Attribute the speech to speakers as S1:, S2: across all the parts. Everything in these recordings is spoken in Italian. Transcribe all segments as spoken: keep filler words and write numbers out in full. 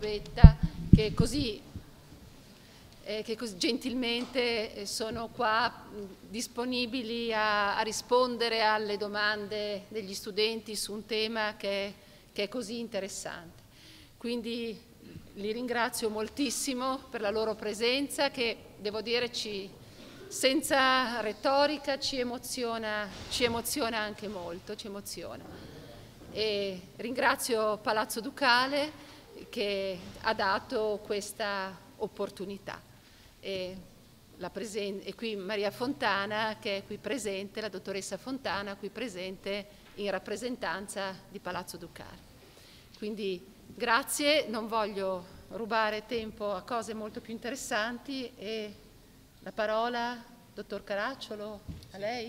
S1: Zubetta, che così, eh, che così gentilmente sono qua mh, disponibili a, a rispondere alle domande degli studenti su un tema che, che è così interessante. Quindi li ringrazio moltissimo per la loro presenza, che devo dire ci, senza retorica ci emoziona, ci emoziona anche molto, ci emoziona. E ringrazio Palazzo Ducale che ha dato questa opportunità. E, la e qui Maria Fontana, che è qui presente, la dottoressa Fontana, qui presente in rappresentanza di Palazzo Ducale. Quindi grazie, non voglio rubare tempo a cose molto più interessanti e la parola, dottor Caracciolo, a lei.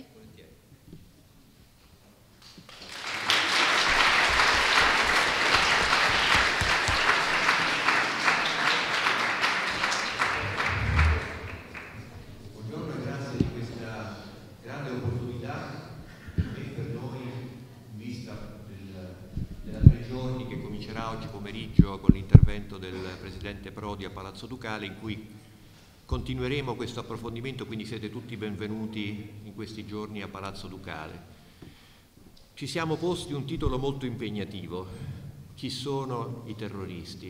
S2: Buongiorno e grazie di questa grande opportunità per me e per noi, in vista della tre giorni che comincerà oggi pomeriggio con l'intervento del Presidente Prodi a Palazzo Ducale, in cui continueremo questo approfondimento, quindi siete tutti benvenuti in questi giorni a Palazzo Ducale. Ci siamo posti un titolo molto impegnativo: chi sono i terroristi?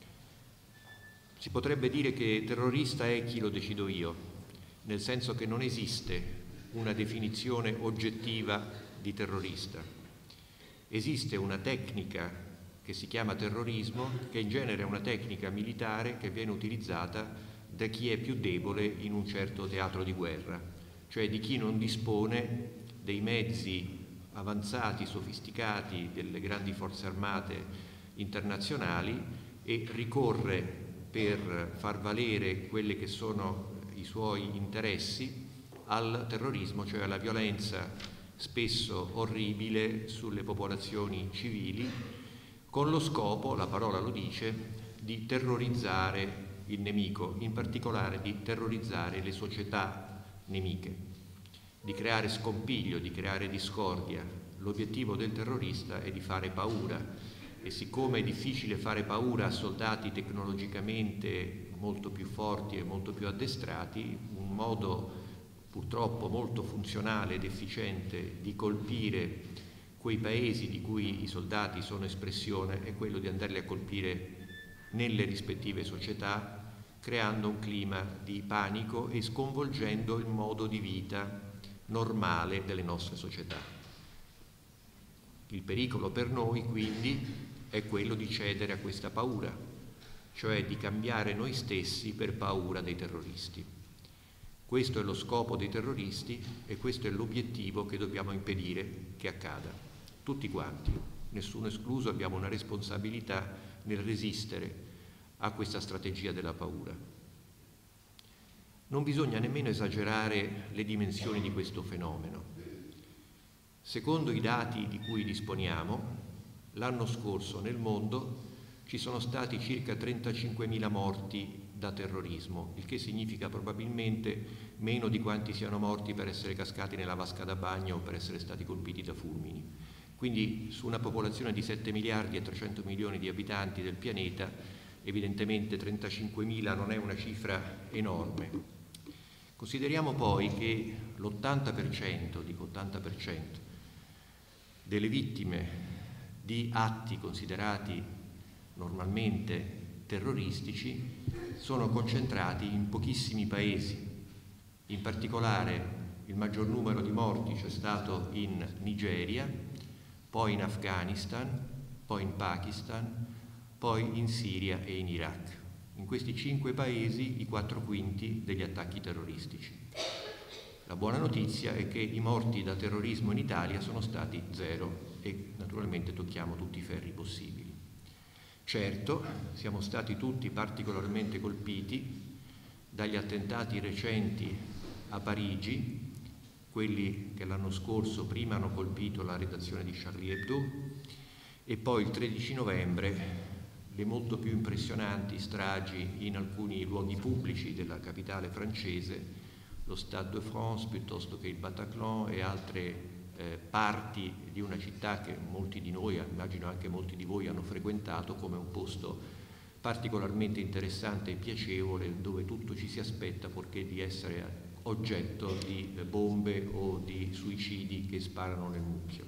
S2: Si potrebbe dire che terrorista è chi lo decido io, nel senso che non esiste una definizione oggettiva di terrorista. Esiste una tecnica che si chiama terrorismo, che in genere è una tecnica militare che viene utilizzata da chi è più debole in un certo teatro di guerra, cioè di chi non dispone dei mezzi avanzati, sofisticati delle grandi forze armate internazionali e ricorre per far valere quelli che sono i suoi interessi al terrorismo, cioè alla violenza spesso orribile sulle popolazioni civili, con lo scopo, la parola lo dice, di terrorizzare il nemico, in particolare di terrorizzare le società nemiche, di creare scompiglio, di creare discordia. L'obiettivo del terrorista è di fare paura, e siccome è difficile fare paura a soldati tecnologicamente molto più forti e molto più addestrati, un modo purtroppo molto funzionale ed efficiente di colpire quei paesi di cui i soldati sono espressione è quello di andarli a colpire nelle rispettive società, creando un clima di panico e sconvolgendo il modo di vita normale delle nostre società. Il pericolo per noi, quindi, è quello di cedere a questa paura, cioè di cambiare noi stessi per paura dei terroristi. Questo è lo scopo dei terroristi e questo è l'obiettivo che dobbiamo impedire che accada. Tutti quanti, nessuno escluso, abbiamo una responsabilità nel resistere a questa strategia della paura. Non bisogna nemmeno esagerare le dimensioni di questo fenomeno. Secondo i dati di cui disponiamo, l'anno scorso nel mondo ci sono stati circa trentacinquemila morti da terrorismo, il che significa probabilmente meno di quanti siano morti per essere cascati nella vasca da bagno o per essere stati colpiti da fulmini. Quindi su una popolazione di sette miliardi e trecento milioni di abitanti del pianeta, evidentemente trentacinquemila non è una cifra enorme. Consideriamo poi che l'ottanta per cento, dico ottanta per cento, delle vittime di atti considerati normalmente terroristici sono concentrati in pochissimi paesi. In particolare il maggior numero di morti c'è stato in Nigeria, poi in Afghanistan, poi in Pakistan, poi in Siria e in Iraq. In questi cinque paesi i quattro quinti degli attacchi terroristici. La buona notizia è che i morti da terrorismo in Italia sono stati zero e naturalmente tocchiamo tutti i ferri possibili. Certo, siamo stati tutti particolarmente colpiti dagli attentati recenti a Parigi, quelli che l'anno scorso prima hanno colpito la redazione di Charlie Hebdo e poi il tredici novembre le molto più impressionanti stragi in alcuni luoghi pubblici della capitale francese, lo Stade de France piuttosto che il Bataclan e altre eh, parti di una città che molti di noi, immagino anche molti di voi, hanno frequentato come un posto particolarmente interessante e piacevole, dove tutto ci si aspetta purché di essere oggetto di bombe o di suicidi che sparano nel mucchio.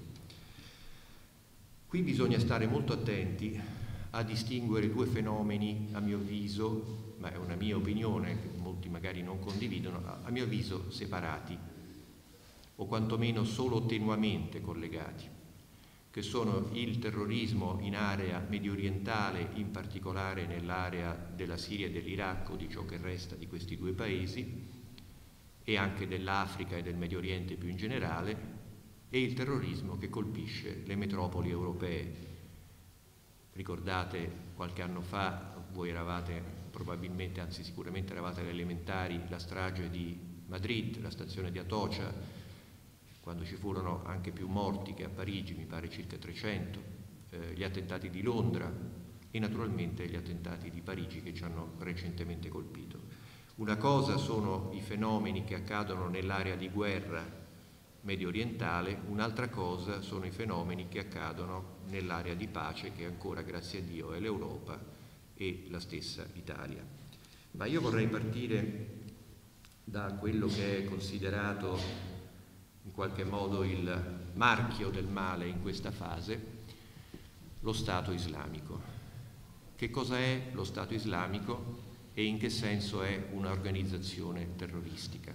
S2: Qui bisogna stare molto attenti a distinguere due fenomeni, a mio avviso, ma è una mia opinione che molti magari non condividono, a mio avviso separati o quantomeno solo tenuamente collegati, che sono il terrorismo in area medio orientale, in particolare nell'area della Siria e dell'Iraq o di ciò che resta di questi due paesi, e anche dell'Africa e del Medio Oriente più in generale, e il terrorismo che colpisce le metropoli europee. Ricordate qualche anno fa, voi eravate probabilmente, anzi sicuramente eravate alle elementari, la strage di Madrid, la stazione di Atocha, quando ci furono anche più morti che a Parigi, mi pare circa trecento, eh, gli attentati di Londra e naturalmente gli attentati di Parigi che ci hanno recentemente colpito. Una cosa sono i fenomeni che accadono nell'area di guerra medio orientale, un'altra cosa sono i fenomeni che accadono nell'area di pace che ancora, grazie a Dio, è l'Europa e la stessa Italia. Ma io vorrei partire da quello che è considerato in qualche modo il marchio del male in questa fase, lo Stato islamico. Che cosa è lo Stato islamico e in che senso è un'organizzazione terroristica?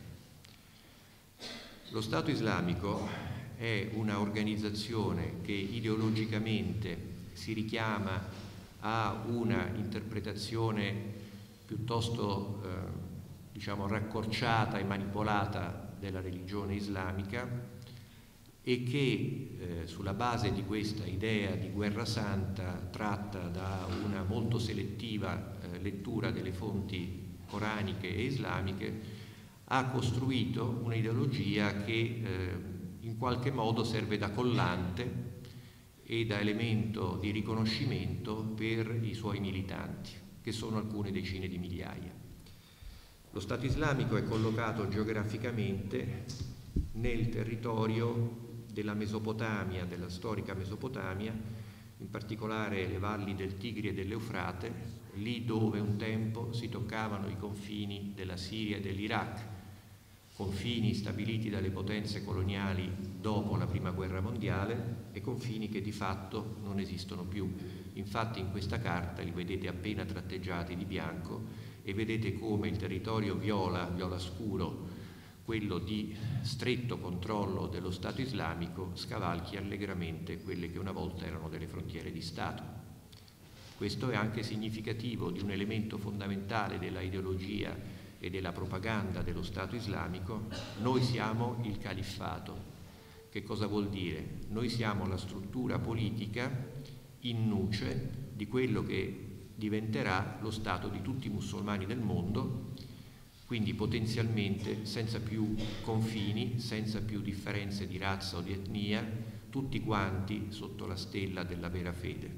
S2: Lo Stato islamico è una organizzazione che ideologicamente si richiama a una interpretazione piuttosto eh, diciamo raccorciata e manipolata della religione islamica e che eh, sulla base di questa idea di guerra santa, tratta da una molto selettiva eh, lettura delle fonti coraniche e islamiche, ha costruito un'ideologia che eh, in qualche modo serve da collante e da elemento di riconoscimento per i suoi militanti, che sono alcune decine di migliaia. Lo Stato islamico è collocato geograficamente nel territorio della Mesopotamia, della storica Mesopotamia, in particolare le valli del Tigri e dell'Eufrate, lì dove un tempo si toccavano i confini della Siria e dell'Iraq, confini stabiliti dalle potenze coloniali dopo la Prima Guerra Mondiale e confini che di fatto non esistono più. Infatti in questa carta li vedete appena tratteggiati di bianco e vedete come il territorio viola, viola scuro, quello di stretto controllo dello Stato islamico, scavalchi allegramente quelle che una volta erano delle frontiere di Stato. Questo è anche significativo di un elemento fondamentale della ideologia e della propaganda dello Stato islamico. Noi siamo il califfato. Che cosa vuol dire? Noi siamo la struttura politica in nuce di quello che diventerà lo Stato di tutti i musulmani del mondo, quindi potenzialmente senza più confini, senza più differenze di razza o di etnia, tutti quanti sotto la stella della vera fede.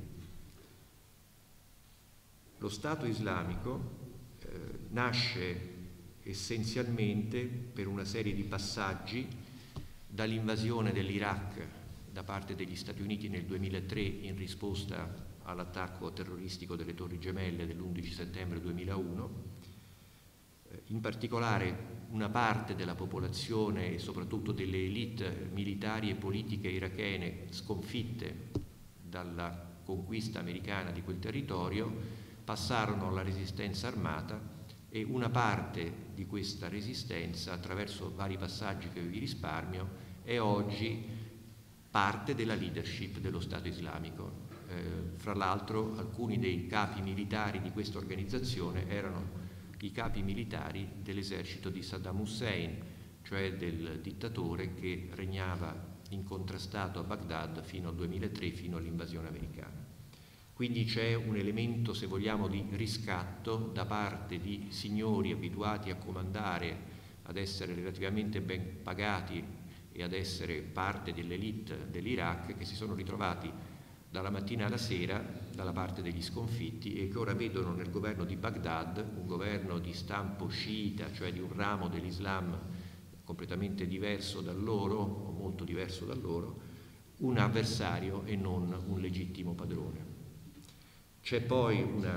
S2: Lo Stato islamico eh, nasce essenzialmente per una serie di passaggi dall'invasione dell'Iraq da parte degli Stati Uniti nel duemilatré in risposta all'attacco terroristico delle Torri Gemelle dell'undici settembre duemilauno. In particolare una parte della popolazione e soprattutto delle elite militari e politiche irachene sconfitte dalla conquista americana di quel territorio passarono alla resistenza armata e una parte di questa resistenza, attraverso vari passaggi che vi risparmio, è oggi parte della leadership dello Stato islamico. Eh, fra l'altro alcuni dei capi militari di questa organizzazione erano i capi militari dell'esercito di Saddam Hussein, cioè del dittatore che regnava incontrastato a Baghdad fino al duemilatré, fino all'invasione americana. Quindi c'è un elemento, se vogliamo, di riscatto da parte di signori abituati a comandare, ad essere relativamente ben pagati e ad essere parte dell'elite dell'Iraq, che si sono ritrovati dalla mattina alla sera dalla parte degli sconfitti e che ora vedono nel governo di Baghdad, un governo di stampo sciita, cioè di un ramo dell'Islam completamente diverso da loro, o molto diverso da loro, un avversario e non un legittimo padrone. C'è poi una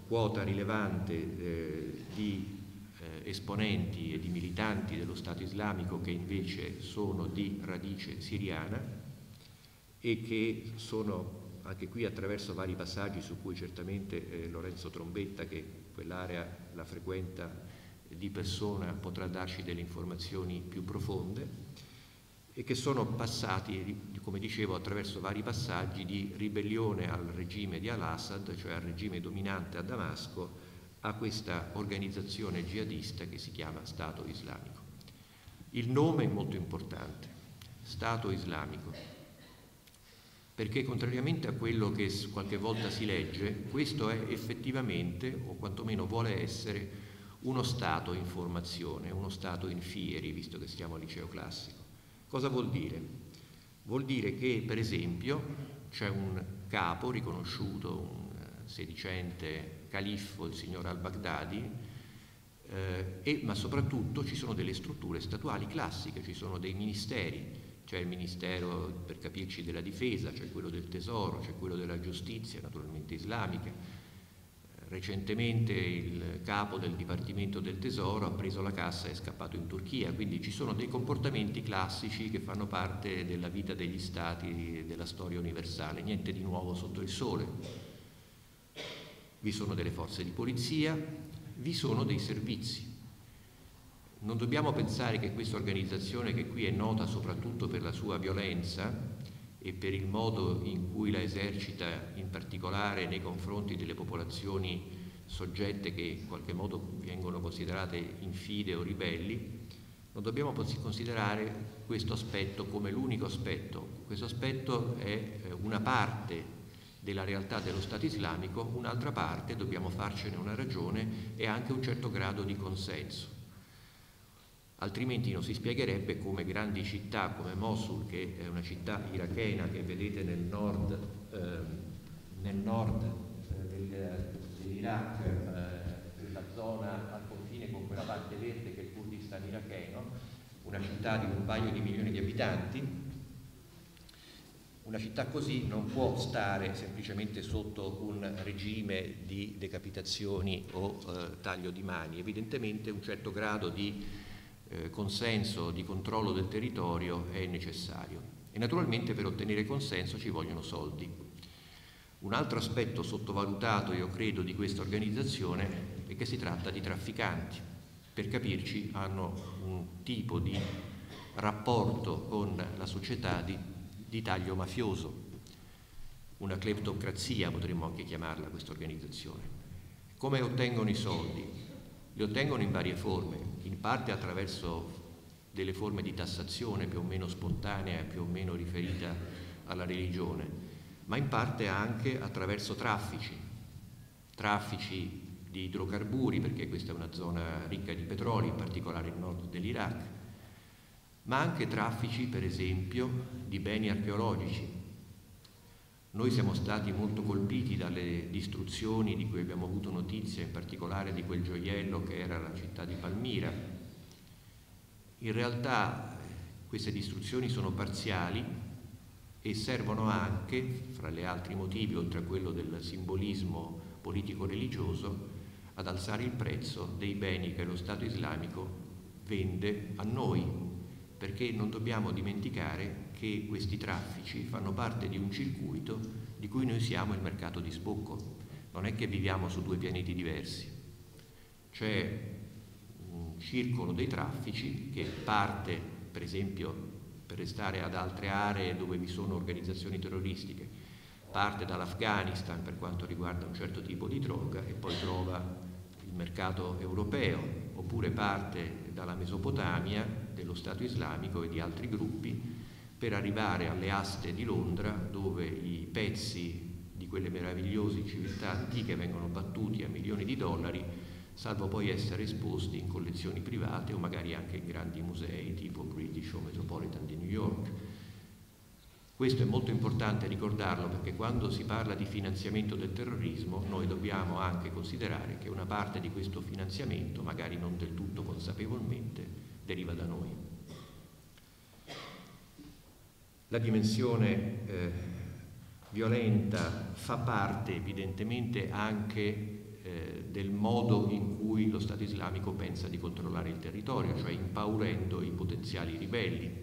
S2: quota rilevante eh, di eh, esponenti e di militanti dello Stato islamico che invece sono di radice siriana e che sono anche qui attraverso vari passaggi su cui certamente eh, Lorenzo Trombetta, che quell'area la frequenta di persona, potrà darci delle informazioni più profonde, e che sono passati, come dicevo, attraverso vari passaggi di ribellione al regime di al-Assad, cioè al regime dominante a Damasco, a questa organizzazione jihadista che si chiama Stato Islamico. Il nome è molto importante, Stato Islamico, perché contrariamente a quello che qualche volta si legge, questo è effettivamente, o quantomeno vuole essere, uno Stato in formazione, uno Stato in fieri, visto che siamo al liceo classico. Cosa vuol dire? Vuol dire che, per esempio, c'è un capo riconosciuto, un sedicente califfo, il signor al-Baghdadi, eh, e, ma soprattutto ci sono delle strutture statuali classiche, ci sono dei ministeri. C'è il Ministero, per capirci, della Difesa, c'è quello del Tesoro, c'è quello della Giustizia, naturalmente islamica. Recentemente il capo del Dipartimento del Tesoro ha preso la cassa e è scappato in Turchia, quindi ci sono dei comportamenti classici che fanno parte della vita degli stati, della storia universale, niente di nuovo sotto il sole. Vi sono delle forze di polizia, vi sono dei servizi. Non dobbiamo pensare che questa organizzazione, che qui è nota soprattutto per la sua violenza e per il modo in cui la esercita, in particolare nei confronti delle popolazioni soggette che in qualche modo vengono considerate infide o ribelli, non dobbiamo considerare questo aspetto come l'unico aspetto. Questo aspetto è una parte della realtà dello Stato islamico, un'altra parte, dobbiamo farcene una ragione, e anche un certo grado di consenso. Altrimenti non si spiegherebbe come grandi città come Mosul, che è una città irachena che vedete nel nord, eh, nel nord eh, del, dell'Iraq, eh, nella zona al confine con quella parte verde che è il Kurdistan iracheno, una città di un paio di milioni di abitanti. Una città così non può stare semplicemente sotto un regime di decapitazioni o eh, taglio di mani. Evidentemente un certo grado di Eh, consenso, di controllo del territorio è necessario, e naturalmente per ottenere consenso ci vogliono soldi. Un altro aspetto sottovalutato, io credo, di questa organizzazione è che si tratta di trafficanti. Per capirci, hanno un tipo di rapporto con la società di, di taglio mafioso, una cleptocrazia potremmo anche chiamarla questa organizzazione. Come ottengono i soldi? Li ottengono in varie forme, in parte attraverso delle forme di tassazione più o meno spontanea, più o meno riferita alla religione, ma in parte anche attraverso traffici, traffici di idrocarburi, perché questa è una zona ricca di petrolio, in particolare il nord dell'Iraq, ma anche traffici, per esempio, di beni archeologici. Noi siamo stati molto colpiti dalle distruzioni di cui abbiamo avuto notizia, in particolare di quel gioiello che era la città di Palmira. In realtà queste distruzioni sono parziali e servono anche, fra gli altri motivi, oltre a quello del simbolismo politico-religioso, ad alzare il prezzo dei beni che lo Stato islamico vende a noi, perché non dobbiamo dimenticare che questi traffici fanno parte di un circuito di cui noi siamo il mercato di sbocco. Non è che viviamo su due pianeti diversi. C'è un circolo dei traffici che parte, per esempio, per restare ad altre aree dove vi sono organizzazioni terroristiche, parte dall'Afghanistan per quanto riguarda un certo tipo di droga e poi trova il mercato europeo, oppure parte dalla Mesopotamia, dello Stato islamico e di altri gruppi, per arrivare alle aste di Londra, dove i pezzi di quelle meravigliose civiltà antiche vengono battuti a milioni di dollari, salvo poi essere esposti in collezioni private o magari anche in grandi musei tipo British o Metropolitan di New York. Questo è molto importante ricordarlo, perché quando si parla di finanziamento del terrorismo noi dobbiamo anche considerare che una parte di questo finanziamento, magari non del tutto consapevolmente, deriva da noi. La dimensione eh, violenta fa parte evidentemente anche eh, del modo in cui lo Stato islamico pensa di controllare il territorio, cioè impaurendo i potenziali ribelli.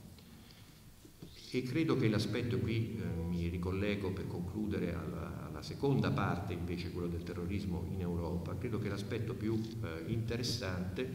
S2: E credo che l'aspetto qui, eh, mi ricollego per concludere alla, alla seconda parte, invece quello del terrorismo in Europa, credo che l'aspetto più eh, interessante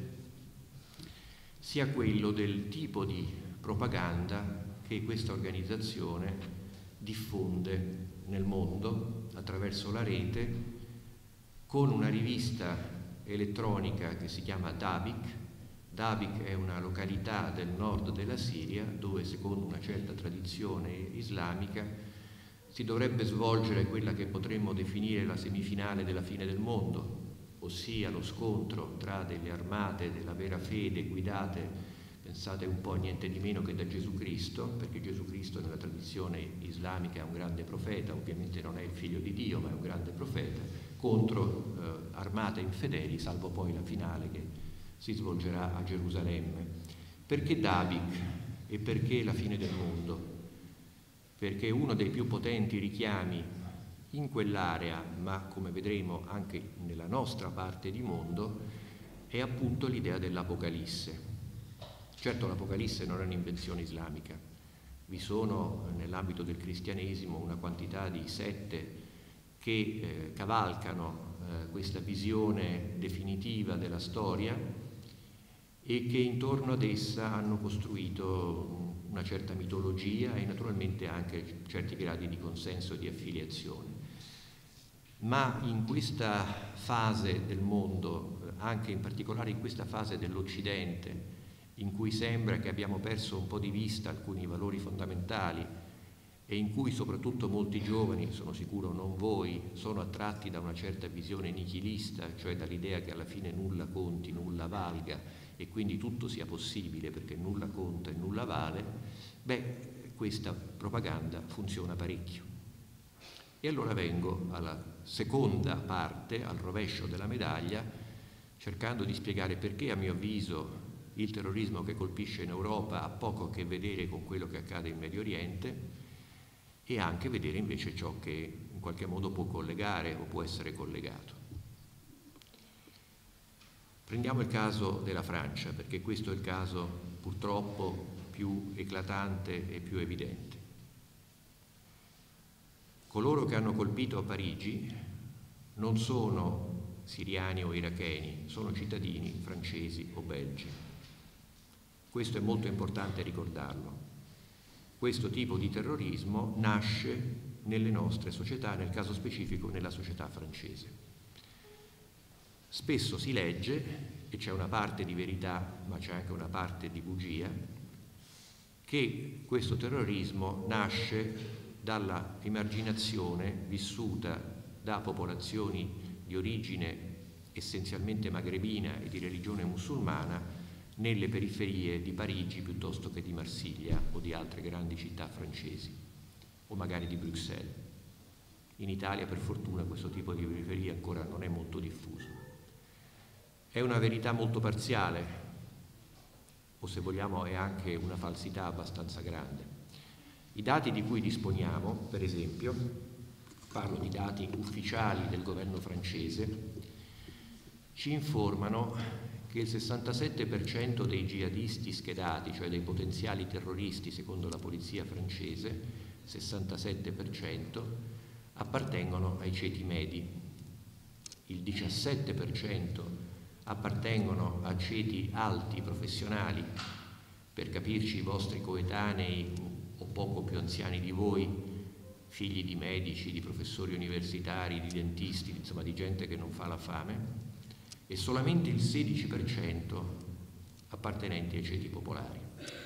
S2: sia quello del tipo di propaganda che questa organizzazione diffonde nel mondo attraverso la rete, con una rivista elettronica che si chiama Dabiq. Dabiq è una località del nord della Siria dove, secondo una certa tradizione islamica, si dovrebbe svolgere quella che potremmo definire la semifinale della fine del mondo, ossia lo scontro tra delle armate della vera fede guidate, pensate un po' niente di meno che da Gesù Cristo, perché Gesù Cristo nella tradizione islamica è un grande profeta, ovviamente non è il figlio di Dio, ma è un grande profeta, contro eh, armate infedeli, salvo poi la finale che si svolgerà a Gerusalemme. Perché Dabiq e perché la fine del mondo? Perché uno dei più potenti richiami in quell'area, ma come vedremo anche nella nostra parte di mondo, è appunto l'idea dell'Apocalisse. Certo, l'Apocalisse non è un'invenzione islamica, vi sono nell'ambito del cristianesimo una quantità di sette che eh, cavalcano eh, questa visione definitiva della storia e che intorno ad essa hanno costruito una certa mitologia e naturalmente anche certi gradi di consenso e di affiliazione. Ma in questa fase del mondo, anche in particolare in questa fase dell'Occidente, in cui sembra che abbiamo perso un po' di vista alcuni valori fondamentali e in cui soprattutto molti giovani, sono sicuro non voi, sono attratti da una certa visione nichilista, cioè dall'idea che alla fine nulla conti, nulla valga e quindi tutto sia possibile perché nulla conta e nulla vale, beh, questa propaganda funziona parecchio. E allora vengo alla seconda parte, al rovescio della medaglia, cercando di spiegare perché, a mio avviso, il terrorismo che colpisce in Europa ha poco a che vedere con quello che accade in Medio Oriente e anche vedere invece ciò che in qualche modo può collegare o può essere collegato. Prendiamo il caso della Francia, perché questo è il caso purtroppo più eclatante e più evidente. Coloro che hanno colpito a Parigi non sono siriani o iracheni, sono cittadini francesi o belgi. Questo è molto importante ricordarlo. Questo tipo di terrorismo nasce nelle nostre società, nel caso specifico nella società francese. Spesso si legge, e c'è una parte di verità, ma c'è anche una parte di bugia, che questo terrorismo nasce dalla emarginazione vissuta da popolazioni di origine essenzialmente magrebina e di religione musulmana nelle periferie di Parigi piuttosto che di Marsiglia o di altre grandi città francesi, o magari di Bruxelles. In Italia, per fortuna, questo tipo di periferia ancora non è molto diffuso. È una verità molto parziale, o se vogliamo è anche una falsità abbastanza grande. I dati di cui disponiamo, per esempio, parlo di dati ufficiali del governo francese, ci informano che il sessantasette per cento dei jihadisti schedati, cioè dei potenziali terroristi secondo la polizia francese, sessantasette per cento, appartengono ai ceti medi, il diciassette per cento appartengono a ceti alti professionali, per capirci i vostri coetanei o poco più anziani di voi, figli di medici, di professori universitari, di dentisti, insomma di gente che non fa la fame, e solamente il sedici per cento appartenenti ai ceti popolari.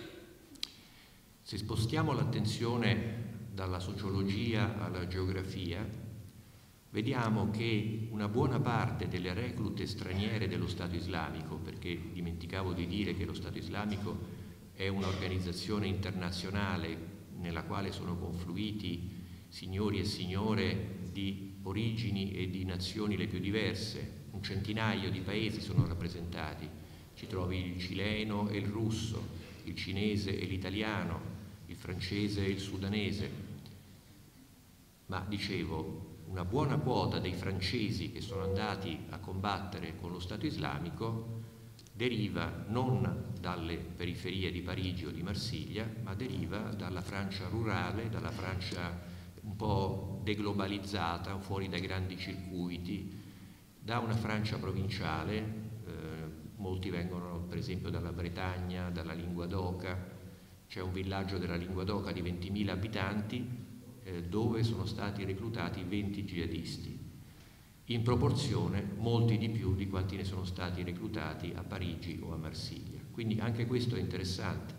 S2: Se spostiamo l'attenzione dalla sociologia alla geografia, vediamo che una buona parte delle reclute straniere dello Stato islamico, perché dimenticavo di dire che lo Stato islamico è un'organizzazione internazionale nella quale sono confluiti signori e signore di origini e di nazioni le più diverse, un centinaio di paesi sono rappresentati, ci trovi il cileno e il russo, il cinese e l'italiano, il francese e il sudanese, ma dicevo, una buona quota dei francesi che sono andati a combattere con lo Stato islamico deriva non dalle periferie di Parigi o di Marsiglia, ma deriva dalla Francia rurale, dalla Francia un po' deglobalizzata, fuori dai grandi circuiti, da una Francia provinciale, eh, molti vengono per esempio dalla Bretagna, dalla Linguadoca, c'è un villaggio della Linguadoca di ventimila abitanti eh, dove sono stati reclutati venti jihadisti, in proporzione molti di più di quanti ne sono stati reclutati a Parigi o a Marsiglia. Quindi anche questo è interessante.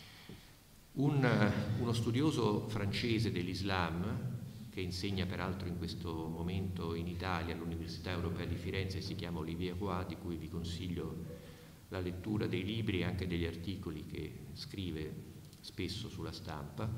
S2: Un, uno studioso francese dell'Islam, che insegna peraltro in questo momento in Italia all'Università Europea di Firenze, si chiama Olivier Roy, di cui vi consiglio la lettura dei libri e anche degli articoli che scrive spesso sulla stampa,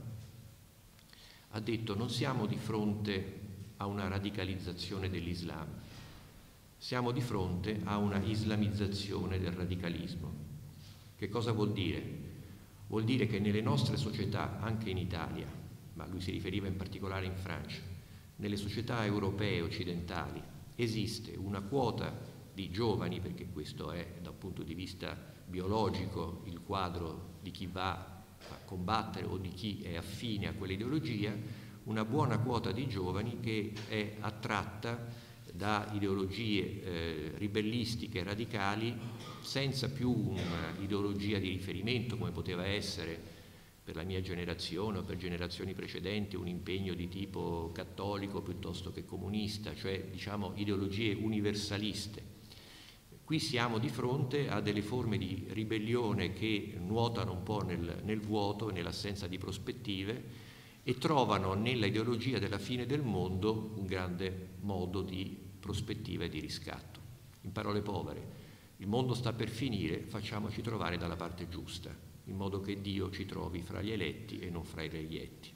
S2: ha detto: non siamo di fronte a una radicalizzazione dell'Islam, siamo di fronte a una islamizzazione del radicalismo. Che cosa vuol dire? Vuol dire che nelle nostre società, anche in Italia, ma lui si riferiva in particolare in Francia, nelle società europee occidentali esiste una quota di giovani, perché questo è dal punto di vista biologico il quadro di chi va a combattere o di chi è affine a quell'ideologia, una buona quota di giovani che è attratta da ideologie eh, ribellistiche, radicali, senza più un'ideologia di riferimento come poteva essere per la mia generazione o per generazioni precedenti un impegno di tipo cattolico piuttosto che comunista, cioè diciamo ideologie universaliste. Qui siamo di fronte a delle forme di ribellione che nuotano un po' nel, nel vuoto e nell'assenza di prospettive e trovano nella ideologia della fine del mondo un grande modo di prospettiva e di riscatto. In parole povere, il mondo sta per finire, facciamoci trovare dalla parte giusta, in modo che Dio ci trovi fra gli eletti e non fra i reietti.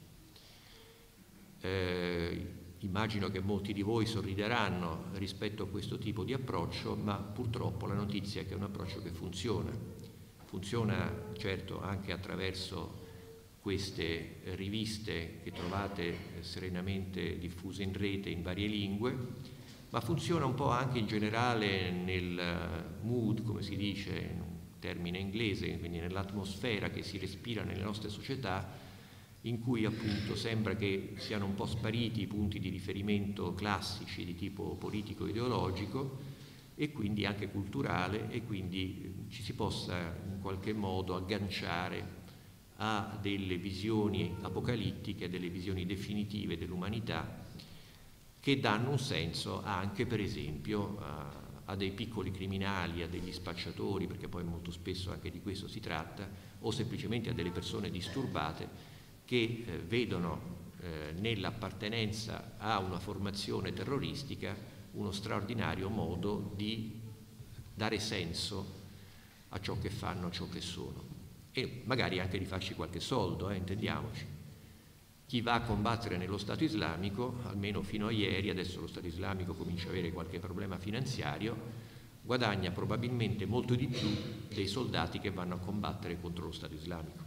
S2: Eh, immagino che molti di voi sorrideranno rispetto a questo tipo di approccio, ma purtroppo la notizia è che è un approccio che funziona. Funziona certo anche attraverso queste riviste che trovate serenamente diffuse in rete in varie lingue, ma funziona un po' anche in generale nel mood, come si dice in un termine inglese, quindi nell'atmosfera che si respira nelle nostre società, in cui appunto sembra che siano un po' spariti i punti di riferimento classici di tipo politico-ideologico e quindi anche culturale, e quindi ci si possa in qualche modo agganciare a delle visioni apocalittiche, a delle visioni definitive dell'umanità che danno un senso anche per esempio a, a dei piccoli criminali, a degli spacciatori, perché poi molto spesso anche di questo si tratta, o semplicemente a delle persone disturbate che eh, vedono eh, nell'appartenenza a una formazione terroristica uno straordinario modo di dare senso a ciò che fanno, a ciò che sono, e magari anche di farci qualche soldo, eh, intendiamoci. Chi va a combattere nello Stato islamico, almeno fino a ieri, adesso lo Stato islamico comincia a avere qualche problema finanziario, guadagna probabilmente molto di più dei soldati che vanno a combattere contro lo Stato islamico,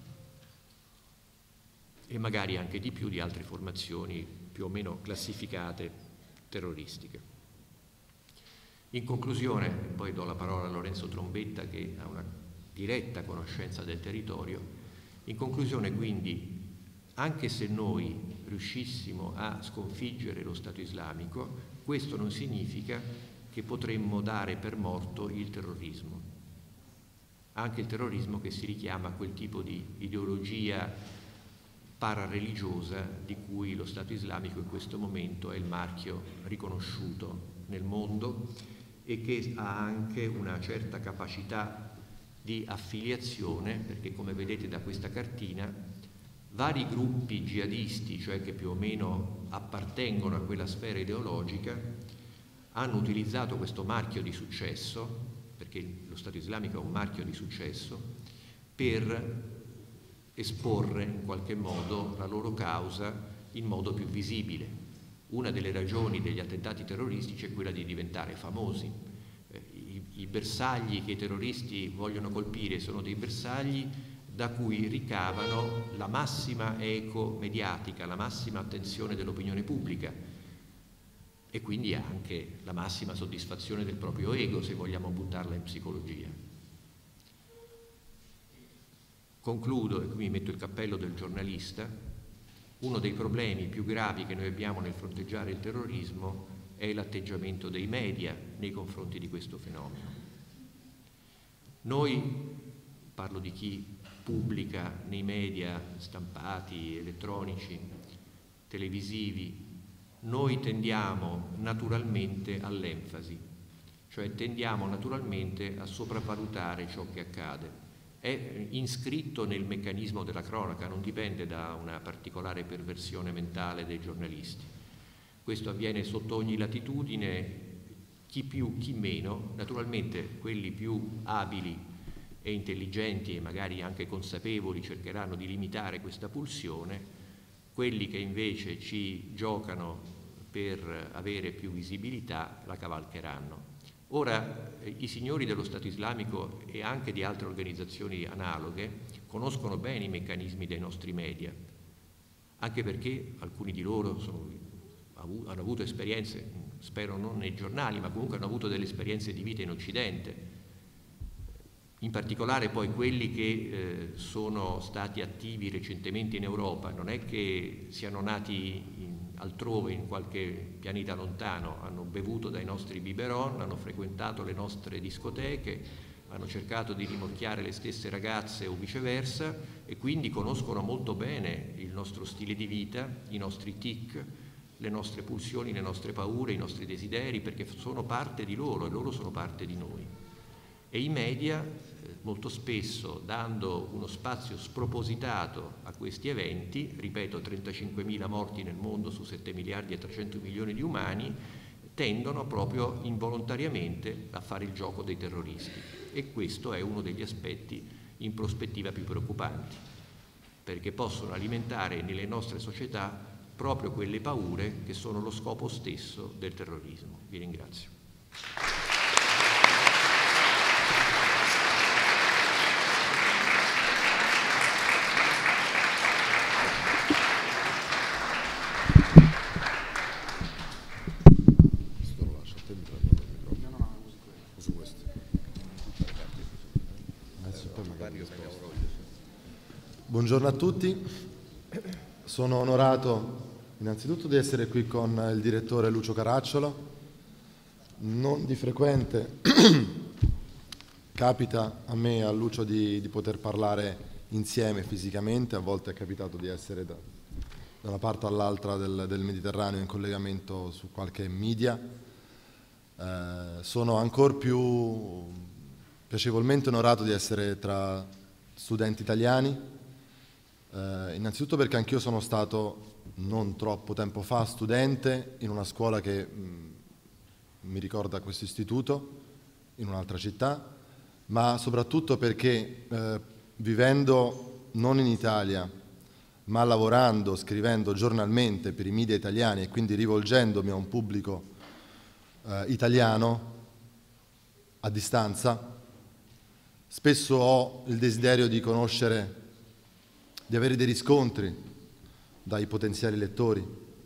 S2: e magari anche di più di altre formazioni più o meno classificate terroristiche. In conclusione, poi do la parola a Lorenzo Trombetta che ha una diretta conoscenza del territorio, in conclusione quindi, anche se noi riuscissimo a sconfiggere lo Stato islamico, questo non significa che potremmo dare per morto il terrorismo, anche il terrorismo che si richiama a quel tipo di ideologia parareligiosa di cui lo Stato islamico in questo momento è il marchio riconosciuto nel mondo e che ha anche una certa capacità di affiliazione, perché come vedete da questa cartina vari gruppi jihadisti, cioè che più o meno appartengono a quella sfera ideologica, hanno utilizzato questo marchio di successo, perché lo Stato islamico è un marchio di successo, per esporre in qualche modo la loro causa in modo più visibile. Una delle ragioni degli attentati terroristici è quella di diventare famosi. Eh, i, i bersagli che i terroristi vogliono colpire sono dei bersagli da cui ricavano la massima eco mediatica, la massima attenzione dell'opinione pubblica. e quindi anche la massima soddisfazione del proprio ego, se vogliamo buttarla in psicologia. Concludo, e qui mi metto il cappello del giornalista. Uno dei problemi più gravi che noi abbiamo nel fronteggiare il terrorismo è l'atteggiamento dei media nei confronti di questo fenomeno. Noi, parlo di chi pubblica nei media stampati, elettronici, televisivi, noi tendiamo naturalmente all'enfasi, cioè tendiamo naturalmente a sopravvalutare ciò che accade. È iscritto nel meccanismo della cronaca, non dipende da una particolare perversione mentale dei giornalisti. Questo avviene sotto ogni latitudine, chi più, chi meno. Naturalmente quelli più abili e intelligenti e magari anche consapevoli cercheranno di limitare questa pulsione, quelli che invece ci giocano per avere più visibilità la cavalcheranno. Ora, eh, i signori dello Stato islamico e anche di altre organizzazioni analoghe conoscono bene i meccanismi dei nostri media, anche perché alcuni di loro sono, hanno avuto esperienze, spero non nei giornali, ma comunque hanno avuto delle esperienze di vita in Occidente, in particolare poi quelli che eh, sono stati attivi recentemente in Europa. Non è che siano nati in, altrove, in qualche pianeta lontano, hanno bevuto dai nostri biberon, hanno frequentato le nostre discoteche, hanno cercato di rimorchiare le stesse ragazze o viceversa, e quindi conoscono molto bene il nostro stile di vita, i nostri tic, le nostre pulsioni, le nostre paure, i nostri desideri, perché sono parte di loro e loro sono parte di noi. E i media molto spesso, dando uno spazio spropositato a questi eventi, ripeto, trentacinquemila morti nel mondo su sette miliardi e trecento milioni di umani, tendono proprio involontariamente a fare il gioco dei terroristi, e questo è uno degli aspetti in prospettiva più preoccupanti, perché possono alimentare nelle nostre società proprio quelle paure che sono lo scopo stesso del terrorismo. Vi ringrazio.
S3: Buongiorno a tutti, sono onorato innanzitutto di essere qui con il direttore Lucio Caracciolo. Non di frequente capita a me e a Lucio di, di poter parlare insieme fisicamente, a volte è capitato di essere da, da una parte all'altra del, del Mediterraneo in collegamento su qualche media. Eh, sono ancora più piacevolmente onorato di essere tra studenti italiani. Uh, innanzitutto perché anch'io sono stato non troppo tempo fa studente in una scuola che mh, mi ricorda questo istituto in un'altra città, ma soprattutto perché uh, vivendo non in Italia ma lavorando, scrivendo giornalmente per i media italiani e quindi rivolgendomi a un pubblico uh, italiano a distanza, spesso ho il desiderio di conoscere, di avere dei riscontri dai potenziali lettori.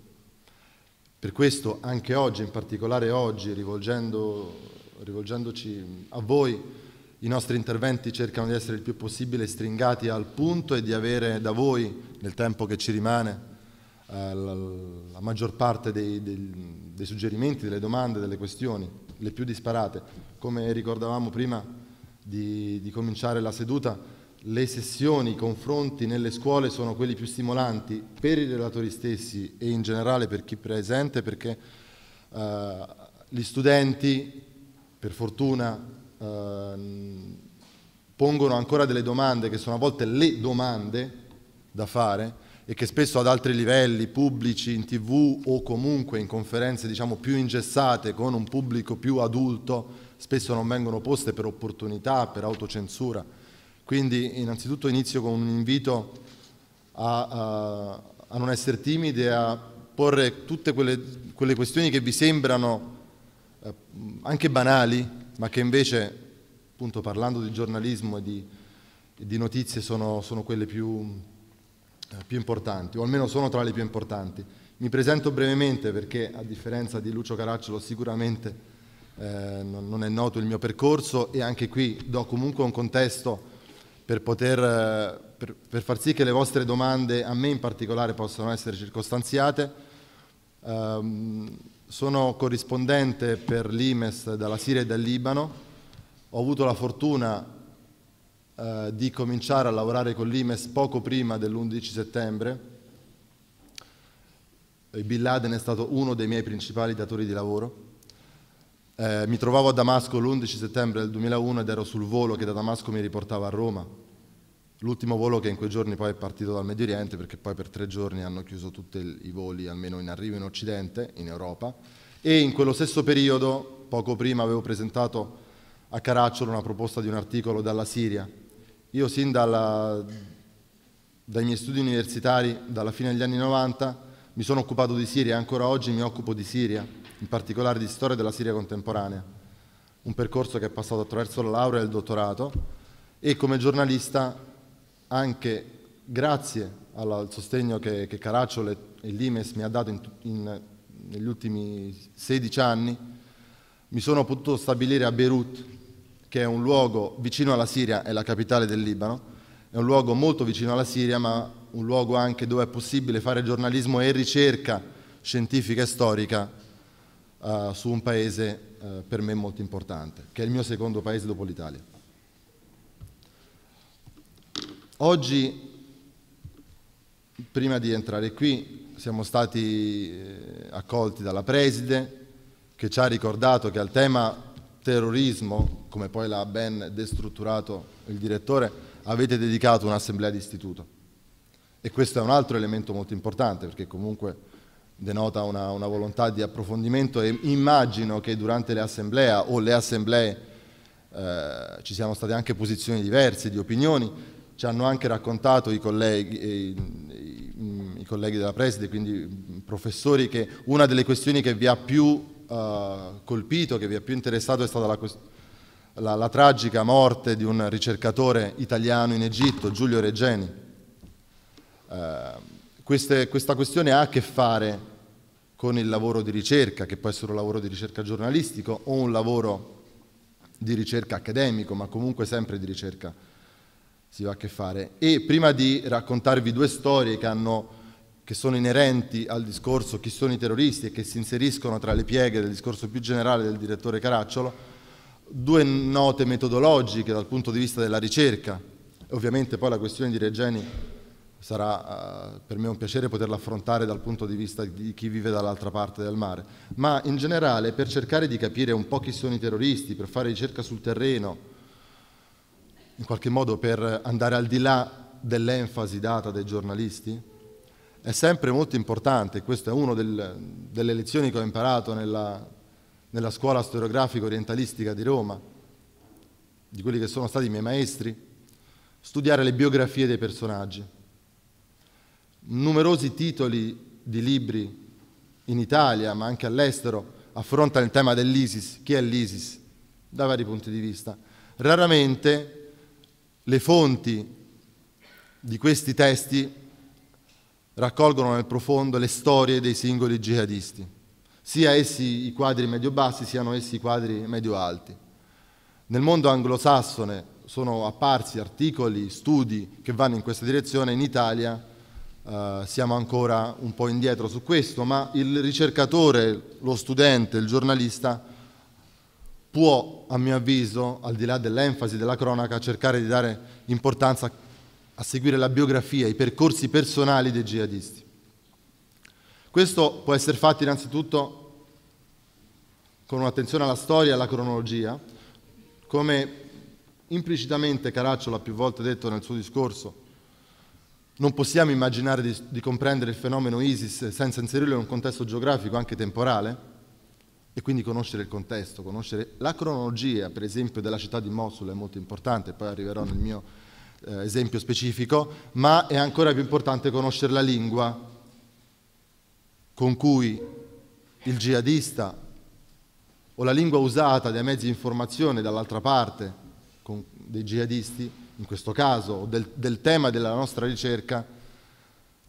S3: Per questo anche oggi, in particolare oggi, rivolgendo, rivolgendoci a voi, i nostri interventi cercano di essere il più possibile stringati al punto e di avere da voi, nel tempo che ci rimane, eh, la, la maggior parte dei, dei, dei suggerimenti, delle domande, delle questioni, le più disparate. Come ricordavamo prima di, di cominciare la seduta, le sessioni, i confronti nelle scuole sono quelli più stimolanti per i relatori stessi e in generale per chi è presente, perché eh, gli studenti, per fortuna, eh, pongono ancora delle domande che sono a volte le domande da fare e che spesso ad altri livelli, pubblici, in tv o comunque in conferenze diciamo più ingessate con un pubblico più adulto, spesso non vengono poste per opportunità, per autocensura. Quindi innanzitutto inizio con un invito a, a, a non essere timidi e a porre tutte quelle, quelle questioni che vi sembrano eh, anche banali, ma che invece, appunto parlando di giornalismo e di, e di notizie, sono, sono quelle più, eh, più importanti, o almeno sono tra le più importanti. Mi presento brevemente perché, a differenza di Lucio Caracciolo, sicuramente eh, non, non è noto il mio percorso, e anche qui do comunque un contesto per poter eh, per, per far sì che le vostre domande, a me in particolare, possano essere circostanziate. Um, sono corrispondente per l'I M E S dalla Siria e dal Libano. Ho avuto la fortuna uh, di cominciare a lavorare con l'I M E S poco prima dell'undici settembre. Bin Laden è stato uno dei miei principali datori di lavoro. Eh, mi trovavo a Damasco l'undici settembre del duemilauno ed ero sul volo che da Damasco mi riportava a Roma. L'ultimo volo che in quei giorni poi è partito dal Medio Oriente, perché poi per tre giorni hanno chiuso tutti i voli, almeno in arrivo in Occidente, in Europa. E in quello stesso periodo, poco prima, avevo presentato a Caracciolo una proposta di un articolo dalla Siria. Io sin dalla, dai miei studi universitari, dalla fine degli anni novanta, mi sono occupato di Siria e ancora oggi mi occupo di Siria, in particolare di storia della Siria contemporanea, un percorso che è passato attraverso la laurea e il dottorato, e come giornalista, anche grazie al sostegno che, che Caracciolo e l'I M E S mi ha dato in, in, negli ultimi sedici anni, mi sono potuto stabilire a Beirut, che è un luogo vicino alla Siria, è la capitale del Libano, è un luogo molto vicino alla Siria, ma un luogo anche dove è possibile fare giornalismo e ricerca scientifica e storica uh, su un paese uh, per me molto importante, che è il mio secondo paese dopo l'Italia. Oggi, prima di entrare qui, siamo stati eh, accolti dalla preside, che ci ha ricordato che al tema terrorismo, come poi l'ha ben destrutturato il direttore, avete dedicato un'assemblea di istituto. E questo è un altro elemento molto importante, perché comunque denota una, una volontà di approfondimento, e immagino che durante le assemblee o le assemblee eh, ci siano state anche posizioni diverse, di opinioni. Ci hanno anche raccontato i colleghi, i, i, i colleghi della preside, quindi professori, che una delle questioni che vi ha più uh, colpito, che vi ha più interessato, è stata la, la, la tragica morte di un ricercatore italiano in Egitto, Giulio Regeni. Uh, queste, questa questione ha a che fare con il lavoro di ricerca, che può essere un lavoro di ricerca giornalistico o un lavoro di ricerca accademico, ma comunque sempre di ricerca si va a che fare. E prima di raccontarvi due storie che, hanno, che sono inerenti al discorso chi sono i terroristi e che si inseriscono tra le pieghe del discorso più generale del direttore Caracciolo, due note metodologiche dal punto di vista della ricerca. Ovviamente poi la questione di Regeni sarà uh, per me un piacere poterla affrontare dal punto di vista di chi vive dall'altra parte del mare, ma in generale per cercare di capire un po' chi sono i terroristi, per fare ricerca sul terreno, in qualche modo per andare al di là dell'enfasi data dai giornalisti, è sempre molto importante. Questa è una del, delle lezioni che ho imparato nella, nella scuola storiografica orientalistica di Roma, di quelli che sono stati i miei maestri, studiare le biografie dei personaggi. Numerosi titoli di libri in Italia, ma anche all'estero, affrontano il tema dell'ISIS. Chi è l'ISIS? Da vari punti di vista. Raramente le fonti di questi testi raccolgono nel profondo le storie dei singoli jihadisti, sia essi i quadri medio-bassi, siano essi i quadri medio-alti. Nel mondo anglosassone sono apparsi articoli, studi che vanno in questa direzione. In Italia Uh, siamo ancora un po' indietro su questo, ma il ricercatore, lo studente, il giornalista può, a mio avviso, al di là dell'enfasi della cronaca, cercare di dare importanza a seguire la biografia, i percorsi personali dei jihadisti. Questo può essere fatto innanzitutto con un'attenzione alla storia e alla cronologia, come implicitamente Caracciolo ha più volte detto nel suo discorso. Non possiamo immaginare di, di comprendere il fenomeno ISIS senza inserirlo in un contesto geografico, anche temporale, e quindi conoscere il contesto, conoscere la cronologia, per esempio, della città di Mosul è molto importante, poi arriverò nel mio eh, esempio specifico, ma è ancora più importante conoscere la lingua con cui il jihadista, o la lingua usata dai mezzi di informazione dall'altra parte, con dei jihadisti, in questo caso, del, del tema della nostra ricerca,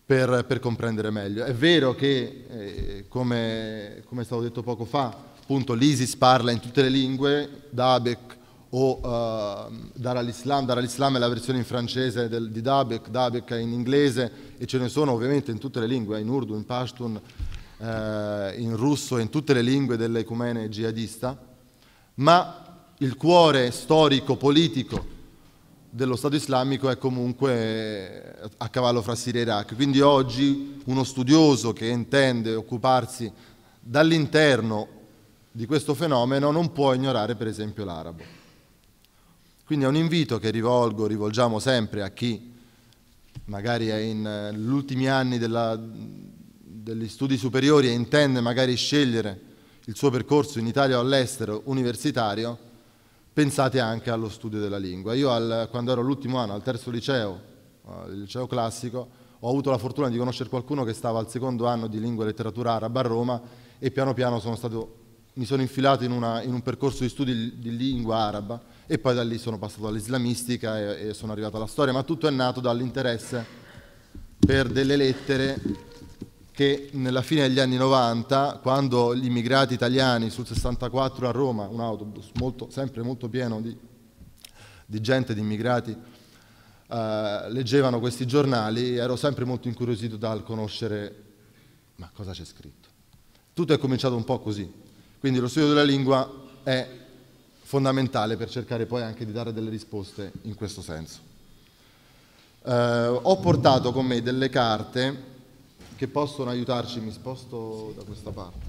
S3: per, per comprendere meglio. È vero che, eh, come, come è stato detto poco fa, appunto l'ISIS parla in tutte le lingue, Dabek o uh, Dar al-Islam. Dar al-Islam è la versione in francese del, di Dabek, Dabek è in inglese, e ce ne sono ovviamente in tutte le lingue, in urdu, in pashtun, eh, in russo, in tutte le lingue dell'ecumene jihadista, ma il cuore storico, politico dello Stato islamico è comunque a cavallo fra Siria e Iraq. Quindi oggi uno studioso che intende occuparsi dall'interno di questo fenomeno non può ignorare per esempio l'arabo. Quindi è un invito che rivolgo, rivolgiamo sempre a chi magari è negli ultimi anni della, degli studi superiori e intende magari scegliere il suo percorso in Italia o all'estero universitario, pensate anche allo studio della lingua. Io al, quando ero all'ultimo anno, al terzo liceo, il liceo classico, ho avuto la fortuna di conoscere qualcuno che stava al secondo anno di lingua e letteratura araba a Roma, e piano piano sono stato, mi sono infilato in, una, in un percorso di studi di lingua araba, e poi da lì sono passato all'islamistica e, e sono arrivato alla storia, ma tutto è nato dall'interesse per delle lettere che nella fine degli anni novanta, quando gli immigrati italiani sul sessantaquattro a Roma, un autobus molto, sempre molto pieno di, di gente, di immigrati, eh, leggevano questi giornali, ero sempre molto incuriosito dal conoscere ma cosa c'è scritto. Tutto è cominciato un po' così, quindi lo studio della lingua è fondamentale per cercare poi anche di dare delle risposte in questo senso. Eh, ho portato con me delle carte che possono aiutarci, mi sposto da questa parte.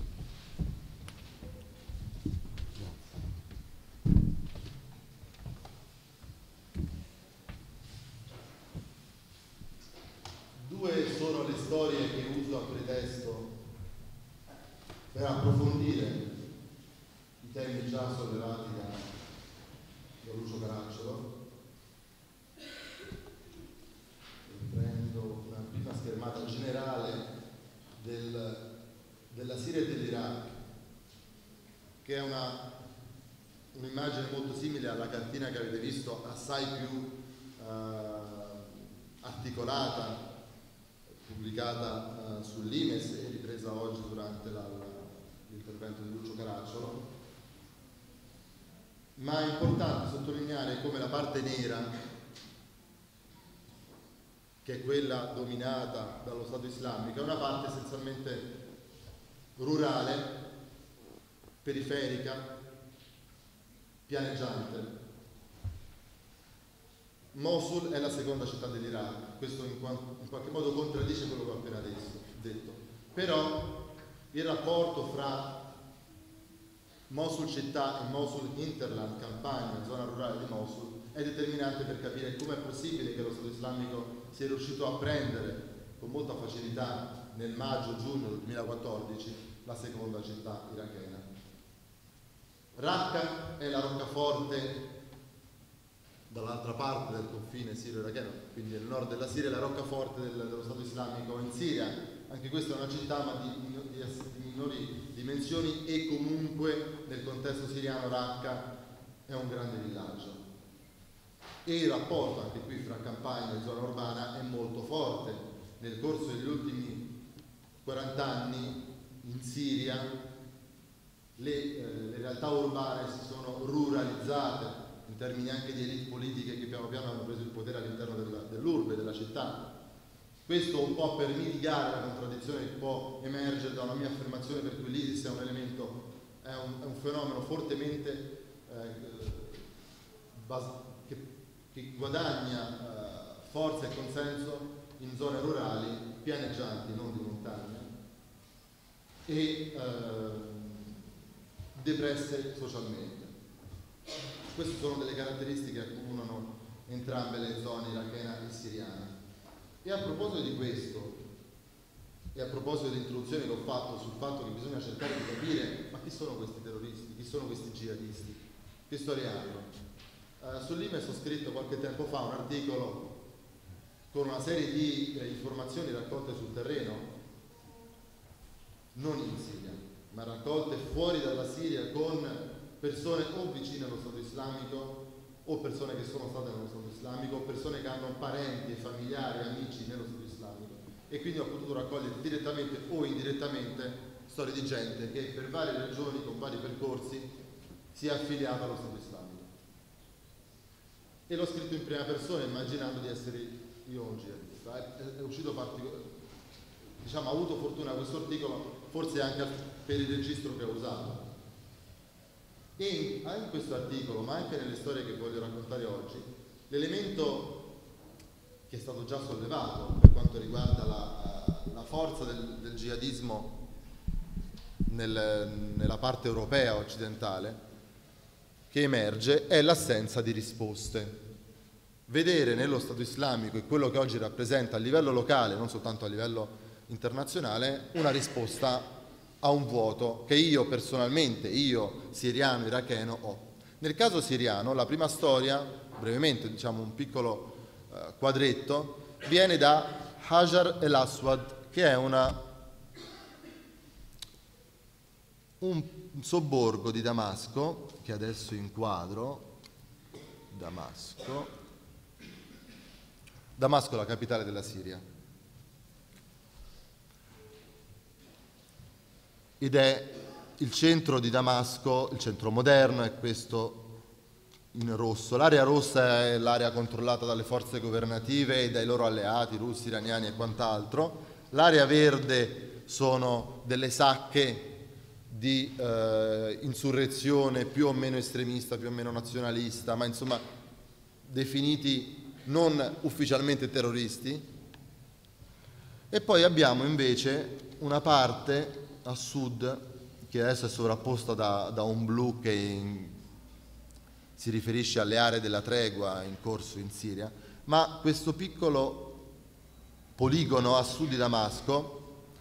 S3: Due sono le storie che uso a pretesto per approfondire i temi già sollevati da, da Lucio Caracciolo. Prendo una prima schermata generale del, della Siria e dell'Iraq, che è una, un'immagine molto simile alla cartina che avete visto, assai più eh, articolata, pubblicata eh, sull'I M E S e ripresa oggi durante la, la, l'intervento di Lucio Caracciolo. Ma è importante sottolineare come la parte nera, che è quella dominata dallo Stato islamico, è una parte essenzialmente rurale, periferica, pianeggiante. Mosul è la seconda città dell'Iraq, questo in, in qualche modo contraddice quello che ho appena adesso, detto. Però il rapporto fra Mosul città e Mosul hinterland, campagna, zona rurale di Mosul, è determinante per capire come è possibile che lo Stato islamico sia riuscito a prendere con molta facilità nel maggio-giugno del duemilaquattordici la seconda città irachena. Raqqa è la roccaforte dall'altra parte del confine sirio-iracheno, quindi nel nord della Siria, la roccaforte del, dello Stato islamico in Siria. Anche questa è una città ma di, di, di minori dimensioni, e comunque nel contesto siriano Raqqa è un grande villaggio. E il rapporto anche qui fra campagna e zona urbana è molto forte. Nel corso degli ultimi quaranta anni in Siria le, eh, le realtà urbane si sono ruralizzate in termini anche di elite politiche che piano piano hanno preso il potere all'interno della, dell'urbe, della città. Questo un po' per mitigare la contraddizione che può emergere da una mia affermazione per cui l'ISIS è un elemento, è un, è un fenomeno fortemente eh, bas- che, che guadagna eh, forza e consenso in zone rurali, pianeggianti, non di montagna, e eh, depresse socialmente. Queste sono delle caratteristiche che accomunano entrambe le zone irachena e siriana. E a proposito di questo, e a proposito dell'introduzione che ho fatto sul fatto che bisogna cercare di capire ma chi sono questi terroristi, chi sono questi jihadisti, che storia hanno? Uh, Sull'I M E S ho scritto qualche tempo fa un articolo con una serie di eh, informazioni raccolte sul terreno, non in Siria, ma raccolte fuori dalla Siria con persone o vicine allo Stato islamico, o persone che sono state nello Stato islamico, o persone che hanno parenti, familiari, amici nello Stato islamico, e quindi ho potuto raccogliere direttamente o indirettamente storie di gente che per varie ragioni, con vari percorsi, si è affiliata allo Stato islamico. E l'ho scritto in prima persona immaginando di essere io un jihadista. È, è uscito particolare, diciamo, ha avuto fortuna questo articolo, forse anche per il registro che ho usato. E in questo articolo, ma anche nelle storie che voglio raccontare oggi, l'elemento che è stato già sollevato per quanto riguarda la, la forza del, del jihadismo nel, nella parte europea occidentale, che emerge è l'assenza di risposte. Vedere nello Stato islamico e quello che oggi rappresenta a livello locale, non soltanto a livello internazionale, una risposta a un vuoto che io personalmente, io siriano, iracheno, ho. Nel caso siriano, la prima storia, brevemente, diciamo un piccolo uh, quadretto, viene da Hajar el-Aswad, che è una, un sobborgo di Damasco, che adesso inquadro. Damasco. Damasco è la capitale della Siria. Ed è il centro di Damasco, il centro moderno è questo in rosso. L'area rossa è l'area controllata dalle forze governative e dai loro alleati, russi, iraniani e quant'altro. L'area verde sono delle sacche di eh, insurrezione più o meno estremista, più o meno nazionalista, ma insomma definiti non ufficialmente terroristi. E poi abbiamo invece una parte a sud, che adesso è sovrapposta da, da un blu che in, si riferisce alle aree della tregua in corso in Siria, ma questo piccolo poligono a sud di Damasco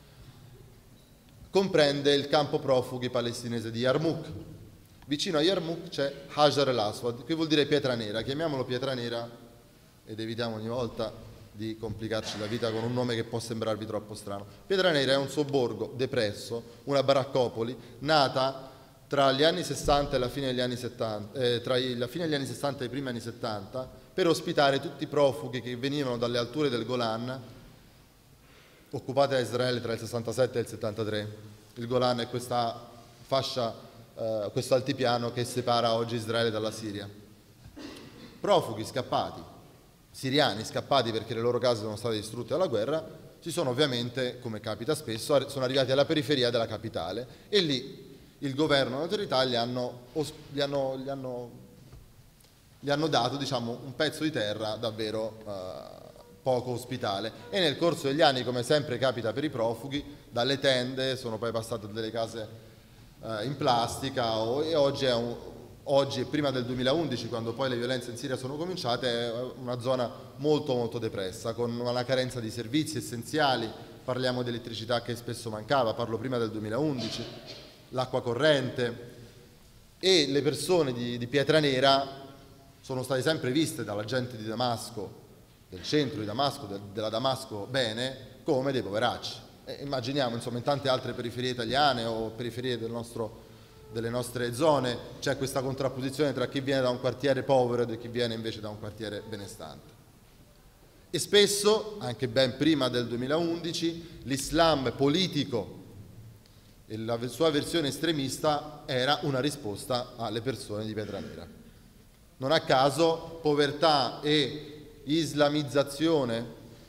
S3: comprende il campo profughi palestinese di Yarmouk. Vicino a Yarmouk c'è Hajar el-Aswad, che vuol dire pietra nera. Chiamiamolo pietra nera ed evitiamo ogni volta di complicarci la vita con un nome che può sembrarvi troppo strano. Pietra Nera è un sobborgo depresso, una baraccopoli, nata tra gli anni sessanta e la fine degli anni settanta, eh, tra la fine degli anni sessanta e i primi anni settanta, per ospitare tutti i profughi che venivano dalle alture del Golan, occupate da Israele tra il sessantasette e il settantatré. Il Golan è questa fascia, eh, questo altipiano che separa oggi Israele dalla Siria. Profughi scappati, siriani scappati perché le loro case sono state distrutte dalla guerra, si sono ovviamente, come capita spesso, sono arrivati alla periferia della capitale e lì il governo e le autorità gli hanno, gli hanno, gli hanno, gli hanno dato, diciamo, un pezzo di terra davvero uh, poco ospitale, e nel corso degli anni, come sempre capita per i profughi, dalle tende sono poi passate delle case uh, in plastica o, e oggi è un Oggi e prima del duemilaundici, quando poi le violenze in Siria sono cominciate, è una zona molto molto depressa, con una carenza di servizi essenziali. Parliamo di elettricità che spesso mancava, parlo prima del duemilaundici, l'acqua corrente, e le persone di, di Pietra Nera sono state sempre viste dalla gente di Damasco, del centro di Damasco, del, della Damasco bene, come dei poveracci. E immaginiamo, insomma, in tante altre periferie italiane o periferie del nostro delle nostre zone c'è questa contrapposizione tra chi viene da un quartiere povero e chi viene invece da un quartiere benestante. E spesso, anche ben prima del duemilaundici, l'Islam politico e la sua versione estremista era una risposta alle persone di Pietra Nera. Non a caso povertà e islamizzazione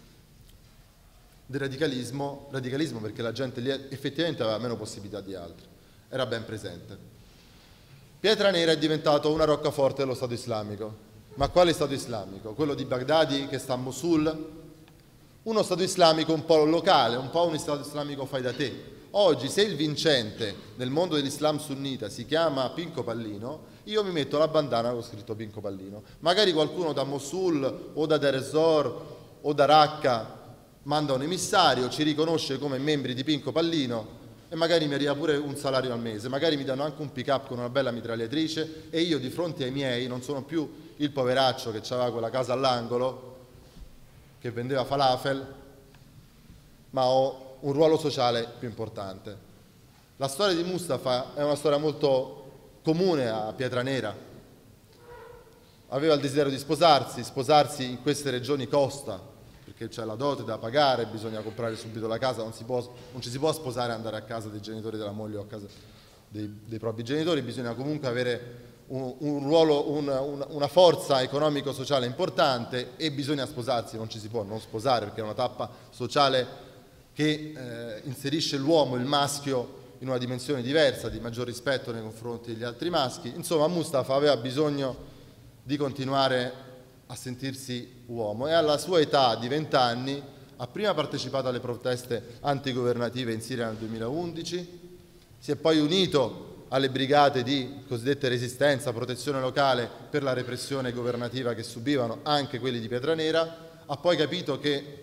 S3: del radicalismo, radicalismo perché la gente lì effettivamente aveva meno possibilità di altri, era ben presente. Pietra Nera è diventato una roccaforte dello Stato islamico. Ma quale Stato islamico? Quello di Baghdadi che sta a Mosul? Uno Stato islamico un po' locale, un po' un Stato islamico fai da te. Oggi, se il vincente nel mondo dell'Islam sunnita si chiama Pinco Pallino, io mi metto la bandana con scritto Pinco Pallino. Magari qualcuno da Mosul o da Deir ez-Zor o da Raqqa manda un emissario, ci riconosce come membri di Pinco Pallino e magari mi arriva pure un salario al mese, magari mi danno anche un pick up con una bella mitragliatrice e io di fronte ai miei non sono più il poveraccio che aveva quella casa all'angolo, che vendeva falafel, ma ho un ruolo sociale più importante. La storia di Mustafa è una storia molto comune a Pietra Nera. Aveva il desiderio di sposarsi, sposarsi in queste regioni costa, perché c'è la dote da pagare, bisogna comprare subito la casa, non, si può, non ci si può sposare e andare a casa dei genitori della moglie o a casa dei, dei propri genitori, bisogna comunque avere un, un ruolo, un, un, una forza economico-sociale importante e bisogna sposarsi, non ci si può non sposare perché è una tappa sociale che eh, inserisce l'uomo, il maschio, in una dimensione diversa, di maggior rispetto nei confronti degli altri maschi. Insomma, Mustafa aveva bisogno di continuare a sentirsi uomo e alla sua età di venti anni ha prima partecipato alle proteste antigovernative in Siria nel duemilaundici, si è poi unito alle brigate di cosiddette resistenza, protezione locale per la repressione governativa che subivano anche quelli di Pietranera, ha poi capito che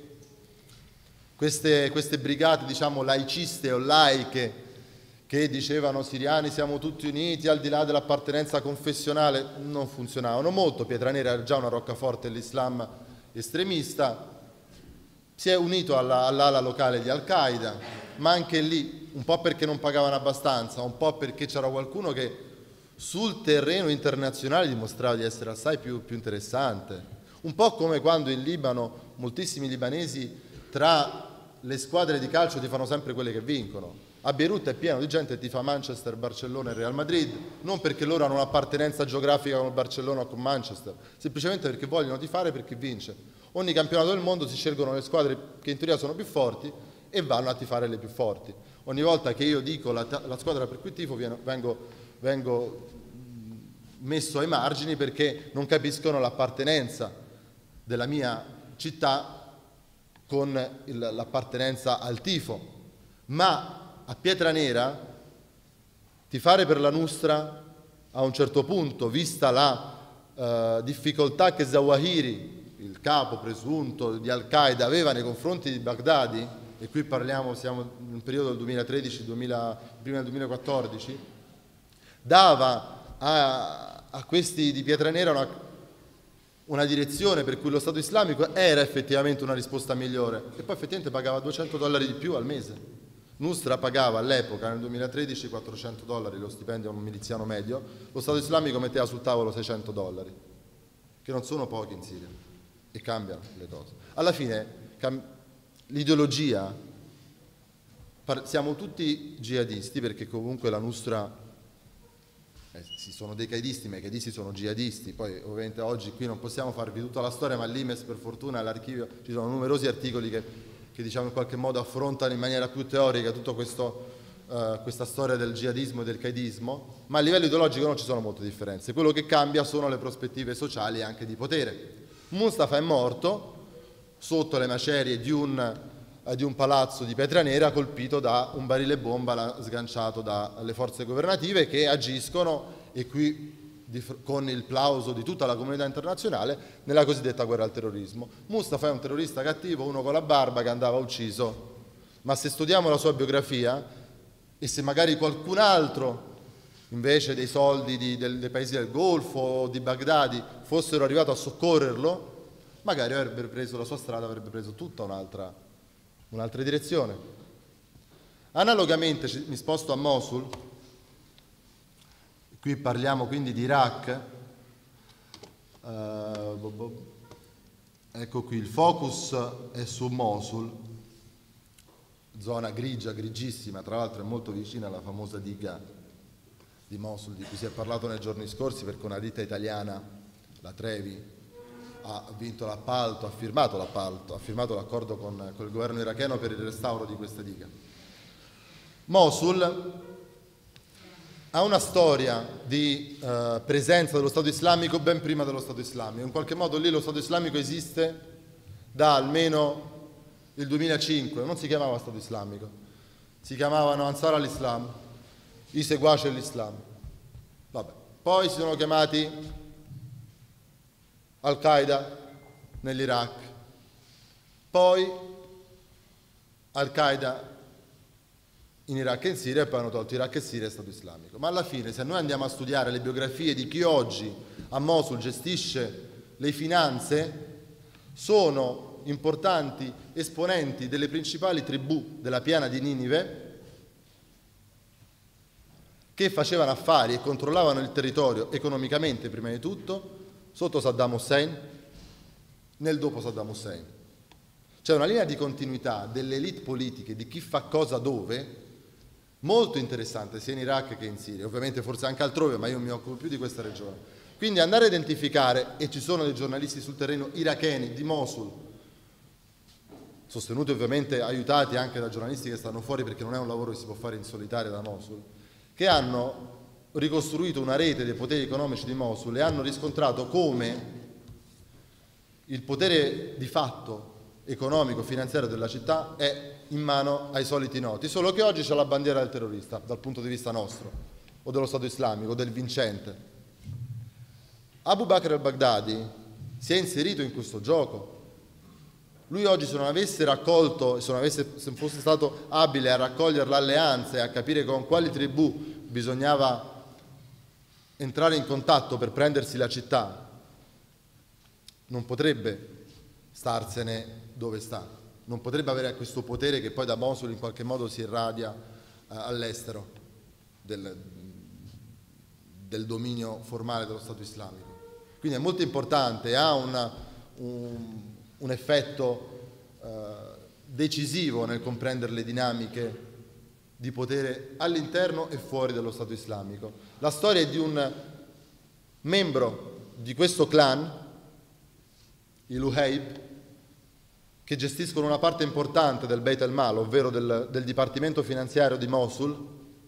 S3: queste, queste brigate, diciamo, laiciste o laiche, che dicevano siriani siamo tutti uniti al di là dell'appartenenza confessionale, non funzionavano molto. Pietranera era già una roccaforte dell'Islam estremista, si è unito alla, all'ala locale di Al-Qaeda, ma anche lì, un po' perché non pagavano abbastanza, un po' perché c'era qualcuno che sul terreno internazionale dimostrava di essere assai più, più interessante. Un po' come quando in Libano moltissimi libanesi tra le squadre di calcio tifano sempre quelle che vincono. A Beirut è pieno di gente che tifa Manchester, Barcellona e Real Madrid, non perché loro hanno un'appartenenza geografica con il Barcellona o con Manchester, semplicemente perché vogliono tifare per chi vince. Ogni campionato del mondo si scelgono le squadre che in teoria sono più forti e vanno a tifare le più forti. Ogni volta che io dico la, la squadra per cui tifo vengo, vengo messo ai margini perché non capiscono l'appartenenza della mia città con l'appartenenza al tifo. Ma a Pietranera tifare per la Nusra a un certo punto, vista la uh, difficoltà che Zawahiri, il capo presunto di Al-Qaeda, aveva nei confronti di Baghdadi, e qui parliamo, siamo in un periodo del duemilatredici, duemila, prima del duemilaquattordici, dava a, a questi di Pietranera una, una direzione per cui lo Stato islamico era effettivamente una risposta migliore, e poi effettivamente pagava duecento dollari di più al mese. Nusra pagava all'epoca, nel duemilatredici, quattrocento dollari lo stipendio a un miliziano medio, lo Stato islamico metteva sul tavolo seicento dollari, che non sono pochi in Siria, e cambiano le cose. Alla fine l'ideologia, siamo tutti jihadisti perché comunque la Nusra, eh, sì, sono dei qaidisti, ma i qaidisti sono jihadisti, poi ovviamente oggi qui non possiamo farvi tutta la storia, ma l'I M E S per fortuna all'archivio ci sono numerosi articoli che che diciamo in qualche modo affrontano in maniera più teorica tutta uh, questa storia del jihadismo e del qaidismo, ma a livello ideologico non ci sono molte differenze. Quello che cambia sono le prospettive sociali e anche di potere. Mustafa è morto sotto le macerie di un, uh, di un palazzo di Pietranera colpito da un barile bomba sganciato dalle forze governative che agiscono, e qui Di, con il plauso di tutta la comunità internazionale, nella cosiddetta guerra al terrorismo. Mustafa è un terrorista cattivo, uno con la barba che andava ucciso, ma se studiamo la sua biografia e se magari qualcun altro invece dei soldi di, del, dei paesi del Golfo o di Baghdadi fossero arrivato a soccorrerlo, magari avrebbe preso la sua strada, avrebbe preso tutta un'altra, un'altra direzione. Analogamente mi sposto a Mosul. Qui parliamo quindi di Iraq, uh, ecco qui il focus è su Mosul, zona grigia, grigissima, tra l'altro è molto vicina alla famosa diga di Mosul di cui si è parlato nei giorni scorsi, perché una ditta italiana, la Trevi, ha vinto l'appalto, ha firmato l'appalto, ha firmato l'accordo con, con il governo iracheno per il restauro di questa diga. Mosul ha una storia di uh, presenza dello Stato islamico ben prima dello Stato islamico. In qualche modo lì lo Stato islamico esiste da almeno il duemilacinque, non si chiamava Stato islamico, si chiamavano Ansar al-Islam, i seguaci dell'Islam. Vabbè. Poi si sono chiamati Al-Qaeda nell'Iraq, poi Al-Qaeda in Iraq e in Siria, e poi hanno tolto Iraq e Siria e Stato islamico. Ma alla fine, se noi andiamo a studiare le biografie di chi oggi a Mosul gestisce le finanze, sono importanti esponenti delle principali tribù della piana di Ninive che facevano affari e controllavano il territorio economicamente, prima di tutto, sotto Saddam Hussein, nel dopo Saddam Hussein. C'è una linea di continuità delle elite politiche, di chi fa cosa dove, molto interessante sia in Iraq che in Siria, ovviamente forse anche altrove, ma io mi occupo più di questa regione. Quindi andare a identificare, e ci sono dei giornalisti sul terreno iracheni di Mosul, sostenuti ovviamente, aiutati anche da giornalisti che stanno fuori, perché non è un lavoro che si può fare in solitaria da Mosul, che hanno ricostruito una rete dei poteri economici di Mosul e hanno riscontrato come il potere di fatto economico, finanziario della città è in mano ai soliti noti, solo che oggi c'è la bandiera del terrorista dal punto di vista nostro, o dello Stato islamico, del vincente. Abu Bakr al-Baghdadi si è inserito in questo gioco. Lui oggi, se non avesse raccolto, se, non avesse, se fosse stato abile a raccogliere l'alleanza e a capire con quali tribù bisognava entrare in contatto per prendersi la città, non potrebbe starsene dove sta, non potrebbe avere questo potere che poi da Mosul in qualche modo si irradia eh, all'estero del, del dominio formale dello Stato islamico. Quindi è molto importante, ha una, un, un effetto eh, decisivo nel comprendere le dinamiche di potere all'interno e fuori dello Stato islamico. La storia è di un membro di questo clan, i Luhaib, che gestiscono una parte importante del Beit el-Mal, ovvero del, del Dipartimento Finanziario di Mosul,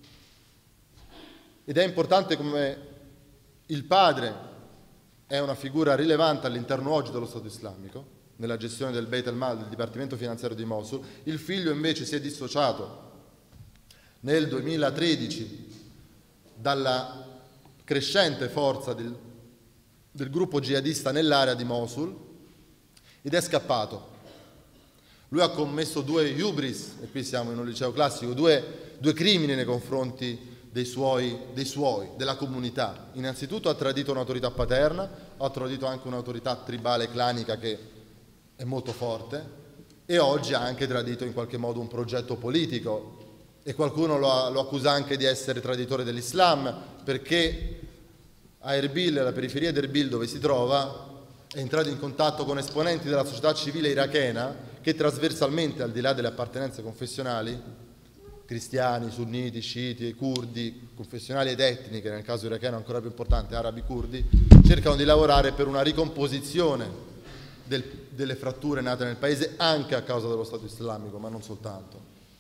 S3: ed è importante come il padre è una figura rilevante all'interno oggi dello Stato islamico, nella gestione del Beit el-Mal, del Dipartimento Finanziario di Mosul. Il figlio invece si è dissociato nel duemilatredici dalla crescente forza del, del gruppo jihadista nell'area di Mosul ed è scappato. Lui ha commesso due hubris, e qui siamo in un liceo classico, due, due crimini nei confronti dei suoi, dei suoi, della comunità. Innanzitutto ha tradito un'autorità paterna, ha tradito anche un'autorità tribale clanica che è molto forte, e oggi ha anche tradito in qualche modo un progetto politico, e qualcuno lo, lo accusa anche di essere traditore dell'Islam, perché a Erbil, alla periferia di Erbil dove si trova, è entrato in contatto con esponenti della società civile irachena che trasversalmente, al di là delle appartenenze confessionali, cristiani, sunniti, sciiti, curdi, confessionali ed etniche, nel caso iracheno ancora più importante, arabi curdi, cercano di lavorare per una ricomposizione del, delle fratture nate nel paese anche a causa dello Stato islamico, ma non soltanto.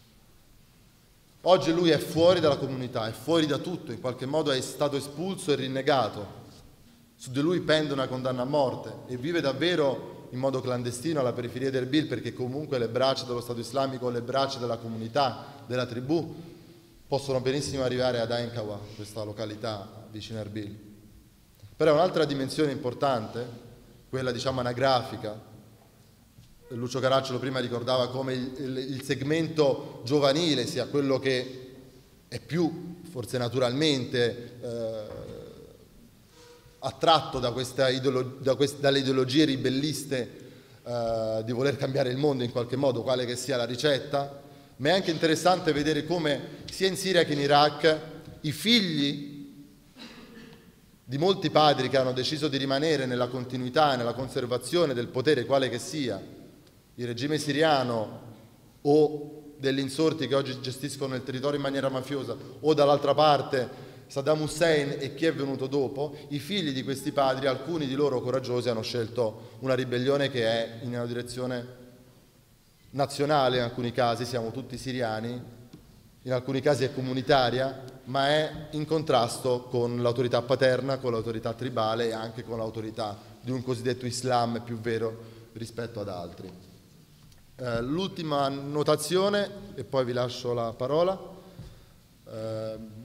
S3: Oggi lui è fuori dalla comunità, è fuori da tutto, in qualche modo è stato espulso e rinnegato. Su di lui pende una condanna a morte e vive davvero in modo clandestino alla periferia di Erbil, perché comunque le braccia dello Stato islamico, le braccia della comunità, della tribù, possono benissimo arrivare ad Ain Kawa, questa località vicino a Erbil. Però è un'altra dimensione importante, quella diciamo anagrafica. Lucio Caracciolo prima ricordava come il, il, il segmento giovanile sia quello che è più, forse naturalmente, eh, attratto da questa ideolo- da quest- dalle ideologie ribelliste eh, di voler cambiare il mondo in qualche modo, quale che sia la ricetta, ma è anche interessante vedere come sia in Siria che in Iraq i figli di molti padri che hanno deciso di rimanere nella continuità e nella conservazione del potere, quale che sia, il regime siriano o degli insorti che oggi gestiscono il territorio in maniera mafiosa, o dall'altra parte Saddam Hussein e chi è venuto dopo, i figli di questi padri, alcuni di loro coraggiosi, hanno scelto una ribellione che è in una direzione nazionale, in alcuni casi siamo tutti siriani, in alcuni casi è comunitaria, ma è in contrasto con l'autorità paterna, con l'autorità tribale e anche con l'autorità di un cosiddetto Islam più vero rispetto ad altri. Eh, l'ultima notazione, e poi vi lascio la parola. Eh,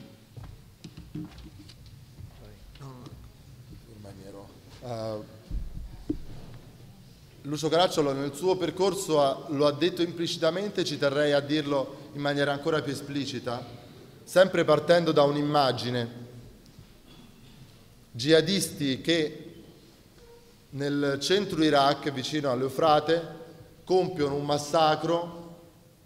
S3: Uh, Lucio Caracciolo nel suo percorso ha, lo ha detto implicitamente, ci terrei a dirlo in maniera ancora più esplicita, sempre partendo da un'immagine: jihadisti che nel centro Iraq, vicino all'Eufrate, compiono un massacro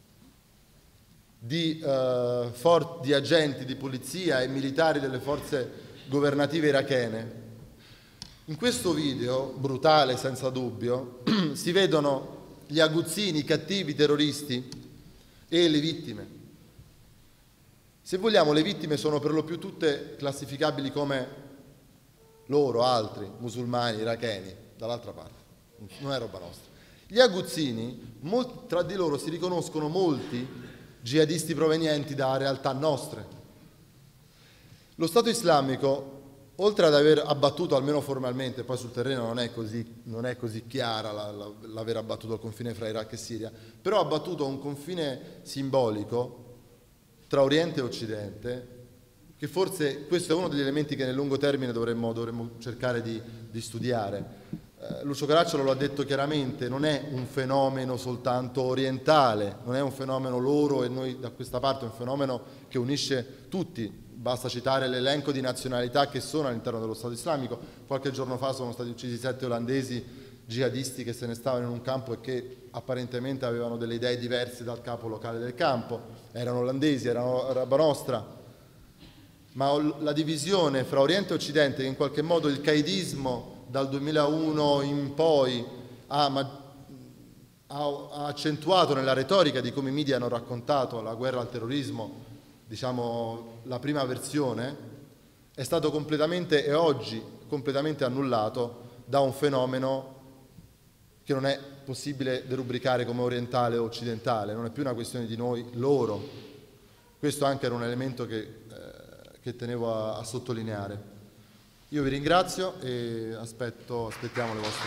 S3: di, uh, for- di agenti di polizia e militari delle forze governative irachene. In questo video, brutale senza dubbio, si vedono gli aguzzini, i cattivi terroristi e le vittime. Se vogliamo, le vittime sono per lo più tutte classificabili come loro, altri, musulmani, iracheni, dall'altra parte, non è roba nostra. Gli aguzzini, molti, tra di loro si riconoscono molti jihadisti provenienti da realtà nostre. Lo Stato islamico, oltre ad aver abbattuto, almeno formalmente, poi sul terreno non è così, non è così chiara la, la, l'aver abbattuto il confine fra Iraq e Siria, però ha abbattuto un confine simbolico tra Oriente e Occidente, che forse questo è uno degli elementi che nel lungo termine dovremmo, dovremmo cercare di, di studiare. Eh, Lucio Caracciolo lo ha detto chiaramente, non è un fenomeno soltanto orientale, non è un fenomeno loro e noi da questa parte, è un fenomeno che unisce tutti. Basta citare l'elenco di nazionalità che sono all'interno dello Stato islamico. Qualche giorno fa sono stati uccisi sette olandesi jihadisti che se ne stavano in un campo e che apparentemente avevano delle idee diverse dal capo locale del campo. Erano olandesi, erano roba nostra. Ma la divisione fra Oriente e Occidente, che in qualche modo il qaedismo dal duemilauno in poi ha, ha, ha accentuato nella retorica di come i media hanno raccontato la guerra al terrorismo, diciamo la prima versione, è stato completamente e oggi completamente annullato da un fenomeno che non è possibile derubricare come orientale o occidentale, non è più una questione di noi, loro. Questo anche era un elemento che, eh, che tenevo a, a sottolineare. Io vi ringrazio e aspetto, aspettiamo le vostre...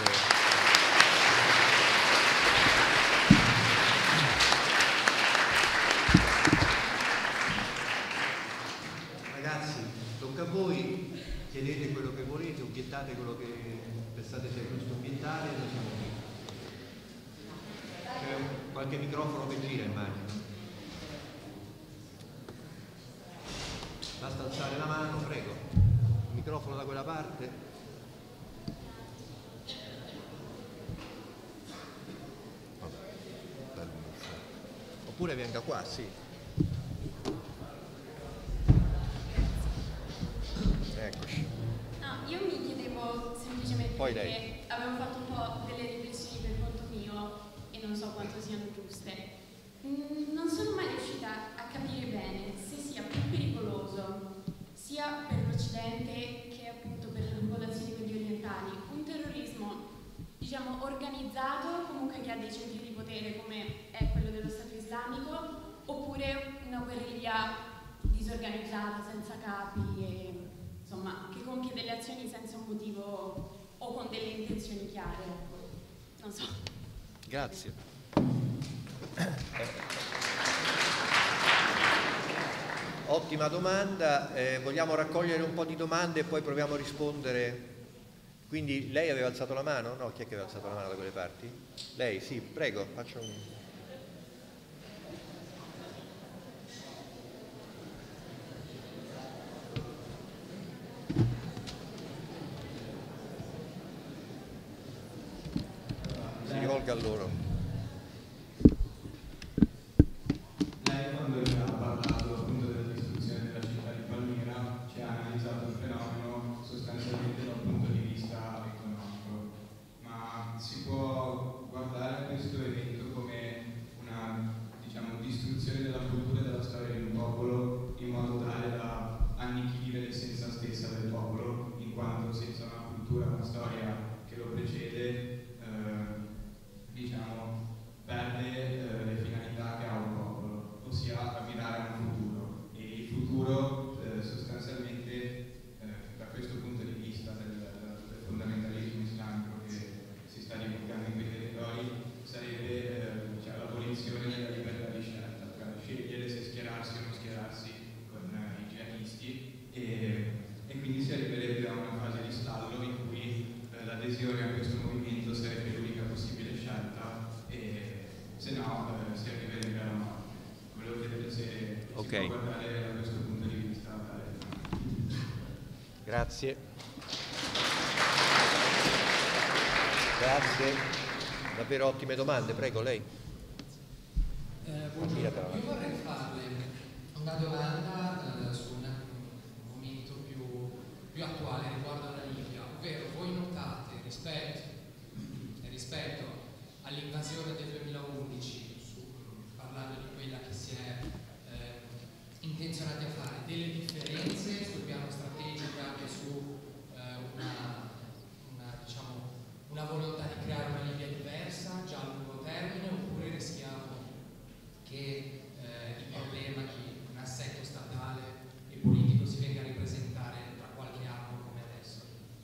S2: Ragazzi, tocca a voi, chiedete quello che volete, obiettate quello che pensate sia giusto obiettare, noi siamo qui. C'è qualche microfono che gira, immagino. Basta alzare la mano, prego. Microfono da quella parte. Oppure venga qua, sì. Eccoci.
S4: No, io mi chiedevo semplicemente
S2: Poi
S4: perché
S2: lei.
S4: avevo fatto un po' delle riflessioni per conto mio e non so quanto siano giuste. Mm, non sono mai riuscita a capire bene se sia più pericoloso sia per l'Occidente che appunto per le popolazioni medio orientali un terrorismo, diciamo, organizzato, comunque che ha dei centri di potere come è quello dello Stato islamico, oppure una guerriglia disorganizzata, senza capi e insomma che compie delle azioni senza un motivo o con delle intenzioni chiare. Non so.
S2: Grazie. Ottima domanda, eh, vogliamo raccogliere un po' di domande e poi proviamo a rispondere. Quindi lei aveva alzato la mano? No, chi è che aveva alzato la mano da quelle parti? Lei, sì, prego, faccia un... Si rivolga a loro. Ok. Grazie. Grazie. Davvero ottime domande. Prego, lei.
S5: Eh, buongiorno. Io vorrei farle una domanda eh, su un momento più, più attuale riguardo alla Libia, ovvero voi notate rispetto, rispetto all'invasione del duemilaundici, su, parlando di quella che si è eh, intenzionati a fare, delle differenze sul piano strategico e anche su eh, una, una, diciamo, una volontà di creare una Libia diversa già a lungo termine, oppure rischiamo che eh, il problema di un assetto statale e politico si venga a ripresentare tra qualche anno come adesso?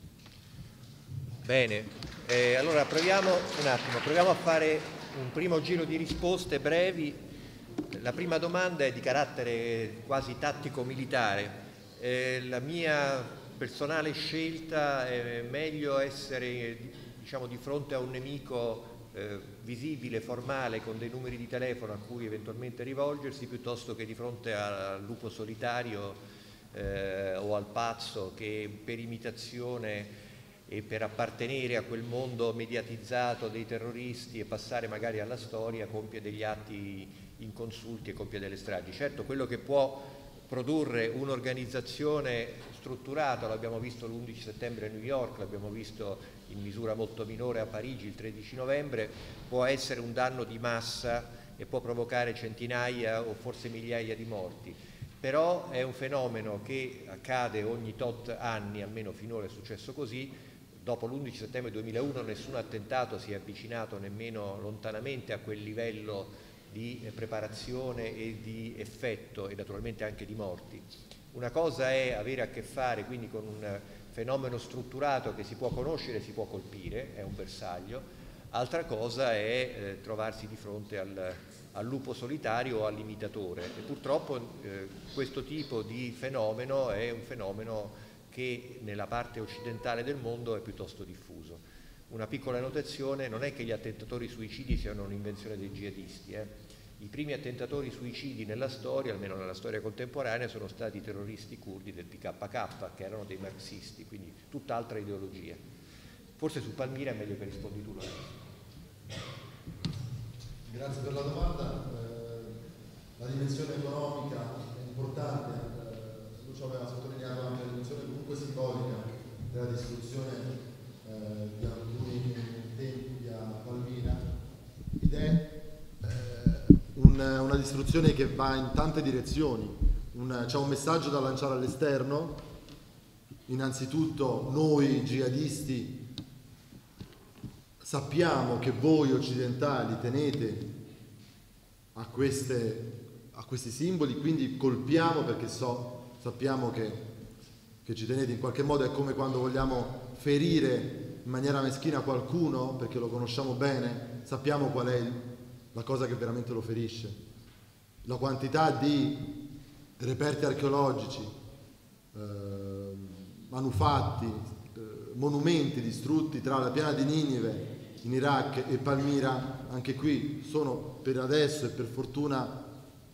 S2: Bene, eh, allora proviamo un attimo, proviamo a fare un primo giro di risposte brevi. La prima domanda è di carattere quasi tattico-militare. Eh, la mia personale scelta è meglio essere, diciamo, di fronte a un nemico eh, visibile, formale, con dei numeri di telefono a cui eventualmente rivolgersi, piuttosto che di fronte al lupo solitario eh, o al pazzo che per imitazione e per appartenere a quel mondo mediatizzato dei terroristi e passare magari alla storia compie degli atti inconsulti e compie delle stragi. Certo, quello che può produrre un'organizzazione strutturata, l'abbiamo visto l'undici settembre a New York, l'abbiamo visto in misura molto minore a Parigi il tredici novembre, può essere un danno di massa e può provocare centinaia o forse migliaia di morti. Però è un fenomeno che accade ogni tot anni, almeno finora è successo così. Dopo l'undici settembre duemilauno nessun attentato si è avvicinato nemmeno lontanamente a quel livello di preparazione e di effetto e naturalmente anche di morti. Una cosa è avere a che fare quindi con un fenomeno strutturato che si può conoscere e si può colpire, è un bersaglio, altra cosa è eh, trovarsi di fronte al, al lupo solitario o all'imitatore e purtroppo eh, questo tipo di fenomeno è un fenomeno che nella parte occidentale del mondo è piuttosto diffuso. Una piccola notazione, non è che gli attentatori suicidi siano un'invenzione dei jihadisti. Eh. I primi attentatori suicidi nella storia, almeno nella storia contemporanea, sono stati i terroristi curdi del P K K, che erano dei marxisti, quindi tutt'altra ideologia. Forse su Palmira è meglio che rispondi tu.
S3: Grazie per la domanda. Eh, la dimensione economica è importante. Lucio aveva sottolineato anche la dimensione comunque simbolica della distruzione eh, di alcuni templi a Palmira ed è eh, un, una distruzione che va in tante direzioni. Un, c'è un messaggio da lanciare all'esterno. Innanzitutto noi jihadisti sappiamo che voi occidentali tenete a, queste, a questi simboli, quindi colpiamo perché so sappiamo che, che ci tenete in qualche modo. È come quando vogliamo ferire in maniera meschina qualcuno perché lo conosciamo bene, sappiamo qual è il, la cosa che veramente lo ferisce. La quantità di reperti archeologici, eh, manufatti, eh, monumenti distrutti tra la piana di Ninive in Iraq e Palmira, anche qui sono per adesso e per fortuna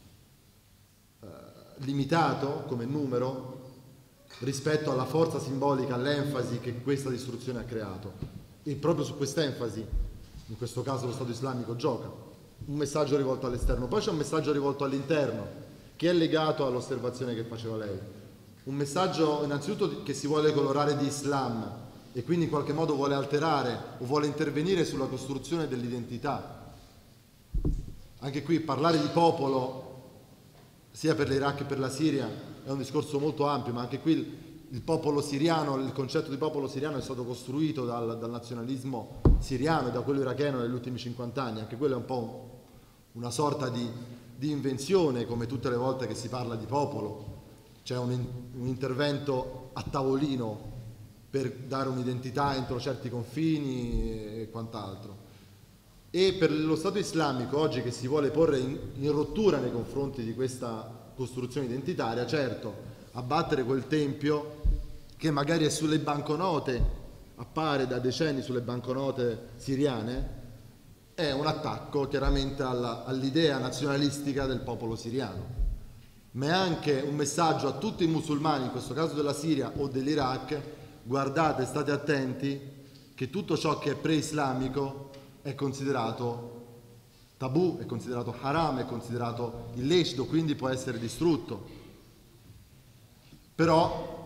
S3: limitato come numero rispetto alla forza simbolica, all'enfasi che questa distruzione ha creato. E proprio su questa enfasi, in questo caso lo Stato islamico gioca. Un messaggio rivolto all'esterno, poi c'è un messaggio rivolto all'interno, che è legato all'osservazione che faceva lei. Un messaggio innanzitutto che si vuole colorare di Islam e quindi in qualche modo vuole alterare o vuole intervenire sulla costruzione dell'identità. Anche qui parlare di popolo sia per l'Iraq che per la Siria è un discorso molto ampio, ma anche qui il, il popolo siriano, il concetto di popolo siriano è stato costruito dal, dal nazionalismo siriano e da quello iracheno negli ultimi cinquanta anni. Anche quello è un po' una sorta di, di invenzione, come tutte le volte che si parla di popolo. C'è un, un intervento a tavolino per dare un'identità entro certi confini e quant'altro. E per lo Stato islamico oggi che si vuole porre in, in rottura nei confronti di questa costruzione identitaria, certo, abbattere quel tempio che magari è sulle banconote, appare da decenni sulle banconote siriane, è un attacco chiaramente alla, all'idea nazionalistica del popolo siriano, ma è anche un messaggio a tutti i musulmani, in questo caso della Siria o dell'Iraq: guardate, state attenti che tutto ciò che è pre-islamico è considerato tabù, è considerato haram, è considerato illecito, quindi può essere distrutto. Però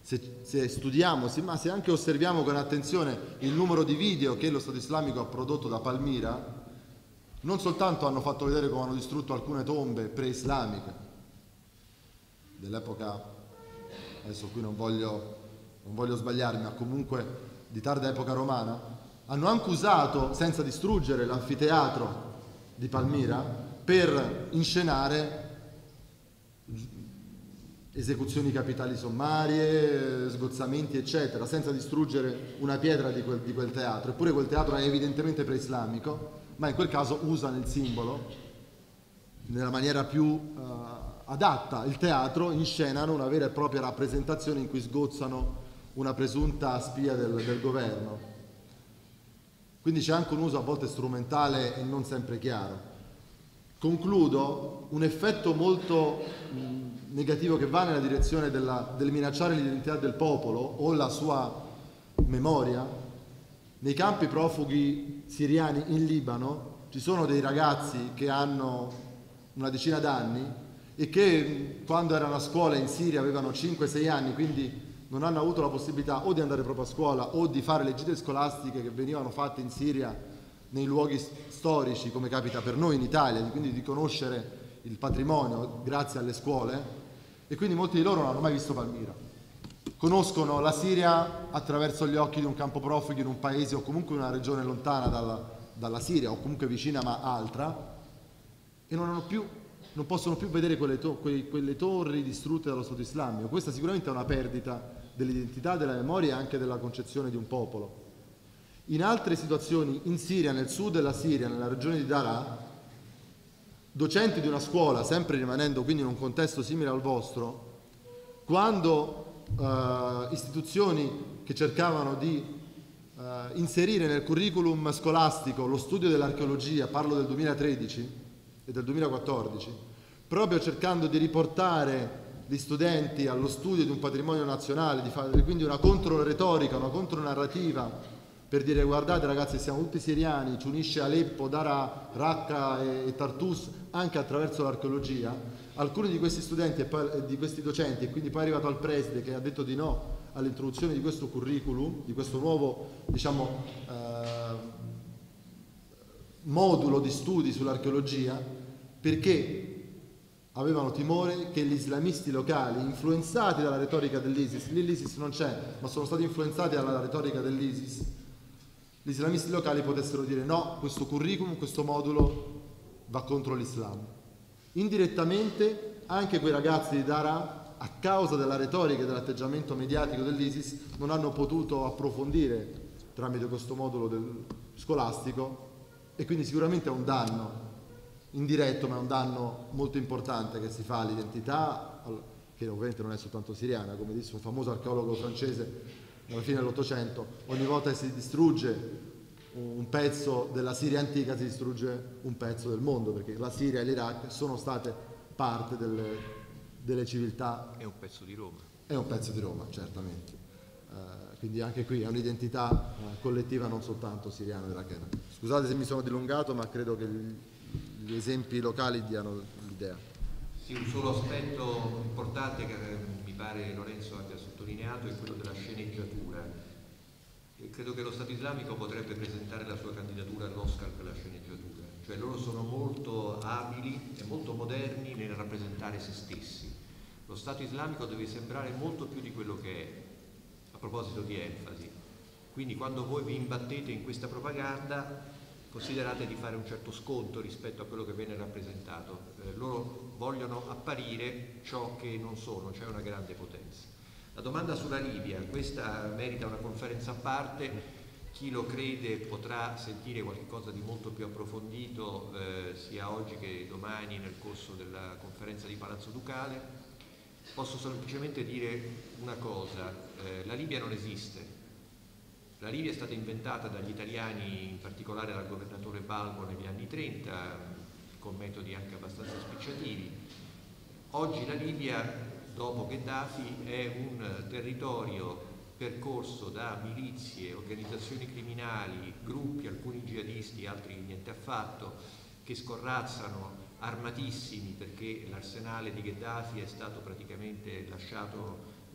S3: se, se studiamo, se, ma se anche osserviamo con attenzione il numero di video che lo Stato islamico ha prodotto da Palmira, non soltanto hanno fatto vedere come hanno distrutto alcune tombe pre-islamiche dell'epoca, adesso qui non voglio, non voglio sbagliarmi, ma comunque di tarda epoca romana, hanno anche usato, senza distruggere, l'anfiteatro di Palmira per inscenare esecuzioni capitali sommarie, sgozzamenti eccetera, senza distruggere una pietra di quel, di quel teatro. Eppure quel teatro è evidentemente preislamico, ma in quel caso usano il simbolo nella maniera più uh, adatta. Il teatro, inscenano una vera e propria rappresentazione in cui sgozzano una presunta spia del, del governo. Quindi c'è anche un uso a volte strumentale e non sempre chiaro. Concludo, un effetto molto mh, negativo che va nella direzione della, del minacciare l'identità del popolo o la sua memoria. Nei campi profughi siriani in Libano ci sono dei ragazzi che hanno una decina d'anni e che quando erano a scuola in Siria avevano cinque sei anni, quindi non hanno avuto la possibilità o di andare proprio a scuola o di fare le gite scolastiche che venivano fatte in Siria nei luoghi storici, come capita per noi in Italia, quindi di conoscere il patrimonio grazie alle scuole, e quindi molti di loro non hanno mai visto Palmira. Conoscono la Siria attraverso gli occhi di un campo profughi in un paese o comunque in una regione lontana dalla, dalla Siria o comunque vicina ma altra, e non hanno più, non possono più vedere quelle, to- quei, quelle torri distrutte dallo Stato islamico. Questa sicuramente è una perdita dell'identità, della memoria e anche della concezione di un popolo. In altre situazioni, in Siria, nel sud della Siria, nella regione di Daraa, docenti di una scuola, sempre rimanendo quindi in un contesto simile al vostro, quando eh, istituzioni che cercavano di eh, inserire nel curriculum scolastico lo studio dell'archeologia, parlo del duemilatredici e del duemilaquattordici, proprio cercando di riportare gli studenti allo studio di un patrimonio nazionale, di fare quindi una controretorica, una contronarrativa, per dire guardate ragazzi siamo tutti siriani, ci unisce Aleppo, Daraa, Raqqa e, e Tartus anche attraverso l'archeologia. Alcuni di questi studenti e poi, di questi docenti, e quindi poi è arrivato al preside che ha detto di no all'introduzione di questo curriculum, di questo nuovo diciamo eh, modulo di studi sull'archeologia, perché avevano timore che gli islamisti locali, influenzati dalla retorica dell'ISIS, lì l'ISIS non c'è, ma sono stati influenzati dalla retorica dell'ISIS, gli islamisti locali potessero dire no, questo curriculum, questo modulo va contro l'Islam. Indirettamente anche quei ragazzi di Daraa, a causa della retorica e dell'atteggiamento mediatico dell'ISIS, non hanno potuto approfondire tramite questo modulo del scolastico, e quindi sicuramente è un danno indiretto, ma è un danno molto importante che si fa all'identità, che ovviamente non è soltanto siriana, come disse un famoso archeologo francese alla fine dell'Ottocento, ogni volta che si distrugge un pezzo della Siria antica si distrugge un pezzo del mondo, perché la Siria e l'Iraq sono state parte delle, delle civiltà.
S2: È un pezzo di Roma. È
S3: un pezzo di Roma, certamente. Uh, quindi anche qui è un'identità uh, collettiva, non soltanto siriana e irachena. Scusate se mi sono dilungato, ma credo che gli, gli esempi locali diano l'idea.
S2: Sì, un solo aspetto importante che mi pare Lorenzo abbia sottolineato è quello della sceneggiatura. E credo che lo Stato islamico potrebbe presentare la sua candidatura all'Oscar per la sceneggiatura, cioè loro sono molto abili e molto moderni nel rappresentare se stessi. Lo Stato islamico deve sembrare molto più di quello che è, a proposito di enfasi. Quindi quando voi vi imbattete in questa propaganda, considerate di fare un certo sconto rispetto a quello che viene rappresentato. Eh, loro vogliono apparire ciò che non sono, cioè una grande potenza. La domanda sulla Libia, questa merita una conferenza a parte, chi lo crede potrà sentire qualcosa di molto più approfondito eh, sia oggi che domani nel corso della conferenza di Palazzo Ducale. Posso semplicemente dire una cosa, eh, la Libia non esiste. La Libia è stata inventata dagli italiani, in particolare dal governatore Balbo negli anni trenta, con metodi anche abbastanza spicciativi. Oggi la Libia, dopo Gheddafi, è un territorio percorso da milizie, organizzazioni criminali, gruppi, alcuni jihadisti, altri niente affatto, che scorrazzano armatissimi perché l'arsenale di Gheddafi è stato praticamente lasciato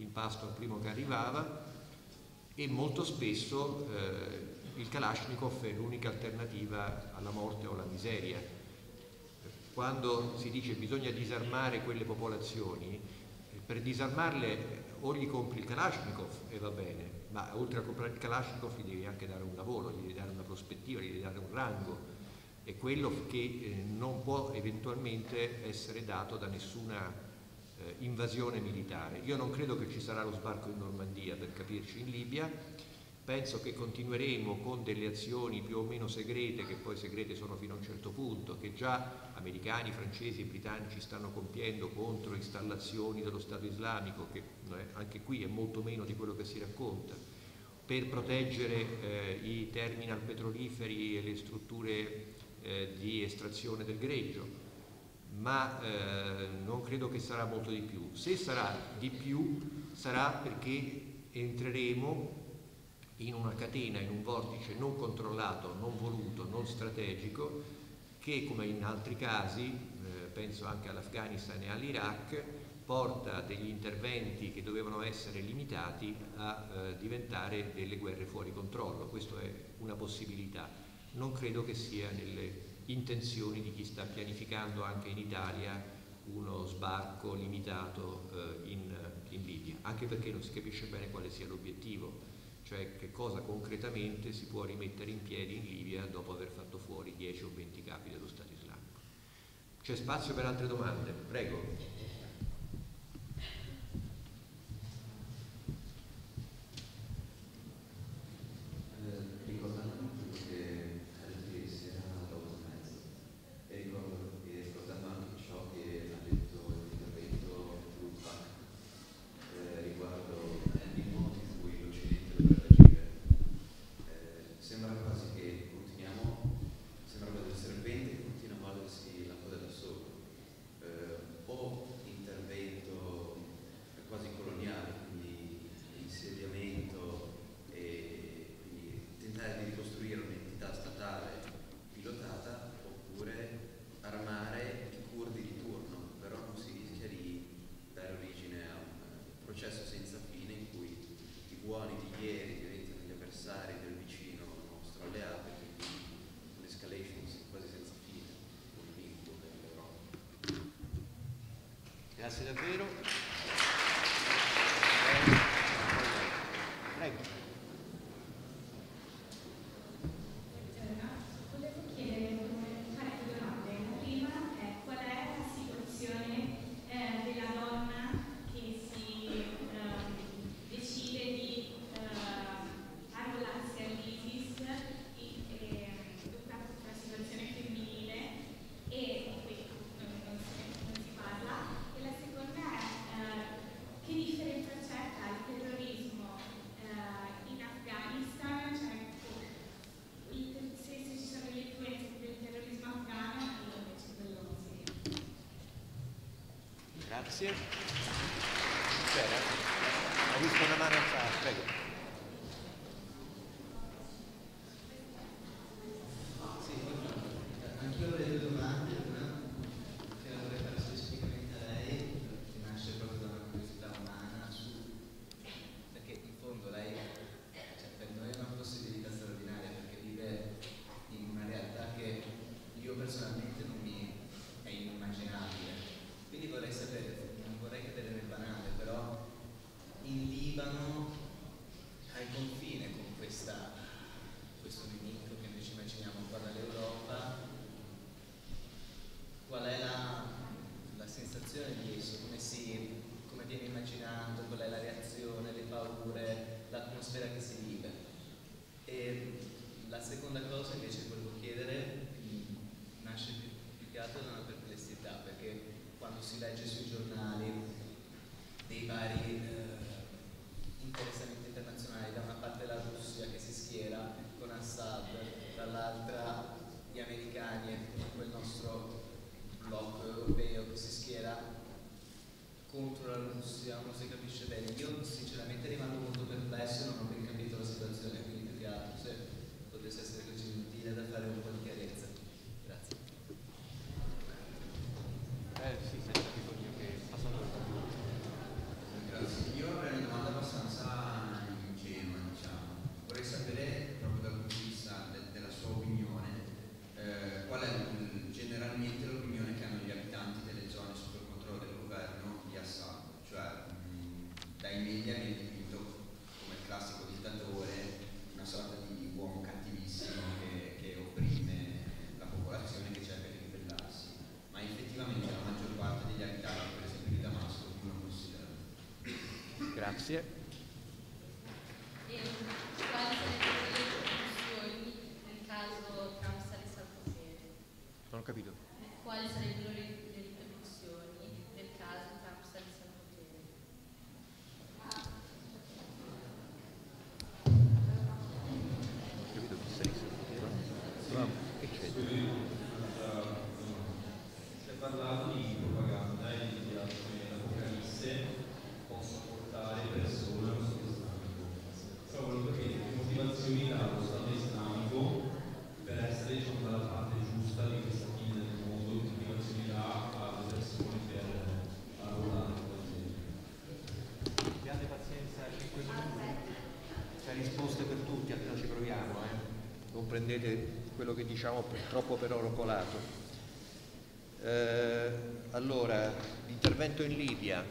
S2: in pasto al primo che arrivava, e molto spesso eh, il Kalashnikov è l'unica alternativa alla morte o alla miseria. Quando si dice bisogna disarmare quelle popolazioni, per disarmarle o gli compri il Kalashnikov e va bene, ma oltre a comprare il Kalashnikov gli devi anche dare un lavoro, gli devi dare una prospettiva, gli devi dare un rango, e quello che eh, non può eventualmente essere dato da nessuna eh, invasione militare. Io non credo che ci sarà lo sbarco in Normandia, per capirci, in Libia. Penso che continueremo con delle azioni più o meno segrete, che poi segrete sono fino a un certo punto, che già americani, francesi e britannici stanno compiendo contro installazioni dello Stato islamico, che eh, anche qui è molto meno di quello che si racconta, per proteggere eh, i terminal petroliferi e le strutture eh, di estrazione del greggio, ma eh, non credo che sarà molto di più. Se sarà di più sarà perché entreremo in una catena, in un vortice non controllato, non voluto, non strategico, che come in altri casi, eh, penso anche all'Afghanistan e all'Iraq, porta degli interventi che dovevano essere limitati a eh, diventare delle guerre fuori controllo. Questa è una possibilità. Non credo che sia nelle intenzioni di chi sta pianificando anche in Italia uno sbarco limitato eh, in, in Libia, anche perché non si capisce bene quale sia l'obiettivo, cioè che cosa concretamente si può rimettere in piedi in Libia dopo aver fatto fuori dieci o venti capi dello Stato islamico. C'è spazio per altre domande? Prego. Grazie davvero. Prego.
S4: Volevo chiedere un paio di domande. La prima è: qual è la situazione eh, della donna che si eh, decide di eh, arruolarsi all'ISIS, e, e, tutta la situazione femminile, e qui non, non, si, non si parla. E la seconda è eh, che differenza c'è tra il terrorismo eh, in Afghanistan, cioè il, se, se ci sono le influenze del terrorismo afghano e invece quello siriano.
S2: Grazie. C'era? Ho visto una mano alzata, prego.
S6: Anch'io ho delle domande, una che la vorrei fare specificamente a lei, che nasce proprio da una curiosità umana, su, perché in fondo lei, cioè, per noi è una possibilità straordinaria, perché vive in una realtà che io personalmente non mi è inimmaginabile. Quindi vorrei sapere, non vorrei cadere nel banale, però in Libano, al confine con questa, questo nemico che noi ci immaginiamo qua dall'Europa, qual è la, la sensazione di esso, come, si, come viene immaginato, qual è la reazione, le paure, l'atmosfera che si vive. E la seconda cosa invece che volevo chiedere mh, nasce più, più che altro da una perplessità, perché quando si legge sui giornali dei vari eh, interessamenti internazionali, da una parte la Russia che si schiera con Assad, dall'altra gli americani e quel nostro blocco europeo che si schiera contro la Russia, non si capisce bene. Io sinceramente rimango molto perplesso e non ho ben capito la situazione, quindi più che altro se potesse essere così gentile da fare un po' di chiarezza. Grazie.
S2: Eh sì, senza bisogno che passano.
S7: Grazie. Io avrei Grazie.
S8: E quali sarebbero le ripercussioni nel caso Trump salisse al potere?
S7: Non ho capito.
S8: Quali sarebbero le, le ripercussioni nel caso Trump salisse al potere?
S7: Non ho capito chi salisse al potere. Che c'è?
S9: Si è parlato di propaganda e di dichiarazioni dell'Apocalisse possa portare persone allo Stato islamico. Però volevo capire che motivazioni dà lo Stato islamico per essere, diciamo, dalla parte giusta di questa fine del mondo, che motivazioni dà alle persone per lavorare con la gente.
S2: Abbiate pazienza, cinque minuti. C'è risposte per tutti, almeno ci proviamo, eh.
S7: Non prendete quello che diciamo troppo per oro colato. Eh, allora, l'intervento in Libia.